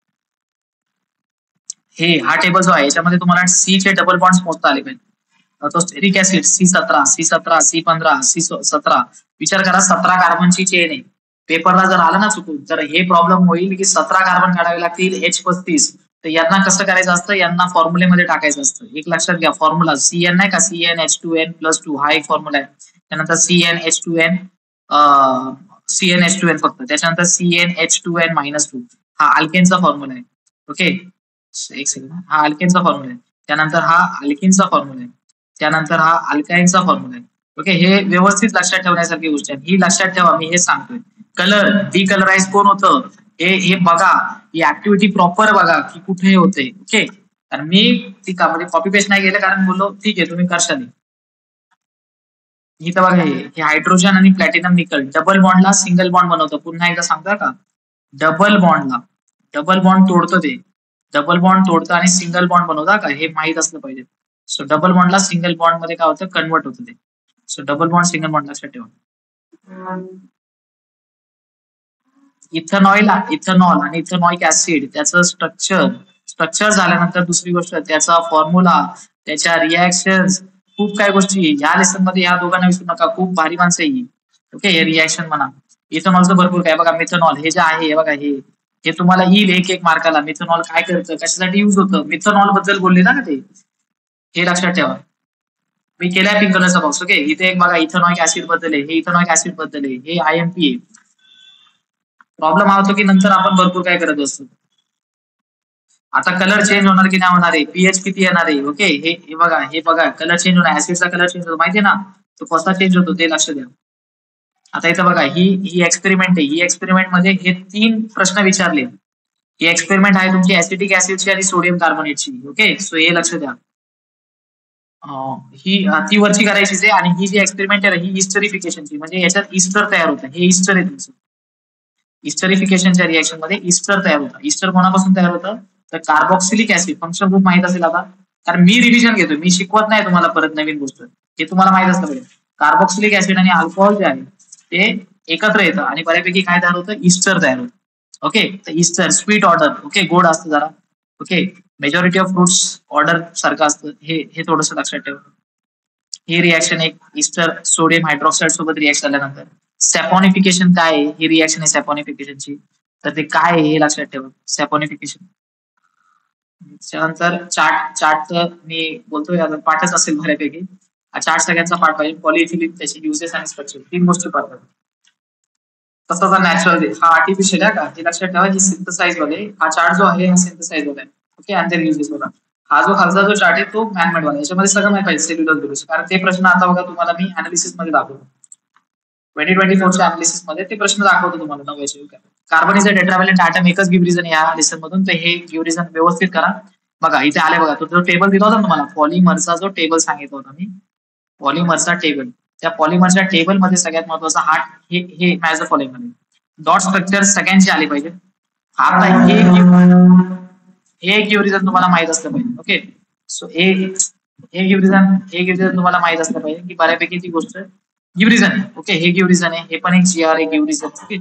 Speaker 1: हे हा टेबल जो आहे याच्यामध्ये तुम्हाला सी चे डबल बॉन्ड्स मोजता आले पाहिजे. तो स्टेरिक ऍसिड सी सतरा सी सतरा सी पंधरा सी सतरा, विचार करा सतरा कार्बनची चेन आहे. पेपरला जर आलं ना चुकून तर हे प्रॉब्लेम होईल की सतरा कार्बन काढावे लागतील एच पस्तीस. तर यांना कसं करायचं असतं, यांना फॉर्म्युलेमध्ये टाकायचं असतं. एक लक्षात घ्या फॉर्म्युला सी एन नाही का, C n H two n plus two हा एक फॉर्म्युला आहे. त्यानंतर C n H two n C n H two n फक्त, त्याच्यानंतर C n H two n minus two हा अल्केनचा फॉर्म्युला आहे. ओके एक सेकंड, हा अल्केनचा फॉर्म्युला आहे. त्यानंतर हा अल्किनचा फॉर्म्युला आहे. त्यानंतर हा अल्काइनचा फॉर्म्युला आहे. ओके हे व्यवस्थित लक्षात ठेवण्यासारखी गोष्ट आहे. ही लक्षात ठेवा, मी हे सांगतोय. कलर डिकलराइज कोण होतं हे हे बघा, ही ऍक्टिव्हिटी प्रॉपर बघा की कुठे होते. ओके कारण मी ती का म्हणजे कॉपी पेस्ट नाही केलं, कारण बोललो ठीक आहे तुम्ही करशाल. इथं बघा हे हायड्रोजन आणि प्लॅटिनम निकल डबल बॉन्डला सिंगल बॉन्ड बनवतं. पुन्हा एकदा सांगता का, डबल बॉन्डला डबल बॉन्ड तोडतं ते, डबल बॉन्ड तोडतं आणि सिंगल बॉन्ड बनवता का, हे माहित असलं पाहिजे. सो डबल बॉन्डला सिंगल बॉन्ड मध्ये काय होतं, कन्वर्ट होतं ते. So double bond single bond लक्षात ठेवा. इथेनॉल इथेनॉल आणि इथेनॉइक ऍसिड त्याचं स्ट्रक्चर स्ट्रक्चर झाल्यानंतर दुसरी गोष्ट त्याचा फॉर्म्युला, त्याच्या रिॲक्शन्स, खूप काही गोष्टी या लेसन मध्ये या दोघांना विसरू नका. खूप भारी माणसं आहे. ओके हे रिॲक्शन म्हणा. इथेनॉलचं भरपूर काय बघा, मिथेनॉल हे जे आहे हे बघा, हे हे तुम्हाला येईल एक एक मार्काला. मिथेनॉल काय करतं, कशासाठी युज होतं, मिथेनॉल बद्दल बोलले ना ते, हे लक्षात ठेवा. मी केलाय पिंक कलरचा बॉक्स. ओके इथे एक बघा इथेनॉइक ऍसिड बद्दल आहे, हे इथेनॉइक ऍसिड बद्दल आहे, हे आय एम पी आहे. प्रॉब्लेम हा होतो की नंतर आपण भरपूर काय करत असतो. आता कलर चेंज होणार की नाही होणार आहे, पीएच किती येणार आहे. ओके हे हे बघा, हे बघा कलर चेंज होणार, ऍसिडचा कलर चेंज होतो माहितीये ना, तो कसा चेंज होतो ते लक्ष द्या. आता इथं बघा ही ही एक्सपेरिमेंट आहे. ही एक्सपेरिमेंट मध्ये हे तीन प्रश्न विचारले. ही एक्सपेरिमेंट आहे तुमची ऍसिटिक ऍसिडची आणि सोडियम कार्बोनेटची. ओके सो हे लक्ष द्या. ही ती वरची करायचीच आहे. आणि ही जी एक्सपेरिमेंट आहे ही इस्टरिफिकेशनची, म्हणजे याच्यात इस्टर तयार होतं. हे इस्टर आहे तुमचं. इस्टरिफिकेशनच्या रिएक्शन मध्ये इस्टर तयार होतं. इस्टर कोणापासून तयार होतं, तर कार्बॉक्सिलिक ऍसिड. फंक्शन ग्रुप माहित असेल आता, कारण मी रिव्हिजन घेतोय, मी शिकवत नाही तुम्हाला परत नवीन गोष्ट, हे तुम्हाला माहित असलं पाहिजे. कार्बॉक्सिलिक ऍसिड आणि अल्कोहोल जे आहे ते एकत्र येतं आणि बऱ्यापैकी काय तयार होतं, इस्टर तयार होतं. ओके तर इस्टर स्वीट ऑर्डर, ओके गोड असतं जरा. Okay majority of fruits order सारखं असतं, हे हे थोडंसं लक्षात ठेवा. ही रिएक्शन एक इस्टर सोडियम हायड्रॉक्साईड सोबत रिएक्ट झाल्यानंतर सॅपॉनिफिकेशन काय आहे, ही रिएक्शन आहे सॅपॉनिफिकेशनची. तर ते काय आहे हे लक्षात ठेवा, सॅपॉनिफिकेशन. त्यानंतर चार्ट चार्ट तर मी बोलतोय आता पाठच असेल बऱ्यापैकी. हा चार्ट सगळ्यांचा पाठ पाहिजे. पॉलिइथिलीन त्याचे युजेस आणि स्ट्रक्चर तीन गोष्टी पाहतात. तसा नॅचरल हा आर्टिफिशियल आहे का, हे लक्षात ठेवा. ही सिंथसाइज मध्ये हा चार्ट जो आहे हा सिंथसाइज मध्ये आहे. ओके आणि ते युजेस होता. हा जो खालचा जो चार्ट आहे तो मॅनमेड वाला, याच्यामध्ये सगळं माहिती पाहिजे सेल्युलर ग्लुकोज, कारण ते प्रश्न आता बघा तुम्हाला मी अनालिसिस मध्ये दाखवतो. ट्वेंटी ट्वेंटी फोरच्या अनालिसिस मध्ये ते प्रश्न दाखवतो तुम्हाला नव्याचे. Carbon is a tetravalent atom, एकच गिव्ह रिझन या लेसन मधून, तर हे गिव्ह रिझन व्यवस्थित करा. बघा इथे आले बघा, तो जो टेबल दिला होता तुम्हाला पॉलिमरचा जो टेबल सांगितलं होता मी, पॉलिमरचा टेबल, त्या पॉलिमरच्या टेबल मध्ये सगळ्यात महत्वाचा हा हे हे मॅच फॉलोइंग मध्ये डॉट स्ट्रक्चर सगळ्यांचे आले पाहिजे. आता हे हे गिव्ह रिझन तुम्हाला माहित असलं पाहिजे. ओके सो हे हे गिव्ह रिझन हे गिव्ह रिझन तुम्हाला माहित असलं पाहिजे की बऱ्यापैकी ती गोष्ट गिव्ह रिझन आहे. ओके हे गिव्ह रिझन आहे, हे पण एक जी आर आहे गिव्ह रिझन. ओके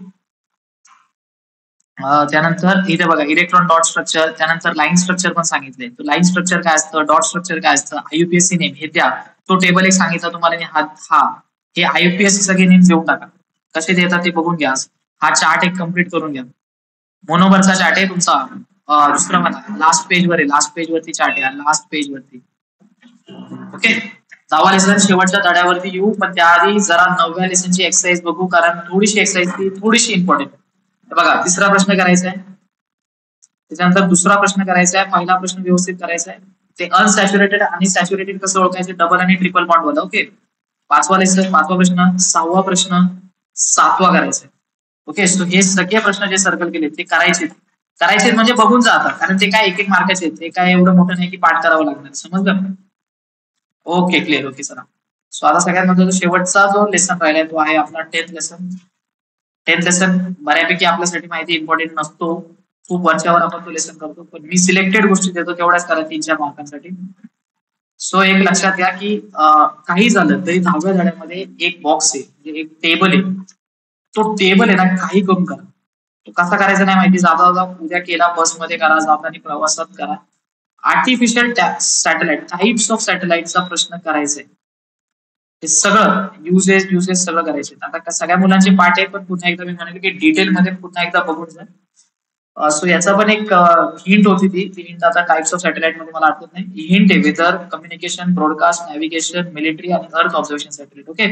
Speaker 1: त्यानंतर इथे बघा इलेक्ट्रॉन डॉट स्ट्रक्चर, त्यानंतर लाईन स्ट्रक्चर पण सांगितले. तो लाईन स्ट्रक्चर काय असतं, डॉट स्ट्रक्चर काय असतं, आयुपीएससी नेम हे द्या. तो टेबल एक सांगितला तुम्हाला, हा हा हे आयुपीएससी सगळे नेम देऊन टाका, कसे देतात ते बघून घ्या. हा चार्ट एक कम्प्लीट करून घ्या. मोनोमरचा चार्ट आहे तुमचा, दुसरा मला लास्ट पेज वर आहे, लास्ट पेज वरती चार्ट आहे, लास्ट पेज वरती. ओके दहावा लेसन शेवटच्या धड्यावरती येऊ, पण त्याआधी जरा नवव्या लेसनची एक्सरसाइज बघू, कारण थोडीशी एक्सरसाइज ती थोडीशी इम्पॉर्टंट. बघा तिसरा प्रश्न करायचा आहे, त्याच्यानंतर दुसरा प्रश्न करायचा आहे, पहिला प्रश्न व्यवस्थित करायचा आहे. ते अनसॅच्युरेटेड आणि सॅच्युरेटेड कसं ओळखायचे, डबल आणि ट्रिपल बॉन्ड वाला. ओके पाचवा लेसन, पाचवा प्रश्न, सहावा प्रश्न, सातवा करायचा. ओके सो हे सगळे प्रश्न जे सर्कल केले ते करायचे करायचे म्हणजे बघून जातात, कारण ते काय एक एक मार्काचे आहेत, ते काय एवढं मोठं नाही की पाठ करावं लागणार. समजलं. Okay clear. ओके चला सो आता सगळ्यात महत्त्वाचा शेवटचा जो लेसन राहिलाय तो आहे आपला टेन्थ लेसन. टेन्थ लेसन बऱ्यापैकी आपल्यासाठी माहिती इम्पॉर्टंट नसतो, खूप वर्षावर आपण तो लेसन करतो, पण मी सिलेक्टेड गोष्टी देतो तेवढ्याच करा तीन चार मार्कांसाठी. सो एक लक्षात घ्या की अं, काही झालं तरी दहाव्या धड्यामध्ये एक बॉक्स आहे, म्हणजे एक टेबल आहे. तो टेबल आहे ना काही करून करा. तो कसा करायचा नाही माहिती, जाता जाता उद्या केला, बसमध्ये करा, जाताना प्रवासात करा. आर्टिफिशियल सॅटेलाइट, टाइप्स ऑफ सॅटेलाइटचा प्रश्न करायचा आहे. हे सगळं युजेस युजेस सगळं करायचे. आता का- सगळ्या मुलांचे पाठ आहे, पण पुन्हा एकदा मी म्हणेल की डिटेलमध्ये पुन्हा एकदा बघून जा. सो याचा पण एक हिंट होती, ती ती हिंट आता टाइप्स ऑफ सॅटेलाइट मध्ये मला आठवत नाही. हिंट आहे weather, communication, broadcast, navigation, military आणि earth observation satellite. Okay,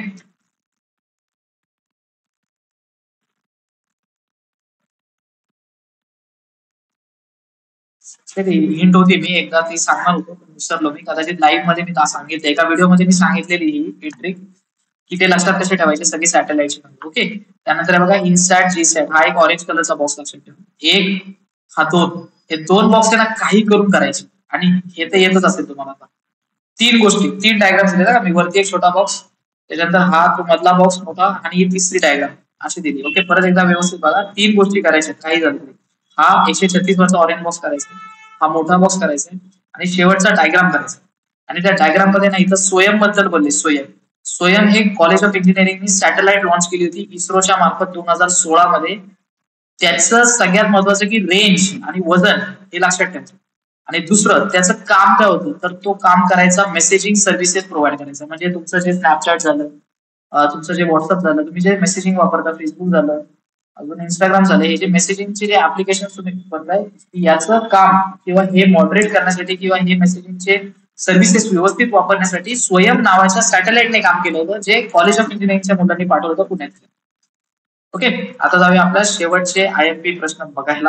Speaker 1: hint होती, मी एकदा ती सांगणार होतो पण विसरलो मी. कदाचित लाईव्ह मध्ये मी सांगितलं, एका व्हिडिओमध्ये मी सांगितलेली ही ट्रिक की ते लक्षात कसे ठेवायचे सगळे सॅटेलाइटचे नाव. ओके, त्यानंतर हे बघा इनसॅट जीसॅट, हा एक ऑरेंज कलरचा बॉक्स लक्षात ठेवा. एक, हा दोन, हे दोन बॉक्स आहे ना काही करून करायचे. आणि हे तर येतच असेल तुम्हाला आता. तीन गोष्टी, तीन डायग्राम दिले का मी, वरती एक छोटा बॉक्स, त्याच्यानंतर हा तो मधला बॉक्स मोठा आणि ही तिसरी डायग्राम अशी दिली. ओके, परत एकदा व्यवस्थित बघा, तीन गोष्टी करायच्या काही झालं तरी. हा एकशे छत्तीस वरचा ऑरेंज बॉक्स करायचा, हा मोठा बॉक्स करायचा आणि शेवटचा डायग्राम करायचा. आणि त्या डायग्राम मध्ये ना इथं स्वयं बद्दल बोलले. स्वयं स्वयं हे कॉलेज ऑफ इंजिनिअरिंगनी सॅटेलाइट लॉन्च केली होती इस्रोच्या मार्फत दोन हजार सोळा मध्ये. त्याचं सगळ्यात महत्वाचं की रेंज आणि वजन हे लक्षात ठेवायचं. आणि दुसरं त्याचं काम काय होतं, तर तो काम करायचा मेसेजिंग सर्व्हिसेस प्रोव्हाइड करायचा. म्हणजे तुमचं जे स्नॅपचॅट झालं, अं, तुमचं जे व्हॉट्सअप झालं, तुम्ही जे मेसेजिंग वापरता, फेसबुक झालं, अजून इंस्टाग्राम झालं, हे जे मेसेजिंगचे जे ऍप्लिकेशन तुम्ही वापरताय, याचं काम किंवा हे मॉडरेट करण्यासाठी किंवा हे मेसेजिंगचे सर्व्हिसेस व्यवस्थित वापरण्यासाठी स्वयं नावाच्या सॅटेलाइटने काम केलं होतं, जे कॉलेज ऑफ इंजिनिअरिंगच्या मुलांनी पाठवलं होतं पुण्यात. ओके, आता जाऊया आपल्या शेवटचे आय एम पी प्रश्न बघायला.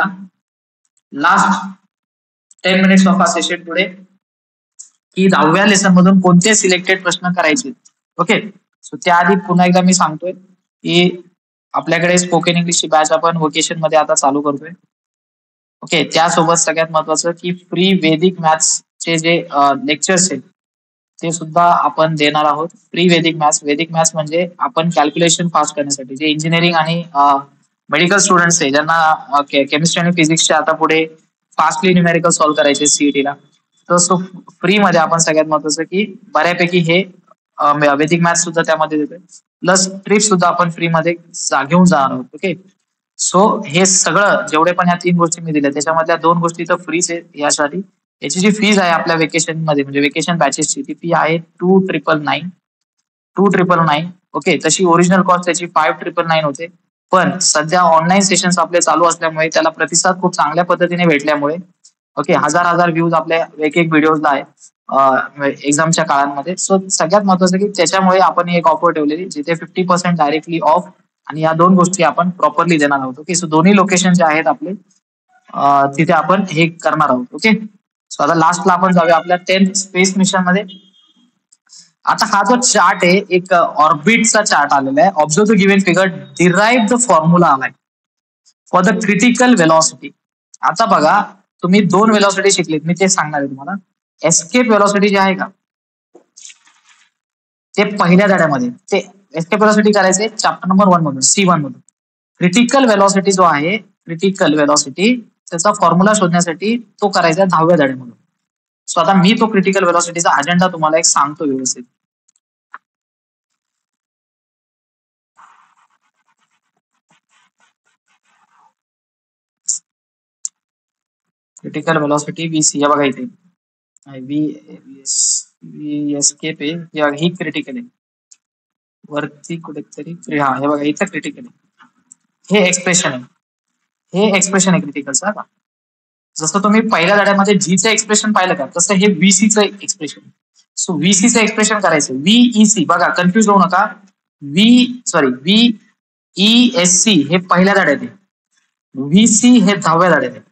Speaker 1: Last ten minutes of uh session पुढे, की दहाव्या लेसन मधून कोणते सिलेक्टेड प्रश्न करायचे. ओके, सो त्याआधी पुन्हा एकदा मी सांगतोय की आपल्याकडे स्पोकन इंग्लिशची बॅच आपण व्होकेशन मध्ये आता चालू करतोय. ओके, त्यासोबत सगळ्यात महत्वाचं की फ्री वेदिक मॅथ्सचे जे लेक्चर्स आहेत ते सुद्धा आपण देणार आहोत. Free Vedic maths, Vedic maths म्हणजे आपण कॅल्क्युलेशन फास्ट करण्यासाठी, जे इंजिनिअरिंग आणि मेडिकल स्टुडंट्स आहे ज्यांना केमिस्ट्री आणि फिजिक्सचे आता पुढे फास्टली न्यूमेरिकल सॉल्व्ह करायचे सीईटीला, तर सो फ्री मध्ये आपण सगळ्यात महत्वाचं की बऱ्यापैकी हे वेदिक मॅथ्स सुद्धा त्यामध्ये देतोय. प्लस ट्रिप सुद्धा आपण फ्री मध्ये घेऊन जाणार आहोत. ओके, सो हे सगळं जेवढे पण या तीन गोष्टी मी दिल्या त्याच्यामधल्या दोन गोष्टी तर फ्रीच आहे यासाठी. याची जी फीज आहे आपल्या वेकेशन मध्ये म्हणजे वेकेशन बॅचेसची, ती फी आहे two triple nine two triple nine okay, तशी ओरिजिनल कॉस्ट त्याची फाईव्ह ट्रिपल नाईन होते. पण सध्या ऑनलाईन सेशन्स आपले चालू असल्यामुळे त्याला प्रतिसाद खूप चांगल्या पद्धतीने भेटल्यामुळे ओके, हजार हजार व्ह्यूज आपल्या एक एक व्हिडिओजला आहे एक्झामच्या काळांमध्ये. सो सगळ्यात महत्वाचं की त्याच्यामुळे आपण एक ऑफर ठेवलेली जिथे फिफ्टी पर्सेंट डायरेक्टली ऑफ आणि या दोन गोष्टी आपण प्रॉपरली देणार आहोत. ओके, सो दोन्ही लोकेशन जे आहेत आपले तिथे आपण हे करणार आहोत. ओके, सो आता लास्टला आपण जाऊया आपल्या टेन्थ स्पेस मिशन मध्ये. आता हा जो चार्ट आहे एक ऑर्बिटचा चार्ट आलेला आहे. Observe the given figure, derive the formula आलाय फॉर द क्रिटिकल वेलॉसिटी. आता बघा, तुम्ही दोन वेलॉसिटी शिकलेत, मी ते सांगणार आहे तुम्हाला. एस्केप वेलॉसिटी जे आहे का ते पहिल्या धड्यामध्ये, ते एस्केप वेलॉसिटी करायचे चॅप्टर नंबर वन मधून, सी वन मधून. क्रिटिकल वेलॉसिटी जो आहे, क्रिटिकल वेलॉसिटी त्याचा फॉर्म्युला शोधण्यासाठी तो करायचा दहाव्या धड्यामधून. सो आता मी तो क्रिटिकल वेलॉसिटीचा अजेंडा तुम्हाला एक सांगतो व्यवस्थित. क्रिटिकल वेलॉसिटी वी सी, बघा इथे वी एस्केप आहे, ही क्रिटिकल आहे वरती कुठेतरी, हा हे बघा इथं क्रिटिकल आहे, हे एक्सप्रेशन आहे, हे एक्सप्रेशन आहे क्रिटिकलचं. का जसं तुम्ही पहिल्या धड्यामध्ये जीचं एक्सप्रेशन पाहिलं का, तसं हे व्हीसीचं एक्सप्रेशन. सो व्हीसीचं एक्सप्रेशन करायचं, व्हीईसी, बघा कन्फ्युज होऊ नका, V sorry V E S C हे पहिल्या धड्यात आहे, व्हीसी हे दहाव्या धड्यात आहे.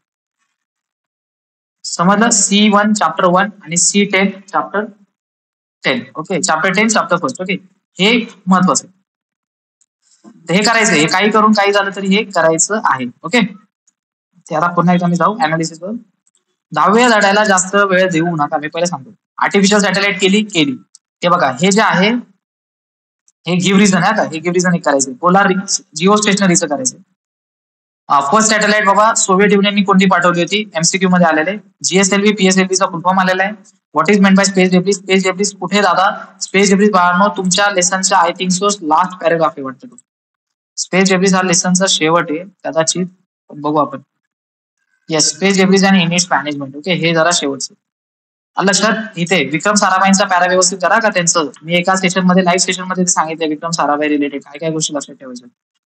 Speaker 1: समजलं, सी वन चॅप्टर वन आणि C ten chapter ten. Okay, chapter ten chapter first. Okay, हे महत्वाचं आहे, हे करायचं, हे काही करून काही झालं तरी हे करायचं आहे. ओके, त्याला पुन्हा एकदा मी जाऊ अनालिसिस वर. दहाव्या धड्याला जास्त वेळ देऊ नका, मी पहिले सांगतो. आर्टिफिशियल सॅटेलाइट केली केली हे बघा, हे जे आहे हे गिव्ह रिझन आहे का, हे गिव्ह रिझन एक करायचं, पोलार जिओ स्टेशनरीचं करायचं. फर्स्ट सॅटेलाइट बाबा सोव्हिएट युनियननी कोणती पाठवली होती? एमसीक्यू मध्ये आलेले. जीएसएलव्ही पीएसएलव्हीचा फुल फॉर्म आलेला आहे. What is meant by space debris? Space debris कुठे दादा? स्पेस डेब्रिज बाळांनो तुमच्या लेसनच्या I think so last paragraph आहे वाटतं. स्पेस डेब्रिज हा लेसनचा शेवट आहे कदाचित, बघू आपण. येस, स्पेस डेब्रिज आणि इनिट्स मॅनेजमेंट. ओके, हे जरा शेवटचं आलं लक्षात. इथे विक्रम साराभाईंचा पॅरा व्यवस्थित करा का त्यांचं. मी एका सेशन मध्ये लाईव्ह सेशन मध्ये सांगितलं विक्रम साराभाई रिलेटेड काय काय गोष्टी लक्षात ठेवायच्या.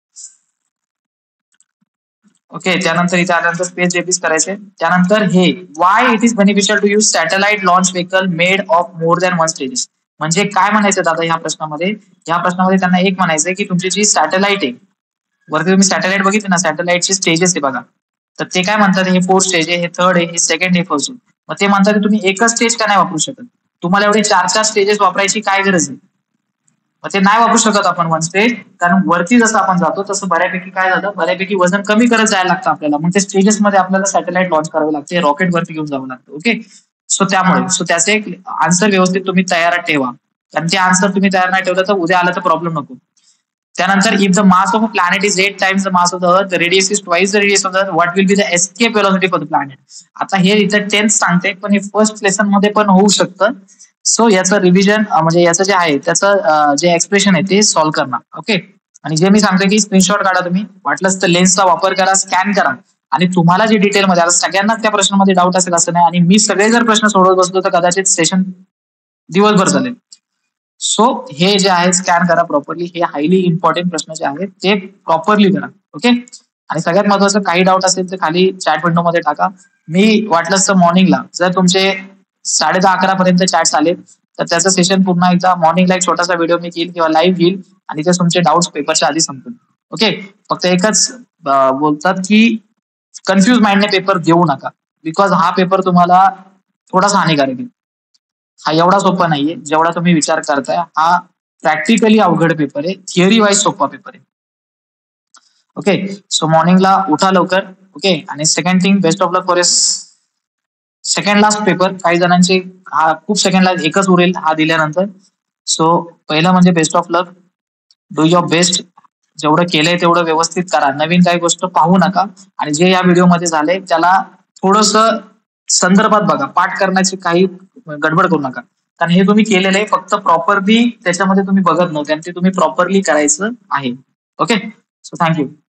Speaker 1: ओके, त्यानंतर इथे आल्यानंतर स्पेस डेब्रिज करायचे. त्यानंतर हे why it is beneficial to use satellite launch vehicle made of more than one stages. म्हणजे काय म्हणायचं दादा ह्या प्रश्नामध्ये? ह्या प्रश्नामध्ये त्यांना एक म्हणायचंय की तुमची जी सॅटेलाइट आहे, वरती तुम्ही सॅटेलाइट बघितले ना, सॅटेलाइटचे स्टेजेस आहे बघा. तर ते काय म्हणतात, हे फोर्थ स्टेज आहे, हे थर्ड आहे, हे सेकंड, हे फर्स्ट आहे. मग ते म्हणतात की तुम्ही एकच स्टेज का नाही वापरू शकत? तुम्हाला एवढे चार चार स्टेजेस वापरायची काय गरज आहे? मग ते नाही वापरू शकत आपण वन स्टेज, कारण वरती जसं आपण जातो तसं बऱ्यापैकी काय झालं, बऱ्यापैकी वजन कमी करत जायला लागतं आपल्याला. मग ते स्टेजेस मध्ये आपल्याला सॅटेलाइट लॉन्च करावे लागते, रॉकेट वरती घेऊन जावं लागतं. ओके, सो त्यामुळे सो त्याचे एक आन्सर व्यवस्थित तुम्ही तयार ठेवा, कारण ते आन्सर तुम्ही तयार नाही ठेवलं तर उद्या आलं तर प्रॉब्लेम नको. त्यानंतर if the mass of a planet is eight times the mass of the earth, the radius is twice the radius of the earth, what will be the escape velocity for the planet. आता हे इथं tenth सांगते, पण हे first lesson मध्ये पण होऊ शकतं. सो याचं रिव्हिजन म्हणजे याचं जे आहे त्याचं जे एक्सप्रेशन आहे ते सॉल्व्ह करणार. ओके, आणि जे मी सांगतो की स्क्रीनशॉट काढा तुम्ही, वाटलंच तर लेन्सचा वापर करा, स्कॅन करा, आणि तुम्हाला जे डिटेलमध्ये आता सगळ्यांनाच त्या प्रश्नामध्ये डाऊट असेल असं नाही, आणि मी सगळे जर प्रश्न सोडवत बसलो तर कदाचित सेशन दिवसभर चालेल. सो हे जे आहे स्कॅन करा प्रॉपरली, हे हायली इम्पॉर्टंट प्रश्न जे आहेत ते प्रॉपरली करा. ओके, आणि सगळ्यात महत्वाचं काही डाऊट असेल तर खाली चॅट विंडो मध्ये टाका. मी वाटलंच तर मॉर्निंगला जर तुमचे साडे दहा अकरा पर्यंत चॅट्स आले तर त्याचं सेशन पुन्हा एकदा मॉर्निंगला एक छोटासा व्हिडिओ मी घेईल किंवा लाईव्ह घेईल, आणि ते तुमचे डाऊट्स पेपरच्या आधी संपतील. ओके, फक्त एकच बोलतात की कन्फ्युज माइंडने पेपर देऊ नका, बिकॉज हा पेपर तुम्हाला थोडासा हानिकारक आहे. हा एवढा सोपा नाहीये जेवढा तुम्ही विचार करताय. हा प्रॅक्टिकली अवघड पेपर आहे, थिअरी वाईज सोपा पेपर आहे. ओके, सो मॉर्निंगला उठा लवकर. ओके, आणि second thing, best of luck for second last paper. काही जणांचे हा खूप सेकंड लास्ट एकच उरेल हा दिल्यानंतर. सो पहिलं म्हणजे best of luck, do your best. जेवढं केलंय तेवढं व्यवस्थित करा, नवीन काही गोष्ट पाहू नका, आणि जे या व्हिडिओमध्ये झालंय त्याला थोडस संदर्भात बघा, पाठ करण्याची काही गडबड करू नका, कारण हे तुम्ही केलेलं आहे फक्त प्रॉपरली त्याच्यामध्ये तुम्ही बघत नव्हते, आणि ते तुम्ही प्रॉपरली करायचं आहे. Okay, so thank you.